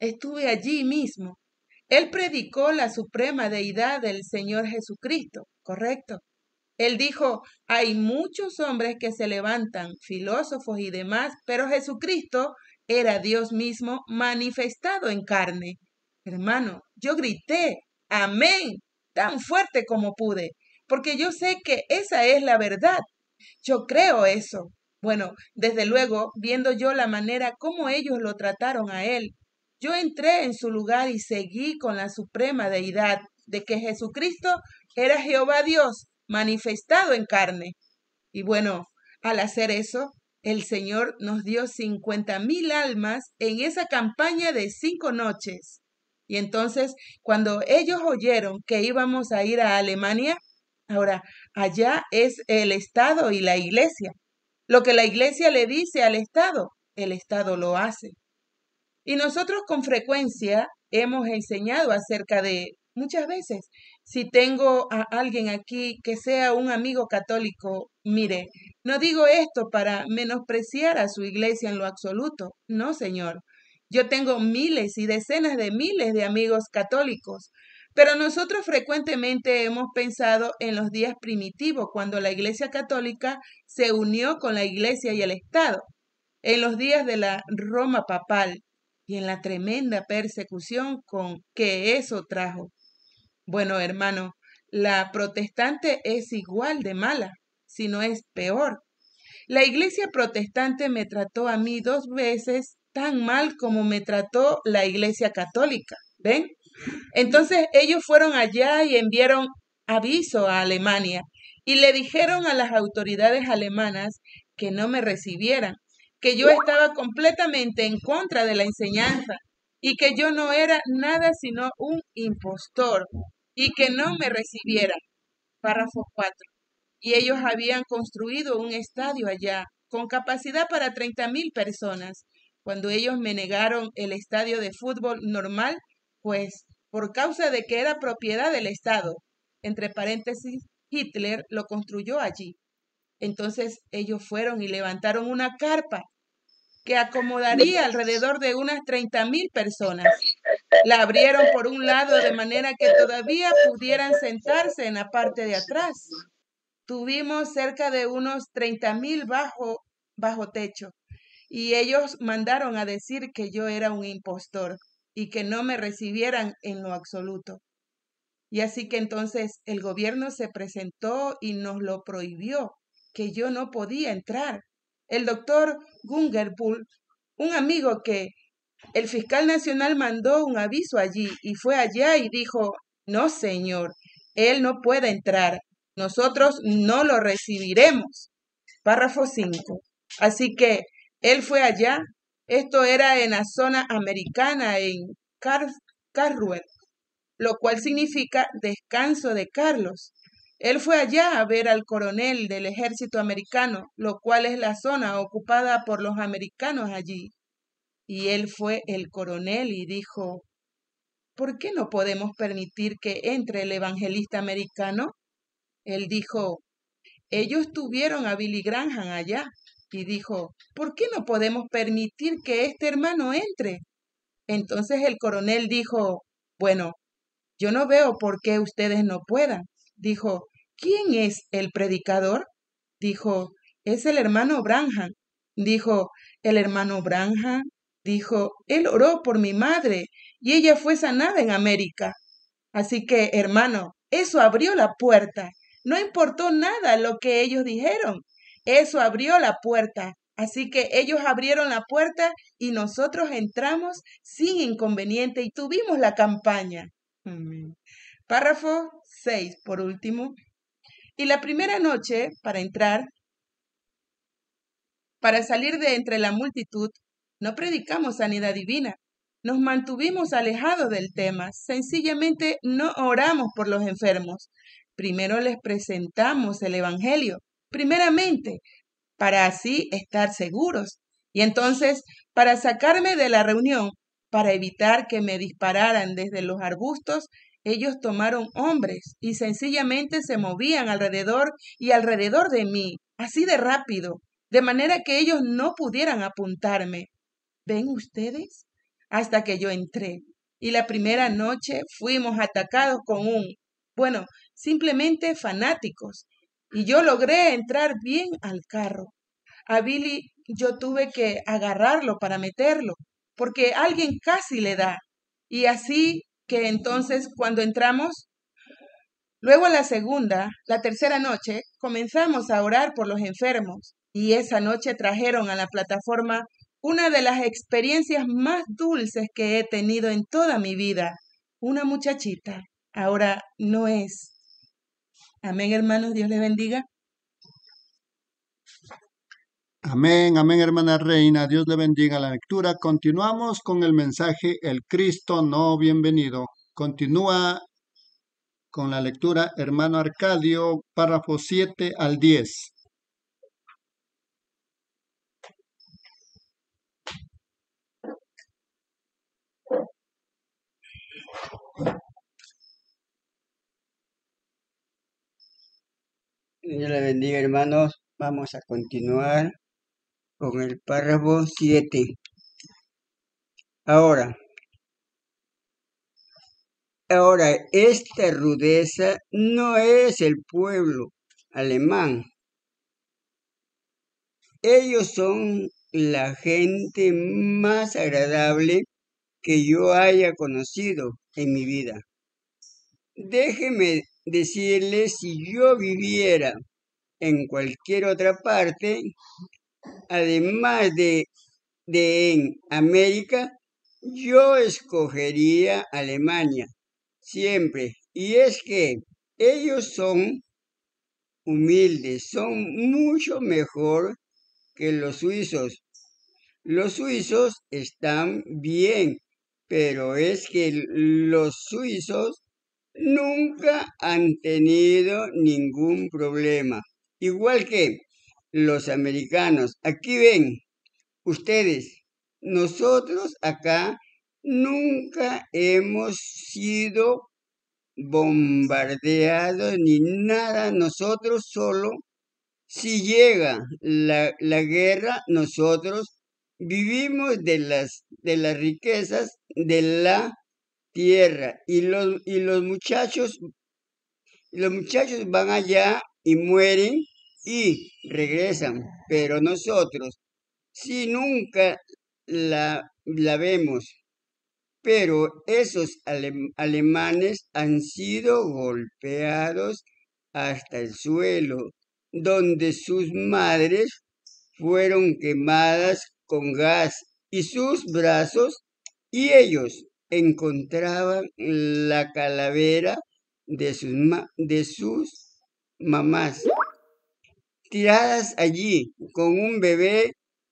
estuve allí mismo. Él predicó la suprema deidad del Señor Jesucristo, ¿correcto? Él dijo, hay muchos hombres que se levantan, filósofos y demás, pero Jesucristo era Dios mismo manifestado en carne. Hermano, yo grité, amén, tan fuerte como pude, porque yo sé que esa es la verdad. Yo creo eso. Bueno, desde luego, viendo yo la manera como ellos lo trataron a él, yo entré en su lugar y seguí con la suprema deidad de que Jesucristo era Jehová Dios manifestado en carne. Y bueno, al hacer eso, el Señor nos dio cincuenta mil almas en esa campaña de cinco noches. Y entonces, cuando ellos oyeron que íbamos a ir a Alemania, ahora, allá es el Estado y la Iglesia. Lo que la Iglesia le dice al Estado, el Estado lo hace. Y nosotros con frecuencia hemos enseñado acerca de, muchas veces, si tengo a alguien aquí que sea un amigo católico, mire, no digo esto para menospreciar a su iglesia en lo absoluto, no, señor. Yo tengo miles y decenas de miles de amigos católicos, pero nosotros frecuentemente hemos pensado en los días primitivos, cuando la Iglesia Católica se unió con la Iglesia y el Estado, en los días de la Roma papal y en la tremenda persecución con que eso trajo. Bueno, hermano, la protestante es igual de mala, si no es peor. La Iglesia protestante me trató a mí dos veces tan mal como me trató la Iglesia Católica, ¿ven? Entonces ellos fueron allá y enviaron aviso a Alemania y le dijeron a las autoridades alemanas que no me recibieran, que yo estaba completamente en contra de la enseñanza y que yo no era nada sino un impostor y que no me recibieran. Párrafo cuatro. Y ellos habían construido un estadio allá con capacidad para treinta mil personas. Cuando ellos me negaron el estadio de fútbol normal, pues por causa de que era propiedad del Estado, entre paréntesis, Hitler lo construyó allí. Entonces ellos fueron y levantaron una carpa que acomodaría alrededor de unas treinta mil personas. La abrieron por un lado de manera que todavía pudieran sentarse en la parte de atrás. Tuvimos cerca de unos treinta mil bajo, bajo techo y ellos mandaron a decir que yo era un impostor y que no me recibieran en lo absoluto. Y así que entonces el gobierno se presentó y nos lo prohibió, que yo no podía entrar. El doctor Gungerbull, un amigo que el fiscal nacional mandó un aviso allí y fue allá y dijo, no señor, él no puede entrar, nosotros no lo recibiremos. Párrafo cinco. Así que él fue allá. Esto era en la zona americana, en Car Carruel, lo cual significa descanso de Carlos. Él fue allá a ver al coronel del ejército americano, lo cual es la zona ocupada por los americanos allí. Y él fue el coronel y dijo, ¿por qué no podemos permitir que entre el evangelista americano? Él dijo, ellos tuvieron a Billy Graham allá. Y dijo, ¿por qué no podemos permitir que este hermano entre? Entonces el coronel dijo, bueno, yo no veo por qué ustedes no puedan. Dijo, ¿quién es el predicador? Dijo, es el hermano Branham. Dijo, ¿el hermano Branham? Dijo, él oró por mi madre y ella fue sanada en América. Así que, hermano, eso abrió la puerta. No importó nada lo que ellos dijeron. Eso abrió la puerta. Así que ellos abrieron la puerta y nosotros entramos sin inconveniente y tuvimos la campaña. Amén. Párrafo seis, por último. Y la primera noche, para entrar, para salir de entre la multitud, no predicamos sanidad divina. Nos mantuvimos alejados del tema. Sencillamente no oramos por los enfermos. Primero les presentamos el Evangelio. Primeramente, para así estar seguros. Y entonces, para sacarme de la reunión, para evitar que me dispararan desde los arbustos, ellos tomaron hombres y sencillamente se movían alrededor y alrededor de mí, así de rápido, de manera que ellos no pudieran apuntarme. ¿Ven ustedes? hasta que yo entré. Y la primera noche fuimos atacados con un, bueno, simplemente fanáticos. Y yo logré entrar bien al carro. A Billy yo tuve que agarrarlo para meterlo, porque alguien casi le da. Y así que entonces cuando entramos, luego la segunda, la tercera noche, comenzamos a orar por los enfermos. Y esa noche trajeron a la plataforma una de las experiencias más dulces que he tenido en toda mi vida. Una muchachita. Ahora no es. Amén, hermanos. Dios les bendiga. Amén, amén, hermana Reina. Dios le bendiga la lectura. Continuamos con el mensaje El Cristo no bienvenido. Continúa con la lectura, hermano Arcadio, párrafo siete al diez. Dios le bendiga, hermanos. Vamos a continuar con el párrafo siete. Ahora, ahora, esta rudeza no es el pueblo alemán. Ellos son la gente más agradable que yo haya conocido en mi vida. Déjeme decirles, si yo viviera en cualquier otra parte, además de, de en América, yo escogería Alemania, siempre. Y es que ellos son humildes, son mucho mejor que los suizos. Los suizos están bien, pero es que los suizos nunca han tenido ningún problema. Igual que los americanos. Aquí ven ustedes, nosotros acá nunca hemos sido bombardeados ni nada. Nosotros solo, si llega la, la guerra, nosotros vivimos de las, de las riquezas de la tierra. Y los, y los muchachos, los muchachos van allá y mueren y regresan. Pero nosotros, si nunca la, la vemos. Pero esos ale- alemanes han sido golpeados hasta el suelo, donde sus madres fueron quemadas con gas y sus brazos, y ellos encontraban la calavera de sus, ma- de sus mamás tiradas allí con un bebé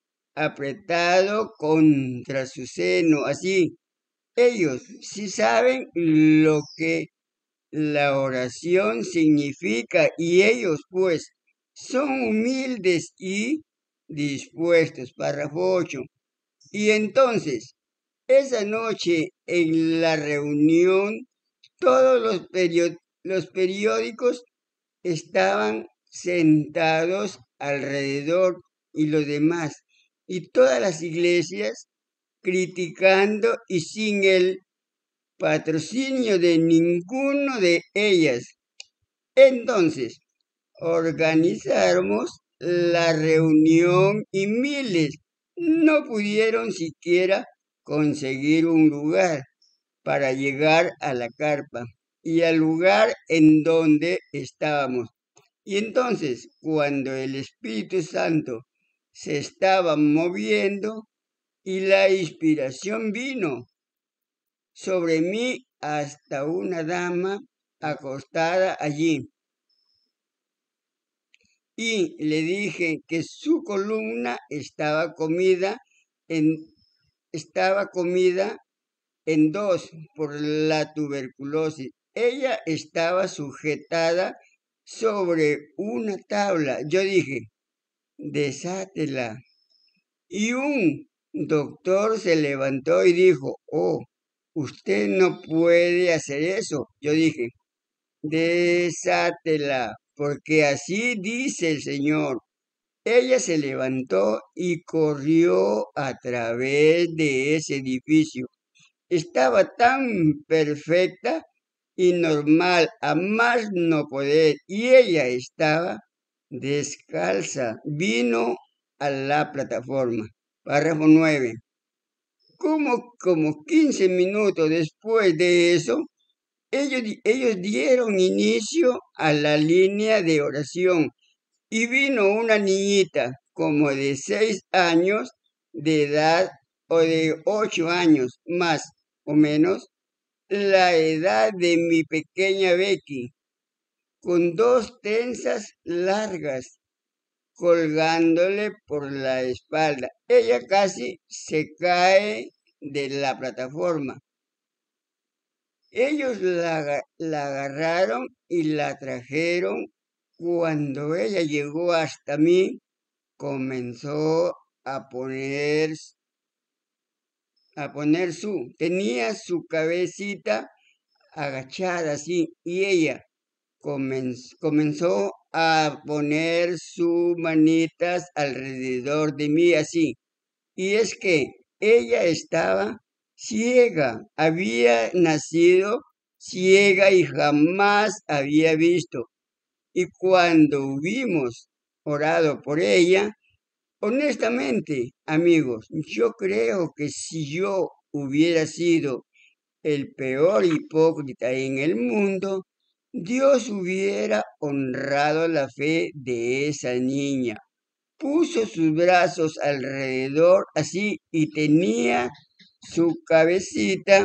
apretado contra su seno, así. Ellos sí saben lo que la oración significa, y ellos pues son humildes y dispuestos. Párrafo ocho. Y entonces, esa noche en la reunión, todos los, perio- los periódicos estaban sentados alrededor, y los demás, y todas las iglesias criticando, y sin el patrocinio de ninguno de ellas. Entonces, organizamos la reunión y miles no pudieron siquiera conseguir un lugar para llegar a la carpa y al lugar en donde estábamos. Y entonces, cuando el Espíritu Santo se estaba moviendo y la inspiración vino sobre mí, hasta una dama acostada allí, y le dije que su columna estaba comida en, estaba comida en dos por la tuberculosis. Ella estaba sujetada sobre una tabla. Yo dije, desátela. Y un doctor se levantó y dijo, oh, usted no puede hacer eso. Yo dije, desátela, porque así dice el Señor. Ella se levantó y corrió a través de ese edificio. Estaba tan perfecta y normal, a más no poder, y ella estaba descalza. Vino a la plataforma. Párrafo nueve. Como, como quince minutos después de eso, ellos, ellos dieron inicio a la línea de oración y vino una niñita como de seis años de edad o de ocho años más o menos, la edad de mi pequeña Becky, con dos trenzas largas colgándole por la espalda. Ella casi se cae de la plataforma. Ellos la, la agarraron y la trajeron. Cuando ella llegó hasta mí, comenzó a poner, a poner su, tenía su cabecita agachada así, y ella comenzó, comenzó a poner sus manitas alrededor de mí así. Y es que ella estaba ciega, había nacido ciega y jamás había visto. Y cuando hubimos orado por ella, honestamente, amigos, yo creo que si yo hubiera sido el peor hipócrita en el mundo, Dios hubiera honrado la fe de esa niña. Puso sus brazos alrededor así y tenía su cabecita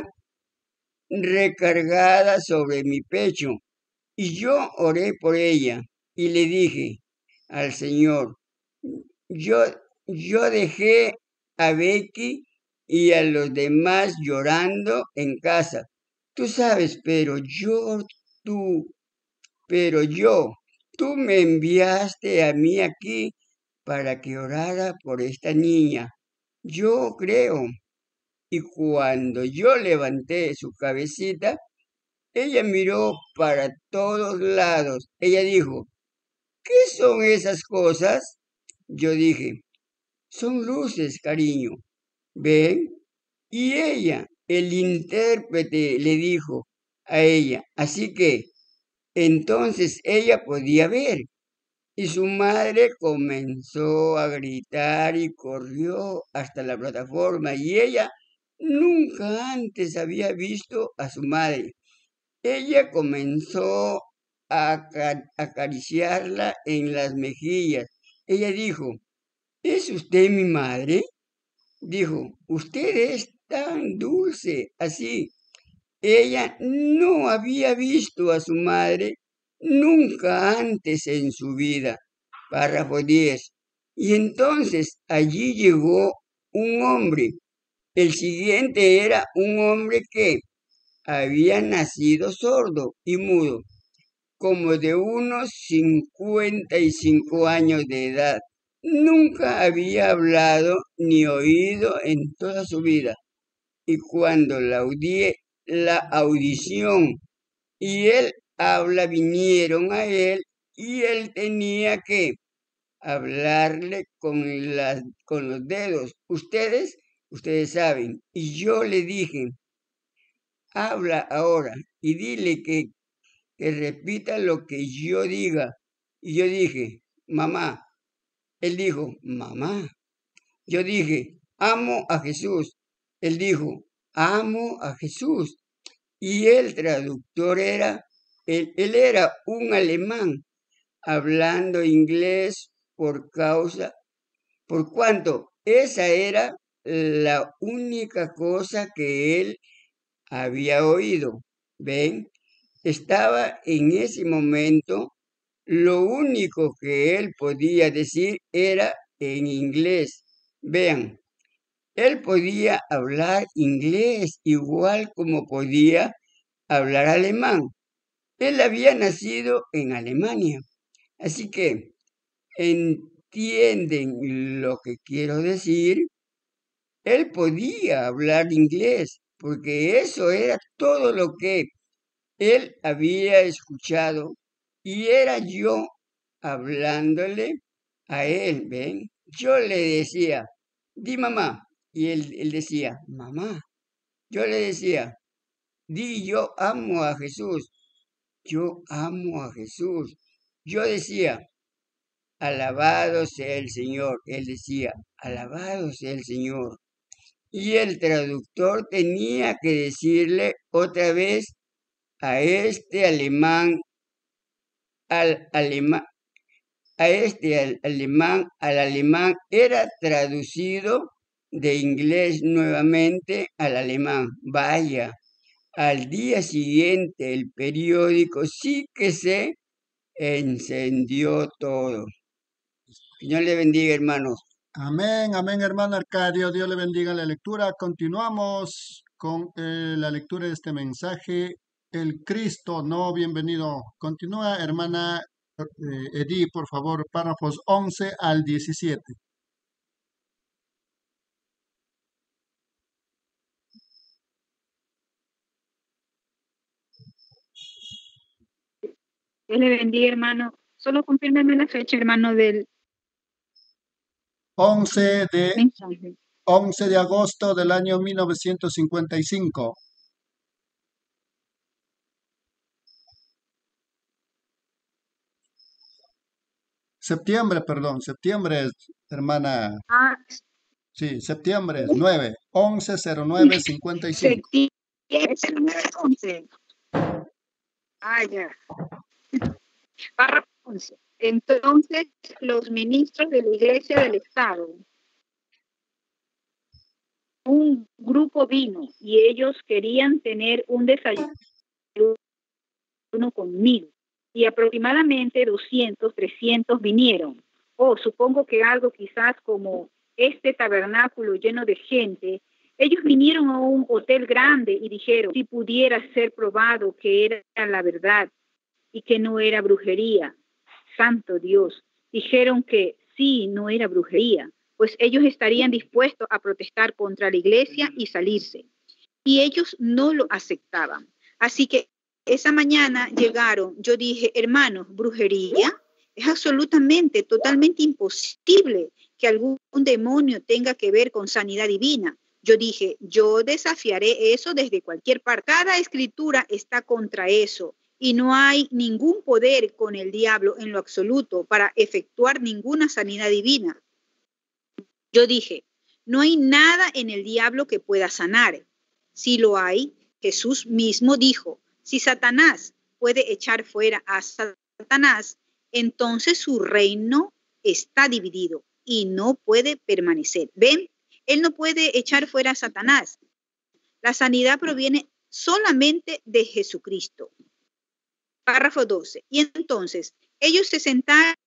recargada sobre mi pecho. Y yo oré por ella y le dije al Señor, yo, yo dejé a Becky y a los demás llorando en casa. Tú sabes, pero yo, tú, pero yo, tú me enviaste a mí aquí para que orara por esta niña. Yo creo. Y cuando yo levanté su cabecita, ella miró para todos lados. Ella dijo, ¿qué son esas cosas? Yo dije, son luces, cariño. ¿Ven? Y ella, el intérprete, le dijo a ella. Así que entonces ella podía ver. Y su madre comenzó a gritar y corrió hasta la plataforma. Y ella nunca antes había visto a su madre. Ella comenzó a acariciarla en las mejillas. Ella dijo, ¿es usted mi madre? Dijo, usted es tan dulce, así. Ella no había visto a su madre nunca antes en su vida. Párrafo diez. Y entonces allí llegó un hombre. El siguiente era un hombre que había nacido sordo y mudo, como de unos cincuenta y cinco años de edad. Nunca había hablado ni oído en toda su vida. Y cuando la, audie, la audición y el habla vinieron a él, y él tenía que hablarle con, las, con los dedos. Ustedes, ustedes saben. Y yo le dije, habla ahora y dile que, que repita lo que yo diga. Y yo dije, mamá. Él dijo, mamá. Yo dije, amo a Jesús. Él dijo, amo a Jesús. Y el traductor era, él, él era un alemán, hablando inglés por causa, por cuanto esa era la única cosa que él había oído. ¿Ven? Estaba en ese momento, lo único que él podía decir era en inglés. Vean, él podía hablar inglés igual como podía hablar alemán. Él había nacido en Alemania. Así que, ¿entienden lo que quiero decir? Él podía hablar inglés, porque eso era todo lo que él había escuchado, y era yo hablándole a él, ¿ven? Yo le decía, di mamá. Y él, él decía, mamá. Yo le decía, di yo amo a Jesús. Yo amo a Jesús. Yo decía, alabado sea el Señor. Él decía, alabado sea el Señor. Y el traductor tenía que decirle otra vez a este alemán, al alemán, a este al alemán, al alemán, era traducido de inglés nuevamente al alemán. Vaya, al día siguiente el periódico sí que se encendió todo. Señor le bendiga, hermanos. Amén, amén, hermano Arcadio. Dios le bendiga la lectura. Continuamos con eh, la lectura de este mensaje. El Cristo, no, bienvenido. Continúa, hermana eh, Edith, por favor, párrafos once al diecisiete. Dios le bendiga, hermano. Solo confírmeme la fecha, hermano, del once de, mensaje. once de agosto del año mil novecientos cincuenta y cinco. Septiembre, perdón, septiembre es, hermana. Ah, Sí, septiembre es nueve, once cero nueve cincuenta y cinco. septiembre once. Ah, ya. Párrafo once. Entonces, los ministros de la Iglesia del Estado, un grupo vino y ellos querían tener un desayuno conmigo. Y aproximadamente doscientos, trescientos vinieron. O supongo que algo quizás como este tabernáculo lleno de gente. Ellos vinieron a un hotel grande y dijeron, si pudiera ser probado que era la verdad y que no era brujería. Santo Dios. Dijeron que sí, no era brujería, pues ellos estarían dispuestos a protestar contra la iglesia y salirse. Y ellos no lo aceptaban. Así que esa mañana llegaron, yo dije, hermanos, brujería es absolutamente, totalmente imposible que algún demonio tenga que ver con sanidad divina. Yo dije, yo desafiaré eso desde cualquier parte. Cada escritura está contra eso y no hay ningún poder con el diablo en lo absoluto para efectuar ninguna sanidad divina. Yo dije, no hay nada en el diablo que pueda sanar. Si lo hay, Jesús mismo dijo, si Satanás puede echar fuera a Satanás, entonces su reino está dividido y no puede permanecer. ¿Ven? Él no puede echar fuera a Satanás. La sanidad proviene solamente de Jesucristo. Párrafo doce. Y entonces ellos se sentaron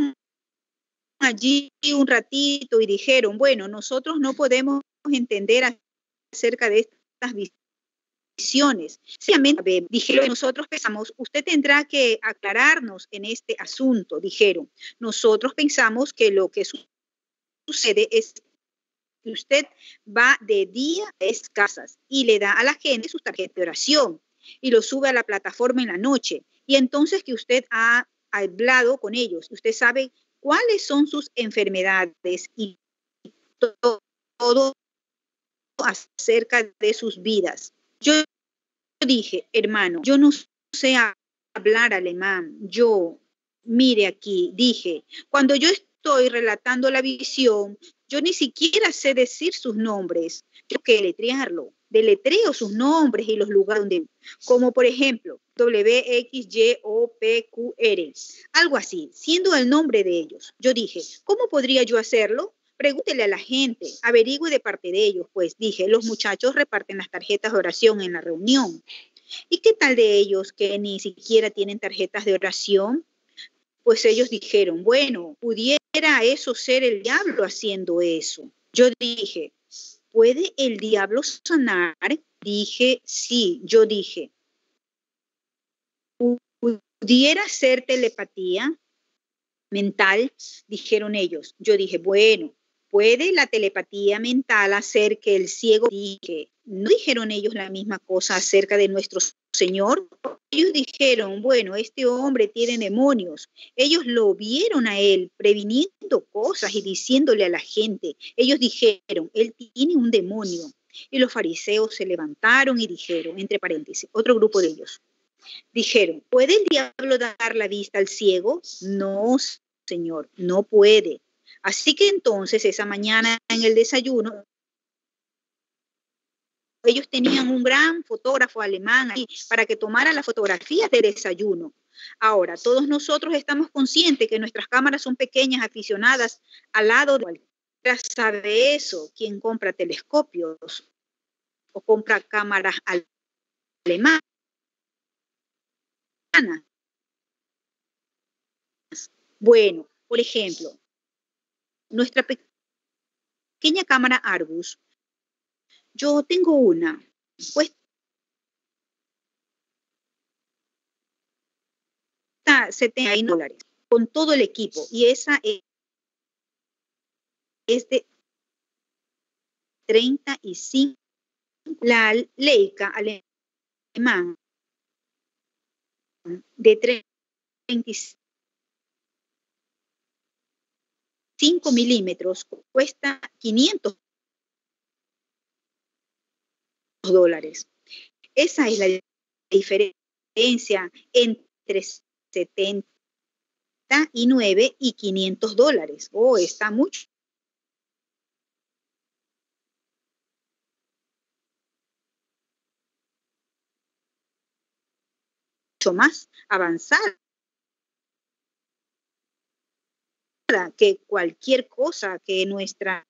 allí un ratito y dijeron, bueno, nosotros no podemos entender acerca de estas visiones. Simplemente dijeron, nosotros pensamos, usted tendrá que aclararnos en este asunto, dijeron. Nosotros pensamos que lo que sucede es que usted va de día a las casas y le da a la gente su tarjeta de oración y lo sube a la plataforma en la noche. Y entonces que usted ha hablado con ellos, usted sabe cuáles son sus enfermedades y todo, todo acerca de sus vidas. Yo dije, hermano, yo no sé hablar alemán. Yo, mire aquí, dije, cuando yo estoy relatando la visión, yo ni siquiera sé decir sus nombres. Yo que deletrearlo. Deletreo sus nombres y los lugares donde, como por ejemplo, W X Y O P Q R, algo así, siendo el nombre de ellos. Yo dije, ¿cómo podría yo hacerlo? Pregúntele a la gente, averigüe de parte de ellos, pues dije, los muchachos reparten las tarjetas de oración en la reunión. ¿Y qué tal de ellos que ni siquiera tienen tarjetas de oración? Pues ellos dijeron, bueno, pudiera eso ser el diablo haciendo eso. Yo dije, ¿puede el diablo sanar? Dije, sí, yo dije, ¿pudiera ser telepatía mental? Dijeron ellos. Yo dije, bueno, ¿puede la telepatía mental hacer que el ciego? Dije, ¿no dijeron ellos la misma cosa acerca de nuestros Señor? Ellos dijeron, bueno, este hombre tiene demonios. Ellos lo vieron a él previniendo cosas y diciéndole a la gente. Ellos dijeron, él tiene un demonio. Y los fariseos se levantaron y dijeron, entre paréntesis, otro grupo de ellos, dijeron, ¿puede el diablo dar la vista al ciego? No, Señor, no puede. Así que entonces esa mañana en el desayuno, ellos tenían un gran fotógrafo alemán ahí para que tomara las fotografías de desayuno. Ahora, todos nosotros estamos conscientes que nuestras cámaras son pequeñas, aficionadas al lado de cualquiera. Sabe eso, quien compra telescopios o compra cámaras alemanas. Bueno, por ejemplo, nuestra pequeña cámara Argus, yo tengo una, cuesta setenta dólares con todo el equipo y esa es, es de treinta y cinco. La Leica alemana de treinta y cinco milímetros cuesta quinientos dólares. Esa es la diferencia entre setenta y nueve y quinientos dólares. Oh, está mucho más avanzada que cualquier cosa que nuestra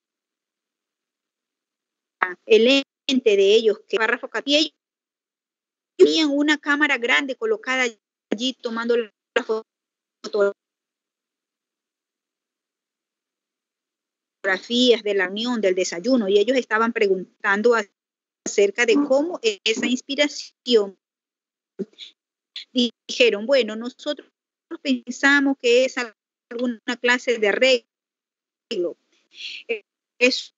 el ente de ellos, que párrafo y ellos tenían una cámara grande colocada allí tomando la fotografías de la unión, del desayuno, y ellos estaban preguntando acerca de cómo esa inspiración. Dijeron, bueno, nosotros pensamos que es alguna clase de arreglo. Es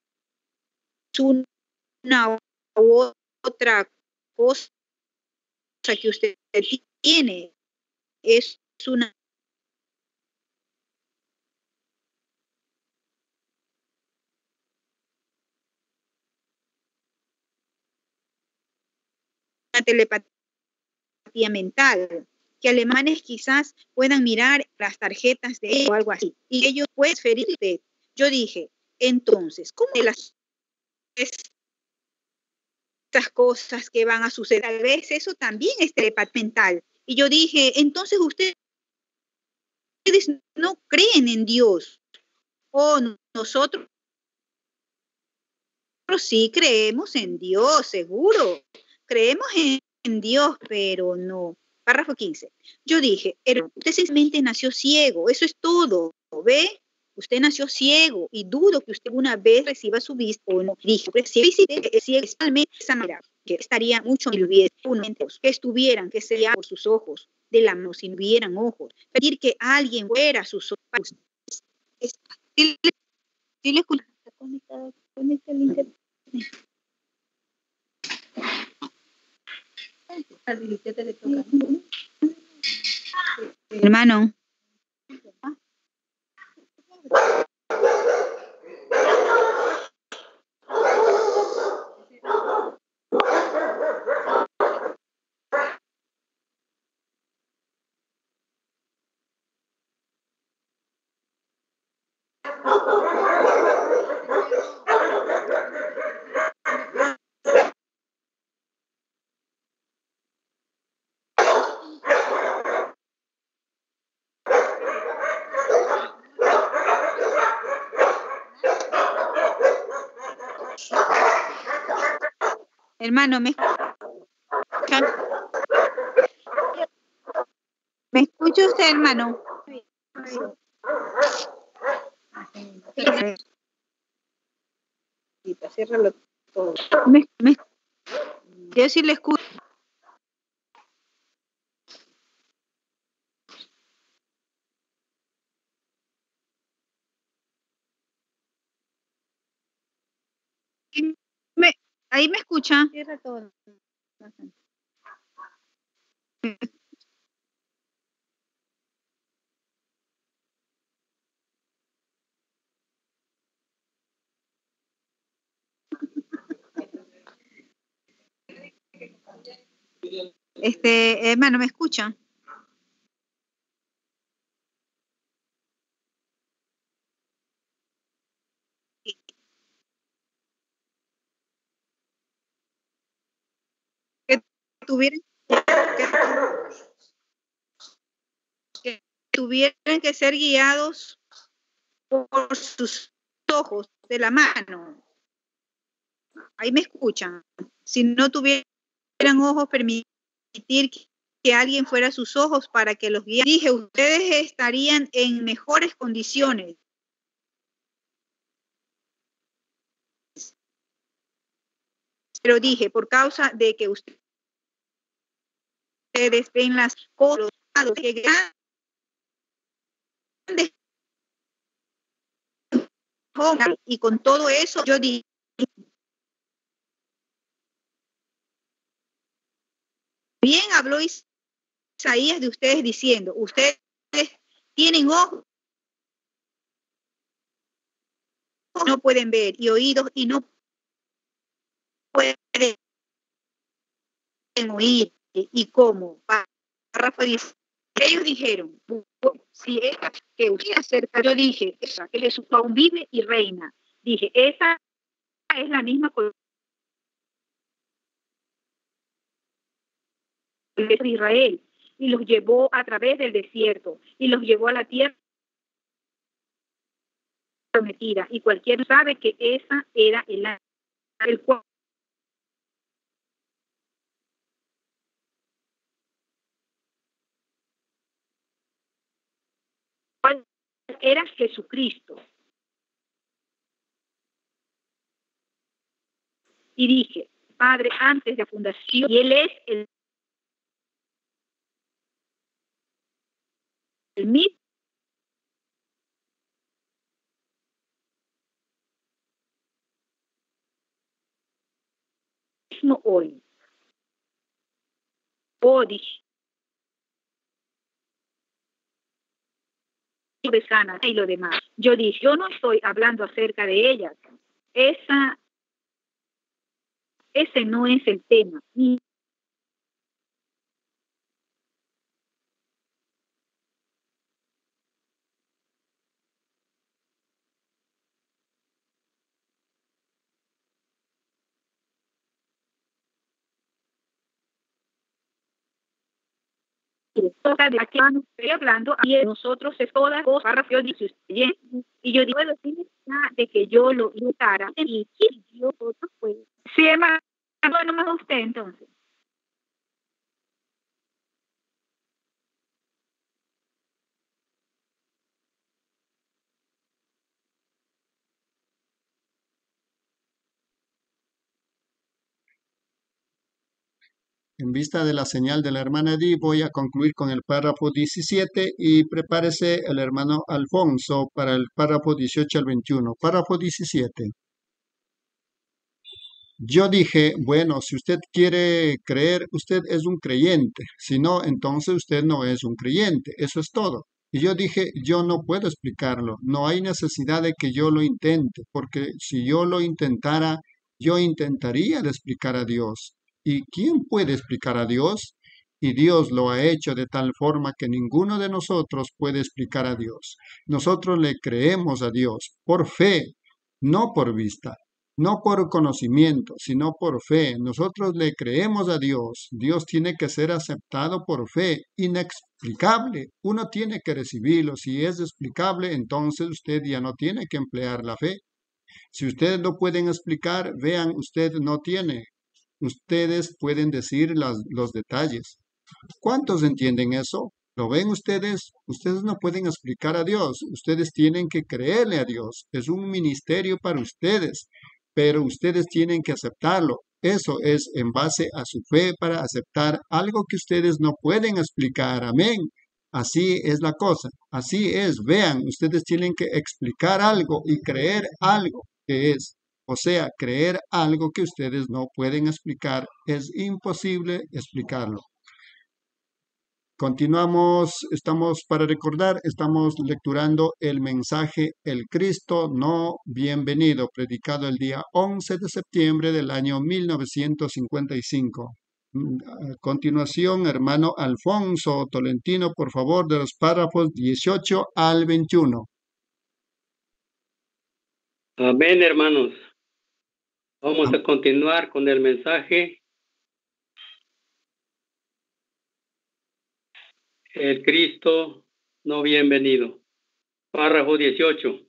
una u otra cosa que usted tiene. Es una telepatía mental, que alemanes quizás puedan mirar las tarjetas de ellos o algo así, y ellos pueden ferirte. Yo dije, entonces, ¿cómo las estas cosas que van a suceder? Tal vez eso también es telepatía mental. Y yo dije, entonces ustedes no creen en Dios, o nosotros sí creemos en Dios, seguro, creemos en en Dios, pero no. Párrafo quince. Yo dije, usted simplemente nació ciego, eso es todo, ¿ve? Usted nació ciego y dudo que usted una vez reciba su vista o no. Dije, si es ciego, especialmente de esa manera, que estaría mucho en el que estuvieran, que serían por sus ojos, de la mano, si no hubieran ojos. Pedir que alguien fuera sus ojos. Si le escucha, conectado, conecta el internet. Hermano. Hermano, ¿me escucha? ¿Me escucha usted, hermano? Ciérralo todo. Me, me, yo sí le escucho. Me, ahí me escucha. Cierra todo. Este, hermano, ¿me escuchan? Que tuvieran que, que tuvieran que ser guiados por sus ojos de la mano. Ahí me escuchan. Si no tuvieran ojos, permitir que, que alguien fuera a sus ojos para que los guíe. Dije, ustedes estarían en mejores condiciones. Pero dije, por causa de que ustedes ven las cosas que grandes y con todo eso yo dije, bien habló Isaías de ustedes diciendo, ustedes tienen ojos, no pueden ver, y oídos y no pueden oír. ¿Y cómo? Párrafo dice, ellos dijeron, si esa que usted acerca, yo dije, esa que Jesús aún vive y reina. Dije, esa es la misma cosa de Israel, y los llevó a través del desierto, y los llevó a la tierra prometida, y cualquiera sabe que esa era el, el cual era Jesucristo. Y dije, Padre, antes de la fundación, y Él es el, el mismo hoy. Oh, dije, sana y lo demás. Yo dije, yo no estoy hablando acerca de ellas. Esa, ese no es el tema. Y de aquí estoy hablando y nosotros es todas cosas yo dije y yo digo de que yo lo usara y yo otro pues sí hermano no más usted entonces. En vista de la señal de la hermana Edith, voy a concluir con el párrafo diecisiete y prepárese el hermano Alfonso para el párrafo dieciocho al veintiuno. Párrafo diecisiete. Yo dije, bueno, si usted quiere creer, usted es un creyente. Si no, entonces usted no es un creyente. Eso es todo. Y yo dije, yo no puedo explicarlo. No hay necesidad de que yo lo intente, porque si yo lo intentara, yo intentaría de explicar a Dios. ¿Y quién puede explicar a Dios? Y Dios lo ha hecho de tal forma que ninguno de nosotros puede explicar a Dios. Nosotros le creemos a Dios por fe, no por vista. No por conocimiento, sino por fe. Nosotros le creemos a Dios. Dios tiene que ser aceptado por fe, inexplicable. Uno tiene que recibirlo. Si es explicable, entonces usted ya no tiene que emplear la fe. Si ustedes lo pueden explicar, vean, usted no tiene. Ustedes pueden decir las, los detalles. ¿Cuántos entienden eso? ¿Lo ven ustedes? Ustedes no pueden explicar a Dios. Ustedes tienen que creerle a Dios. Es un ministerio para ustedes. Pero ustedes tienen que aceptarlo. Eso es en base a su fe para aceptar algo que ustedes no pueden explicar. Amén. Así es la cosa. Así es. Vean, ustedes tienen que explicar algo y creer algo que es. O sea, creer algo que ustedes no pueden explicar. Es imposible explicarlo. Continuamos, estamos para recordar, estamos lecturando el mensaje El Cristo no bienvenido, predicado el día once de septiembre del año mil novecientos cincuenta y cinco. A continuación, hermano Alfonso Tolentino, por favor, de los párrafos dieciocho al veintiuno. Amén, hermanos. Vamos a continuar con el mensaje. El Cristo no bienvenido. Párrafo dieciocho.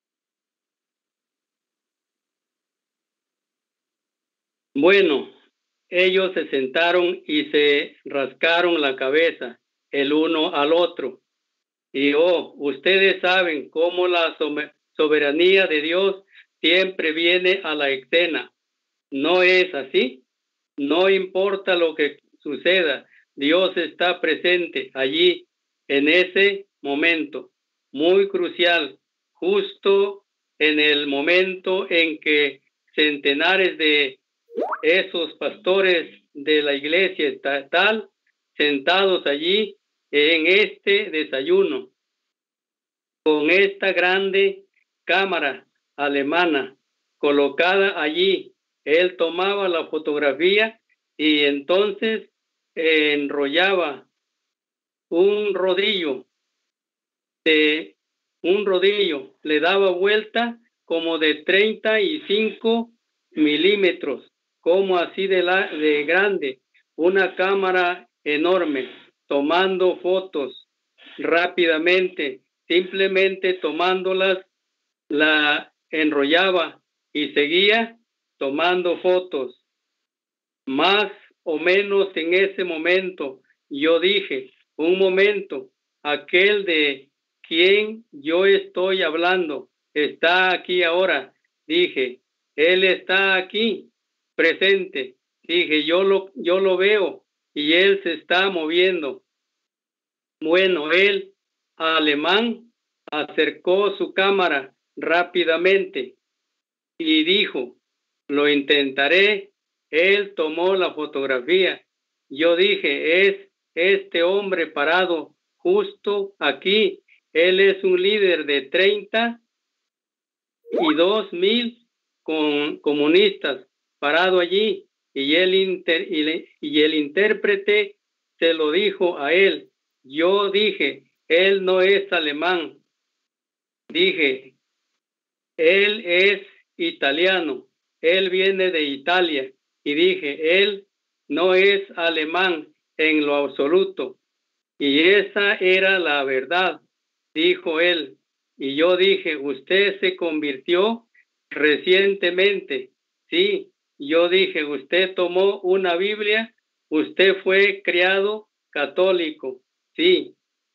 Bueno, ellos se sentaron y se rascaron la cabeza el uno al otro. Y oh, ustedes saben cómo la soberanía de Dios siempre viene a la escena. ¿No es así? No importa lo que suceda, Dios está presente allí en ese momento, muy crucial, justo en el momento en que centenares de esos pastores de la iglesia estatal sentados allí en este desayuno, con esta grande cámara alemana colocada allí. Él tomaba la fotografía y entonces enrollaba un rodillo de un rodillo, le daba vuelta como de treinta y cinco milímetros, como así de, la, de grande, una cámara enorme, tomando fotos rápidamente, simplemente tomándolas, la enrollaba y seguía tomando fotos. Más o menos en ese momento yo dije, un momento, aquel de quien yo estoy hablando está aquí ahora. Dije, él está aquí presente. Dije, yo lo, yo lo veo y él se está moviendo. Bueno, él, alemán, acercó su cámara rápidamente y dijo, lo intentaré. Él tomó la fotografía. Yo dije, es este hombre parado justo aquí. Él es un líder de treinta y dos mil con, comunistas parado allí. Y el, inter, y, le, y el intérprete se lo dijo a él. Yo dije, él no es alemán. Dije, él es italiano. Él viene de Italia. Y dije, él no es alemán en lo absoluto. Y esa era la verdad, dijo él. Y yo dije, usted se convirtió recientemente. Sí, yo dije, usted tomó una Biblia, usted fue criado católico. Sí.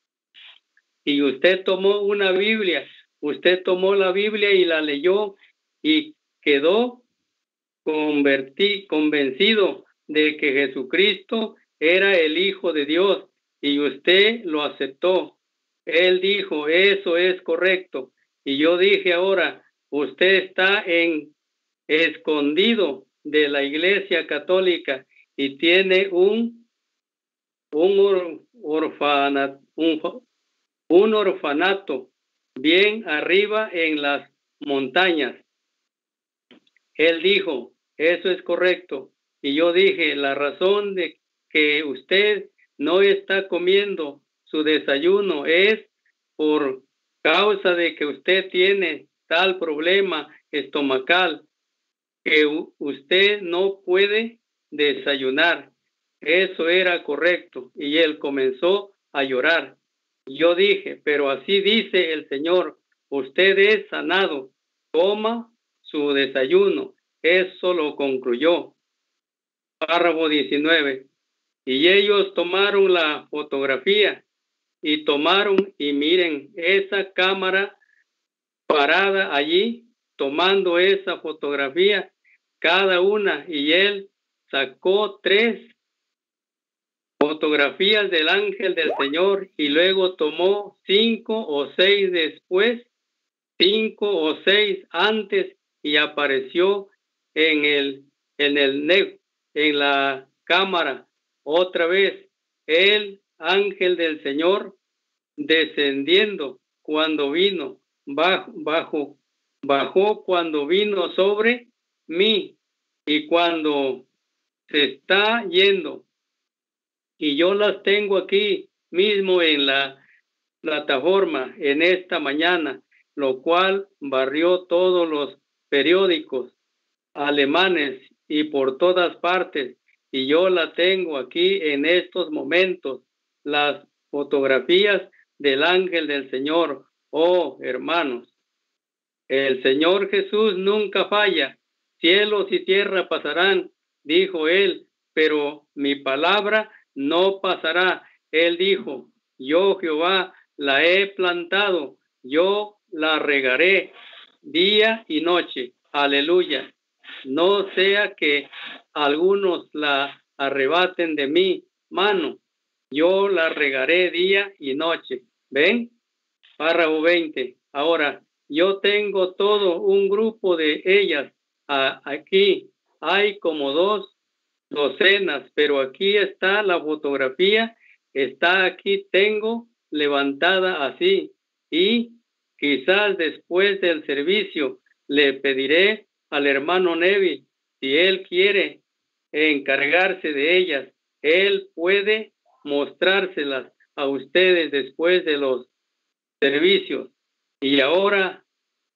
Y usted tomó una Biblia, usted tomó la Biblia y la leyó y quedó Convertí, convencido de que Jesucristo era el Hijo de Dios y usted lo aceptó. Él dijo, eso es correcto. Y yo dije ahora, usted está en escondido de la Iglesia Católica y tiene un, un, or, orfanato, un, un orfanato bien arriba en las montañas. Él dijo, eso es correcto. Y yo dije, la razón de que usted no está comiendo su desayuno es por causa de que usted tiene tal problema estomacal que usted no puede desayunar. Eso era correcto. Y él comenzó a llorar. Yo dije, pero así dice el Señor, usted es sanado, coma su desayuno. Eso lo concluyó. Párrafo diecinueve. Y ellos tomaron la fotografía y tomaron, y miren, esa cámara parada allí, tomando esa fotografía, cada una, y él sacó tres fotografías del ángel del Señor y luego tomó cinco o seis después, cinco o seis antes y apareció en el en el en la cámara otra vez. Él ángel del Señor descendiendo cuando vino, bajo, bajo, bajó cuando vino sobre mí y cuando se está yendo. Y yo las tengo aquí mismo en la plataforma en esta mañana, lo cual barrió todos los periódicos alemanes y por todas partes. Y yo la tengo aquí en estos momentos, las fotografías del ángel del Señor. Oh, hermanos, el Señor Jesús nunca falla. Cielos y tierra pasarán, dijo él, pero mi palabra no pasará. Él dijo, yo Jehová la he plantado, yo la regaré día y noche. Aleluya. No sea que algunos la arrebaten de mi mano. Yo la regaré día y noche. ¿Ven? Párrafo veinte. Ahora, yo tengo todo un grupo de ellas a, aquí. Hay como dos docenas, pero aquí está la fotografía. Está aquí, tengo levantada así. Y quizás después del servicio le pediré al hermano Nevi, si él quiere encargarse de ellas, él puede mostrárselas a ustedes después de los servicios. Y ahora,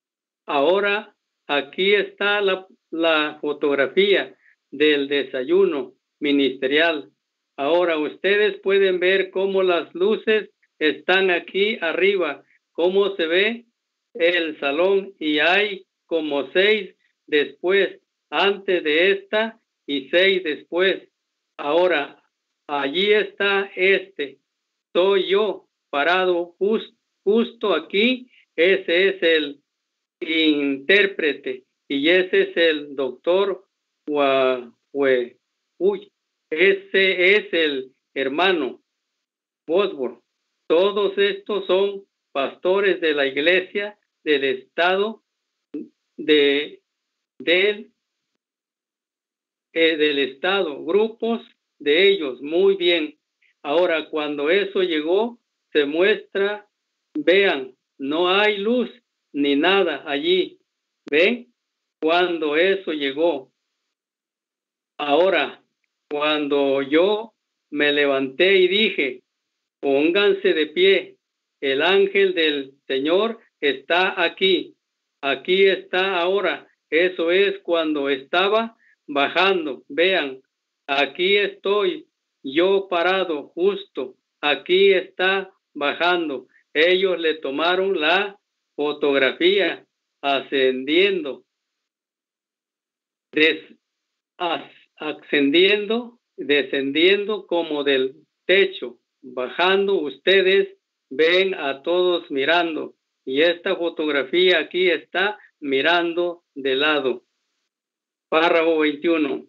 ahora aquí está la, la fotografía del desayuno ministerial. Ahora ustedes pueden ver cómo las luces están aquí arriba, cómo se ve el salón y hay como seis después, antes de esta y seis después. Ahora, allí está este. Soy yo parado just, justo aquí. Ese es el intérprete y ese es el doctor Uy, ese es el hermano Bosworth. Todos estos son pastores de la iglesia del estado de del, eh, del estado, grupos de ellos. Muy bien. Ahora, cuando eso llegó, se muestra, vean, no hay luz ni nada allí. ¿Ven? Cuando eso llegó. Ahora, cuando yo me levanté y dije, pónganse de pie, el ángel del Señor está aquí. Aquí está ahora. Eso es cuando estaba bajando. Vean, aquí estoy yo parado justo. Aquí está bajando. Ellos le tomaron la fotografía ascendiendo, des, as, ascendiendo, descendiendo como del techo, bajando. Ustedes ven a todos mirando. Y esta fotografía aquí está mirando de lado. Párrafo veintiuno.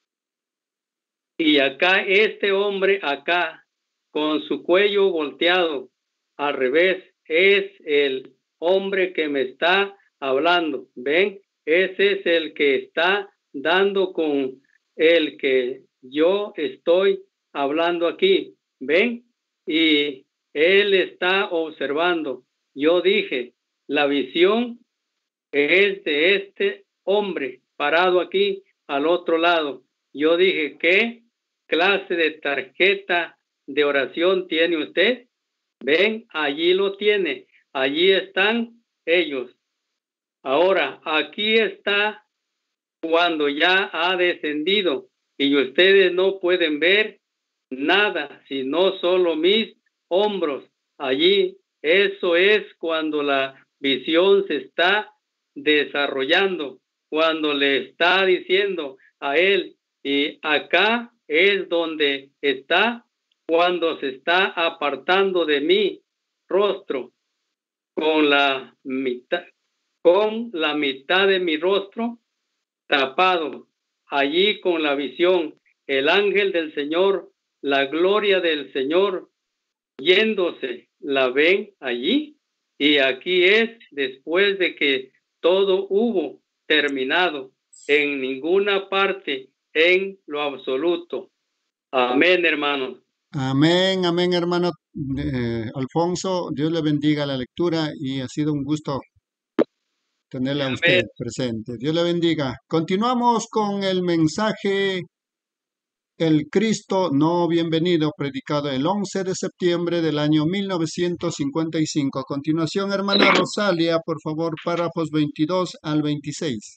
Y acá este hombre acá, con su cuello volteado al revés, es el hombre que me está hablando. ¿Ven? Ese es el que está dando con el que yo estoy hablando aquí. ¿Ven? Y él está observando. Yo dije, la visión es de este hombre parado aquí al otro lado. Yo dije, ¿qué clase de tarjeta de oración tiene usted? Ven, allí lo tiene. Allí están ellos. Ahora, aquí está cuando ya ha descendido y ustedes no pueden ver nada, sino solo mis hombros. Allí, eso es cuando la visión se está desarrollando, cuando le está diciendo a él, y acá es donde está cuando se está apartando de mi rostro con la mitad, con la mitad de mi rostro tapado, allí con la visión, el ángel del Señor, la gloria del Señor yéndose, la ven allí. Y aquí es después de que todo hubo terminado, en ninguna parte, en lo absoluto. Amén, hermanos. Amén, amén, hermano eh, Alfonso. Dios le bendiga la lectura y ha sido un gusto tenerla a usted Amén. presente. Dios le bendiga. Continuamos con el mensaje El Cristo no bienvenido, predicado el once de septiembre del año mil novecientos cincuenta y cinco. A continuación, hermana Rosalia, por favor, párrafos veintidós al veintiséis.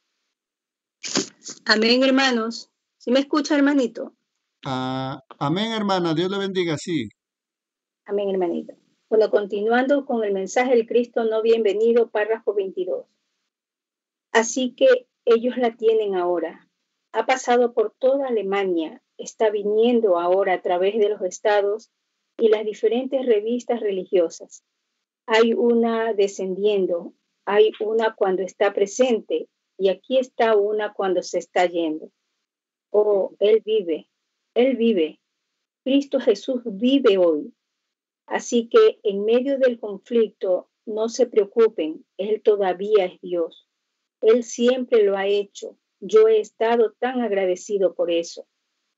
Amén, hermanos. ¿Sí me escucha, hermanito? Ah, amén, hermana. Dios le bendiga, sí. Amén, hermanito. Bueno, continuando con el mensaje del Cristo no bienvenido, párrafo veintidós. Así que ellos la tienen ahora. Ha pasado por toda Alemania, está viniendo ahora a través de los estados y las diferentes revistas religiosas. Hay una descendiendo, hay una cuando está presente y aquí está una cuando se está yendo. Oh, Él vive, Él vive. Cristo Jesús vive hoy. Así que en medio del conflicto, no se preocupen, Él todavía es Dios. Él siempre lo ha hecho. Yo he estado tan agradecido por eso.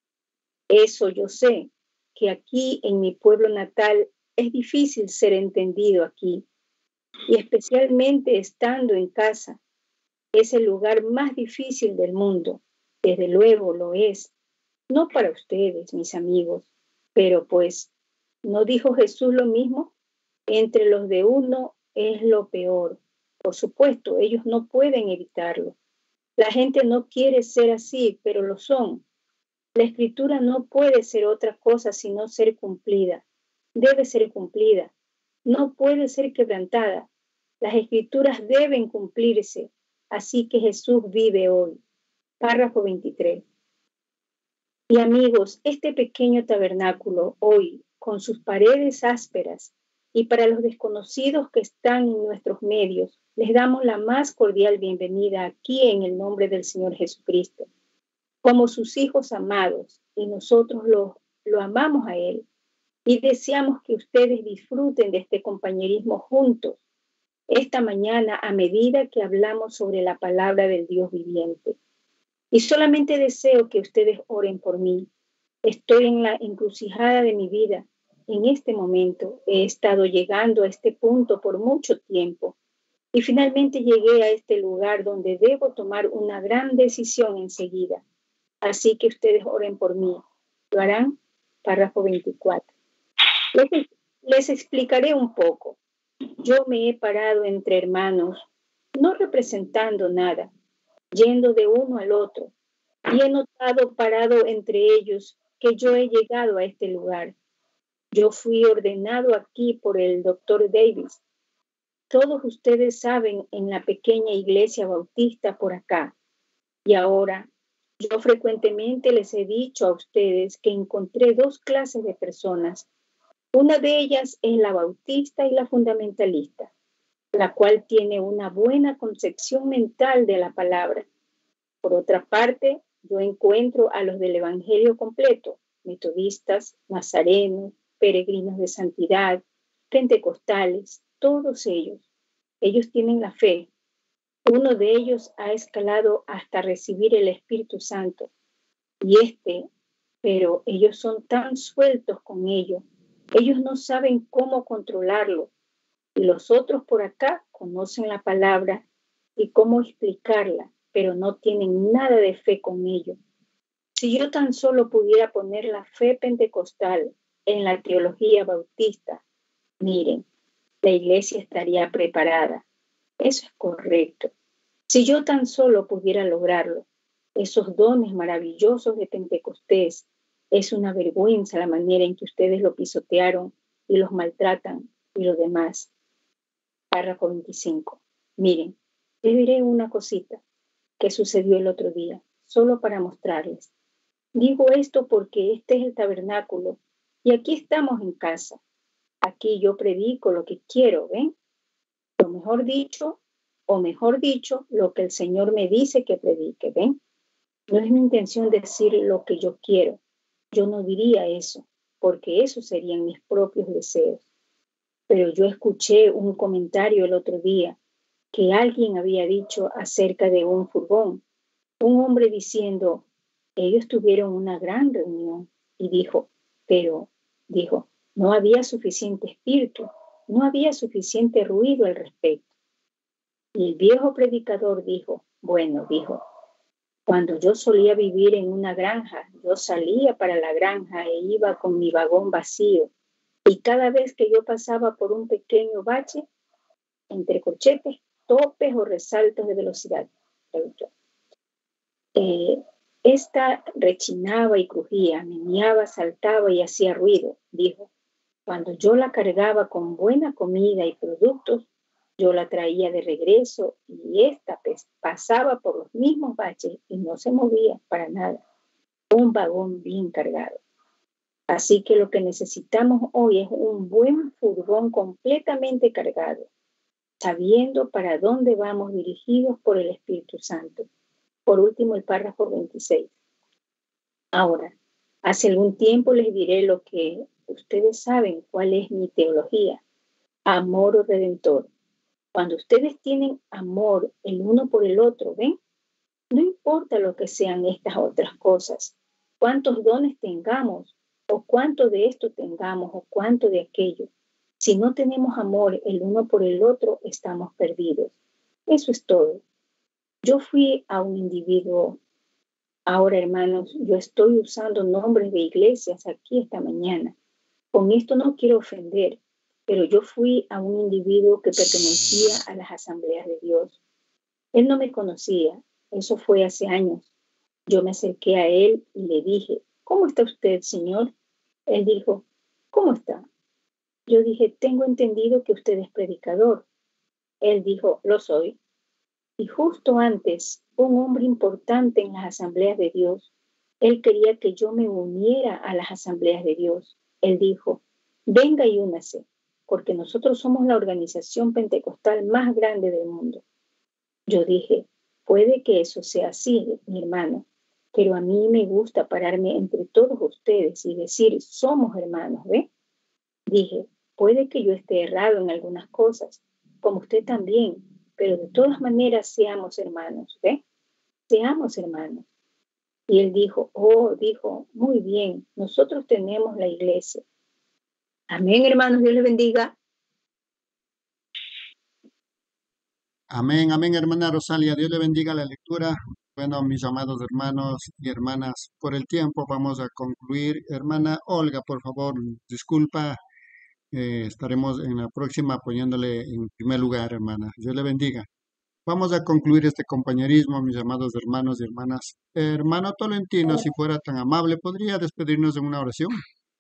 Eso yo sé, que aquí en mi pueblo natal es difícil ser entendido aquí. Y especialmente estando en casa. Es el lugar más difícil del mundo. Desde luego lo es. No para ustedes, mis amigos, pero pues, ¿no dijo Jesús lo mismo? Entre los de uno es lo peor. Por supuesto, ellos no pueden evitarlo. La gente no quiere ser así, pero lo son. La escritura no puede ser otra cosa sino ser cumplida. Debe ser cumplida. No puede ser quebrantada. Las escrituras deben cumplirse. Así que Jesús vive hoy. Párrafo veintitrés. Y amigos, este pequeño tabernáculo hoy, con sus paredes ásperas, y para los desconocidos que están en nuestros medios, les damos la más cordial bienvenida aquí en el nombre del Señor Jesucristo. Como sus hijos amados, y nosotros lo, lo amamos a Él, y deseamos que ustedes disfruten de este compañerismo juntos, esta mañana a medida que hablamos sobre la palabra del Dios viviente. Y solamente deseo que ustedes oren por mí. Estoy en la encrucijada de mi vida. En este momento he estado llegando a este punto por mucho tiempo y finalmente llegué a este lugar donde debo tomar una gran decisión enseguida. Así que ustedes oren por mí. ¿Lo harán? Párrafo veinticuatro. Les, les explicaré un poco. Yo me he parado entre hermanos, no representando nada, yendo de uno al otro, y he notado parado entre ellos que yo he llegado a este lugar. Yo fui ordenado aquí por el doctor Davis. Todos ustedes saben en la pequeña iglesia bautista por acá. Y ahora, yo frecuentemente les he dicho a ustedes que encontré dos clases de personas. Una de ellas es la bautista y la fundamentalista, la cual tiene una buena concepción mental de la palabra. Por otra parte, yo encuentro a los del Evangelio completo, metodistas, nazarenos, peregrinos de santidad, pentecostales, todos ellos. Ellos tienen la fe. Uno de ellos ha escalado hasta recibir el Espíritu Santo. Y este, pero ellos son tan sueltos con ello. Ellos no saben cómo controlarlo. Y los otros por acá conocen la palabra y cómo explicarla, pero no tienen nada de fe con ello. Si yo tan solo pudiera poner la fe pentecostal en la teología bautista, miren, la iglesia estaría preparada. Eso es correcto. Si yo tan solo pudiera lograrlo, esos dones maravillosos de Pentecostés, es una vergüenza la manera en que ustedes lo pisotearon y los maltratan y lo demás. Párrafo veinticinco. Miren, les diré una cosita que sucedió el otro día, solo para mostrarles. Digo esto porque este es el tabernáculo y aquí estamos en casa. Aquí yo predico lo que quiero, ¿ven? Lo mejor dicho, o mejor dicho, lo que el Señor me dice que predique, ¿ven? No es mi intención decir lo que yo quiero. Yo no diría eso, porque eso serían mis propios deseos. Pero yo escuché un comentario el otro día que alguien había dicho acerca de un furgón. Un hombre diciendo, ellos tuvieron una gran reunión y dijo, Pero, dijo, no había suficiente espíritu, no había suficiente ruido al respecto. Y el viejo predicador dijo, bueno, dijo, cuando yo solía vivir en una granja, yo salía para la granja e iba con mi vagón vacío. Y cada vez que yo pasaba por un pequeño bache, entre corchetes, topes o resaltos de velocidad, eh, esta rechinaba y crujía, meneaba, saltaba y hacía ruido, dijo. Cuando yo la cargaba con buena comida y productos, yo la traía de regreso y esta pasaba por los mismos baches y no se movía para nada. Un vagón bien cargado. Así que lo que necesitamos hoy es un buen furgón completamente cargado, sabiendo para dónde vamos dirigidos por el Espíritu Santo. Por último, el párrafo veintiséis. Ahora, hace algún tiempo les diré lo que ustedes saben cuál es mi teología. Amor redentor. Cuando ustedes tienen amor el uno por el otro, ¿ven? No importa lo que sean estas otras cosas, cuántos dones tengamos, o cuánto de esto tengamos, o cuánto de aquello. Si no tenemos amor el uno por el otro, estamos perdidos. Eso es todo. Yo fui a un individuo, ahora hermanos, yo estoy usando nombres de iglesias aquí esta mañana. Con esto no quiero ofender, pero yo fui a un individuo que pertenecía a las asambleas de Dios. Él no me conocía, eso fue hace años. Yo me acerqué a él y le dije, ¿cómo está usted, señor? Él dijo, ¿cómo está? Yo dije, tengo entendido que usted es predicador. Él dijo, lo soy. Y justo antes, un hombre importante en las asambleas de Dios, él quería que yo me uniera a las asambleas de Dios. Él dijo, venga y únase, porque nosotros somos la organización pentecostal más grande del mundo. Yo dije, puede que eso sea así, mi hermano, pero a mí me gusta pararme entre todos ustedes y decir, somos hermanos, ¿ve? Dije, puede que yo esté errado en algunas cosas, como usted también, pero de todas maneras seamos hermanos, ¿ve? Seamos hermanos. Y él dijo, oh, dijo, muy bien, nosotros tenemos la iglesia. Amén, hermanos, Dios les bendiga. Amén, amén, hermana Rosalia, Dios le bendiga la lectura. Bueno, mis amados hermanos y hermanas, por el tiempo vamos a concluir. Hermana Olga, por favor, disculpa, eh, estaremos en la próxima apoyándole en primer lugar, hermana. Dios le bendiga. Vamos a concluir este compañerismo, mis amados hermanos y hermanas. Hermano Tolentino, si fuera tan amable, ¿podría despedirnos en una oración?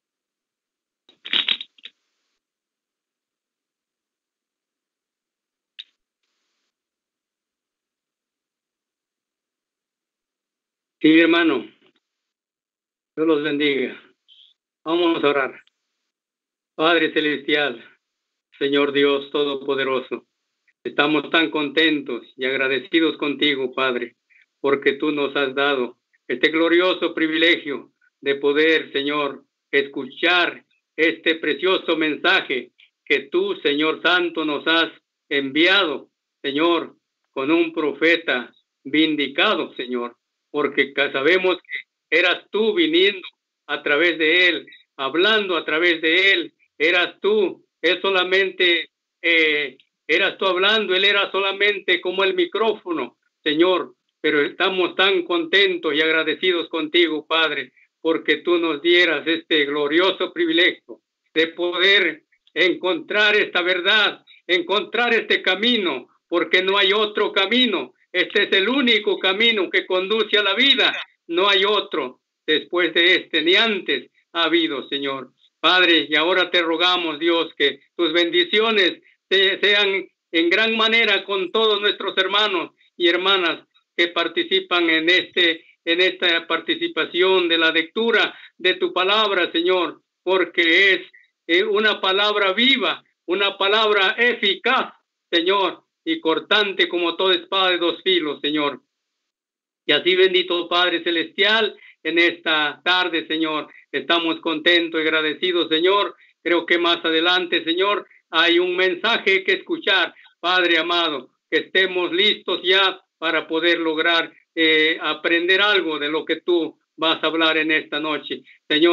Sí, hermano. Dios los bendiga. Vamos a orar. Padre Celestial, Señor Dios Todopoderoso, estamos tan contentos y agradecidos contigo, Padre, porque tú nos has dado este glorioso privilegio de poder, Señor, escuchar este precioso mensaje que tú, Señor Santo, nos has enviado, Señor, con un profeta vindicado, Señor, porque sabemos que eras tú viniendo a través de él, hablando a través de él, eras tú, es solamente, eh, eras tú hablando, él era solamente como el micrófono, Señor, pero estamos tan contentos y agradecidos contigo, Padre, porque tú nos dieras este glorioso privilegio de poder encontrar esta verdad, encontrar este camino, porque no hay otro camino. Este es el único camino que conduce a la vida. No hay otro después de este, ni antes ha habido, Señor. Padre, y ahora te rogamos, Dios, que tus bendiciones sean en gran manera con todos nuestros hermanos y hermanas que participan en este, en esta participación de la lectura de tu palabra, Señor, porque es eh, una palabra viva, una palabra eficaz, Señor, y cortante como toda espada de dos filos, Señor. Y así, bendito Padre Celestial, en esta tarde, Señor, estamos contentos y agradecidos, Señor. Creo que más adelante, Señor, hay un mensaje que escuchar, Padre amado, que estemos listos ya para poder lograr eh, aprender algo de lo que tú vas a hablar en esta noche. Señor,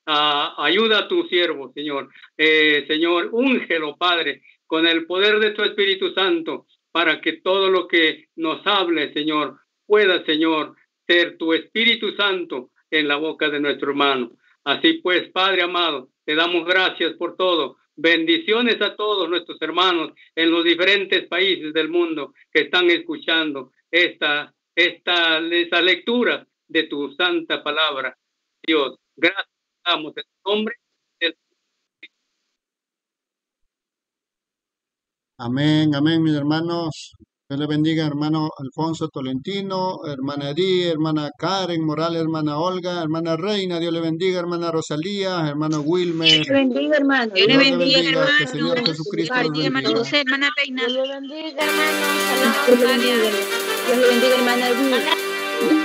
Uh, ayuda a tu siervo, Señor. Eh, Señor, úngelo, Padre, con el poder de tu Espíritu Santo, para que todo lo que nos hable, Señor, pueda, Señor, ser tu Espíritu Santo en la boca de nuestro hermano. Así pues, Padre amado, te damos gracias por todo. Bendiciones a todos nuestros hermanos en los diferentes países del mundo que están escuchando esta, esta, esta lectura de tu santa palabra. Dios, gracias. Damos el nombre del... Amén, amén, mis hermanos. Dios le bendiga, hermano Alfonso Tolentino, hermana Edith, hermana Karen Morales, hermana Olga, hermana Reina. Dios le bendiga, hermana Rosalía, hermano Wilmer. Dios le bendiga, hermano. Dios Dios le le bendiga, bendiga, hermano. que el Señor Jesucristo los bendiga. hermana José, hermana Reina. Dios le bendiga, hermano. Dios le bendiga, Dios le bendiga, hermana Edith.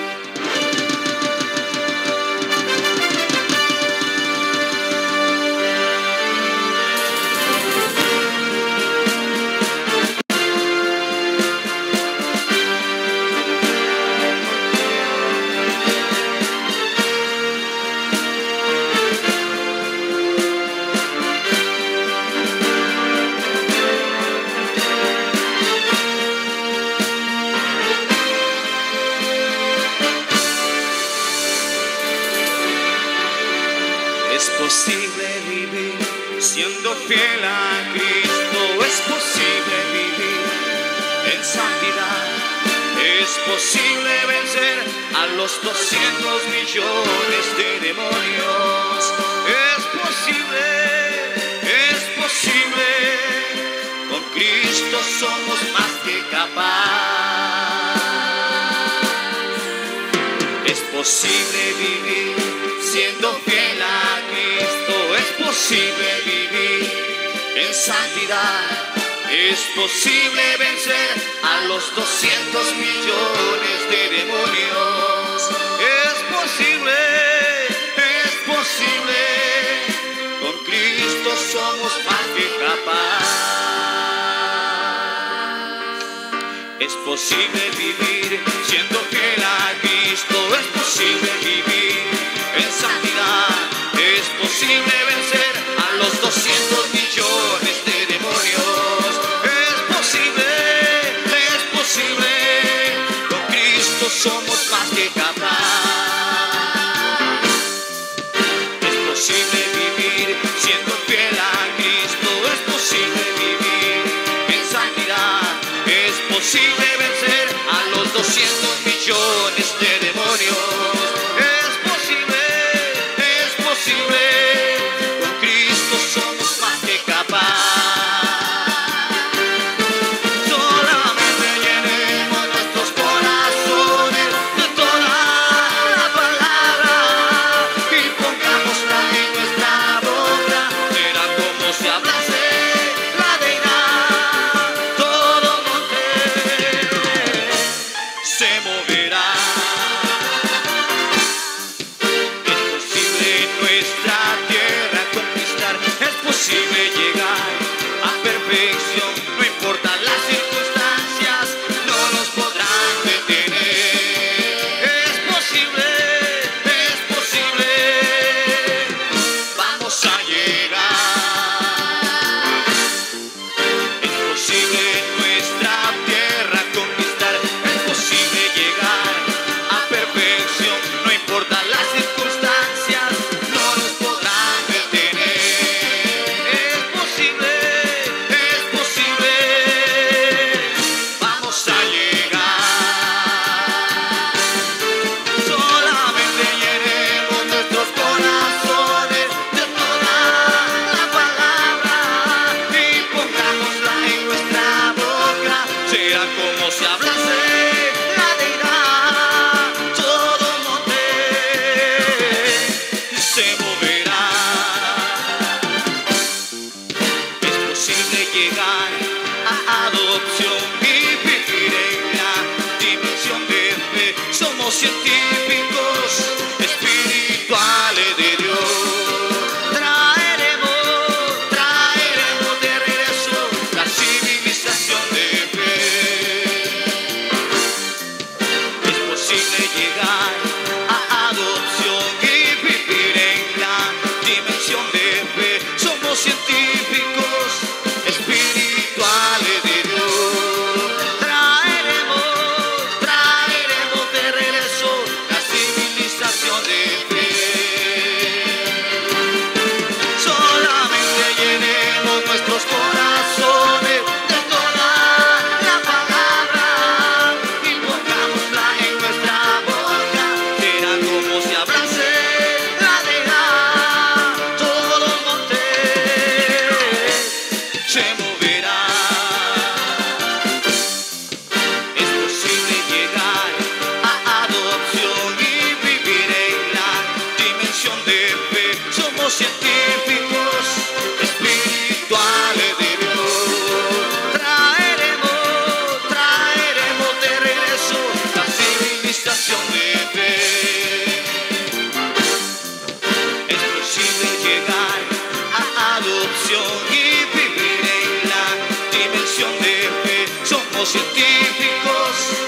Es posible vivir siendo fiel a Cristo, es posible vivir en santidad, es posible vencer a los doscientos millones de demonios, es posible, es posible, con Cristo somos más que capaz, es posible vivir siendo fiel a Cristo, es posible vivir en santidad, es posible vencer a los doscientos millones de demonios, es posible, es posible, con Cristo somos más que capaz, es posible vivir siendo fiel a Cristo, es posible vivir en santidad, es posible vencer a los doscientos millones de demonios, es posible, es posible, con Cristo somos más que capaz, es posible vivir siendo fiel a Cristo, es posible vivir en santidad, es posible vencer a los doscientos millones de demonios. Con Cristo somos más que capaz. Solamente llenemos nuestros corazones de toda la palabra y pongámosla en nuestra boca. Será como si hablase la deidad. Todo monte se moverá. Es posible llegar a perfección, no importa las circunstancias, no nos podrán detener. Es posible, es posible, vamos a llegar. Es posible nuestra tierra conquistar, es posible llegar a perfección, no importa las circunstancias, no nos podrán detener. Como si hablase la deidad, todo monte se moverá. Es posible llegar a adopción y vivir en la dimensión de fe. Somos científicos espirituales de Dios. Traeremos, traeremos de regreso la civilización de fe. Llegar a adopción y vivir en la somos científicos.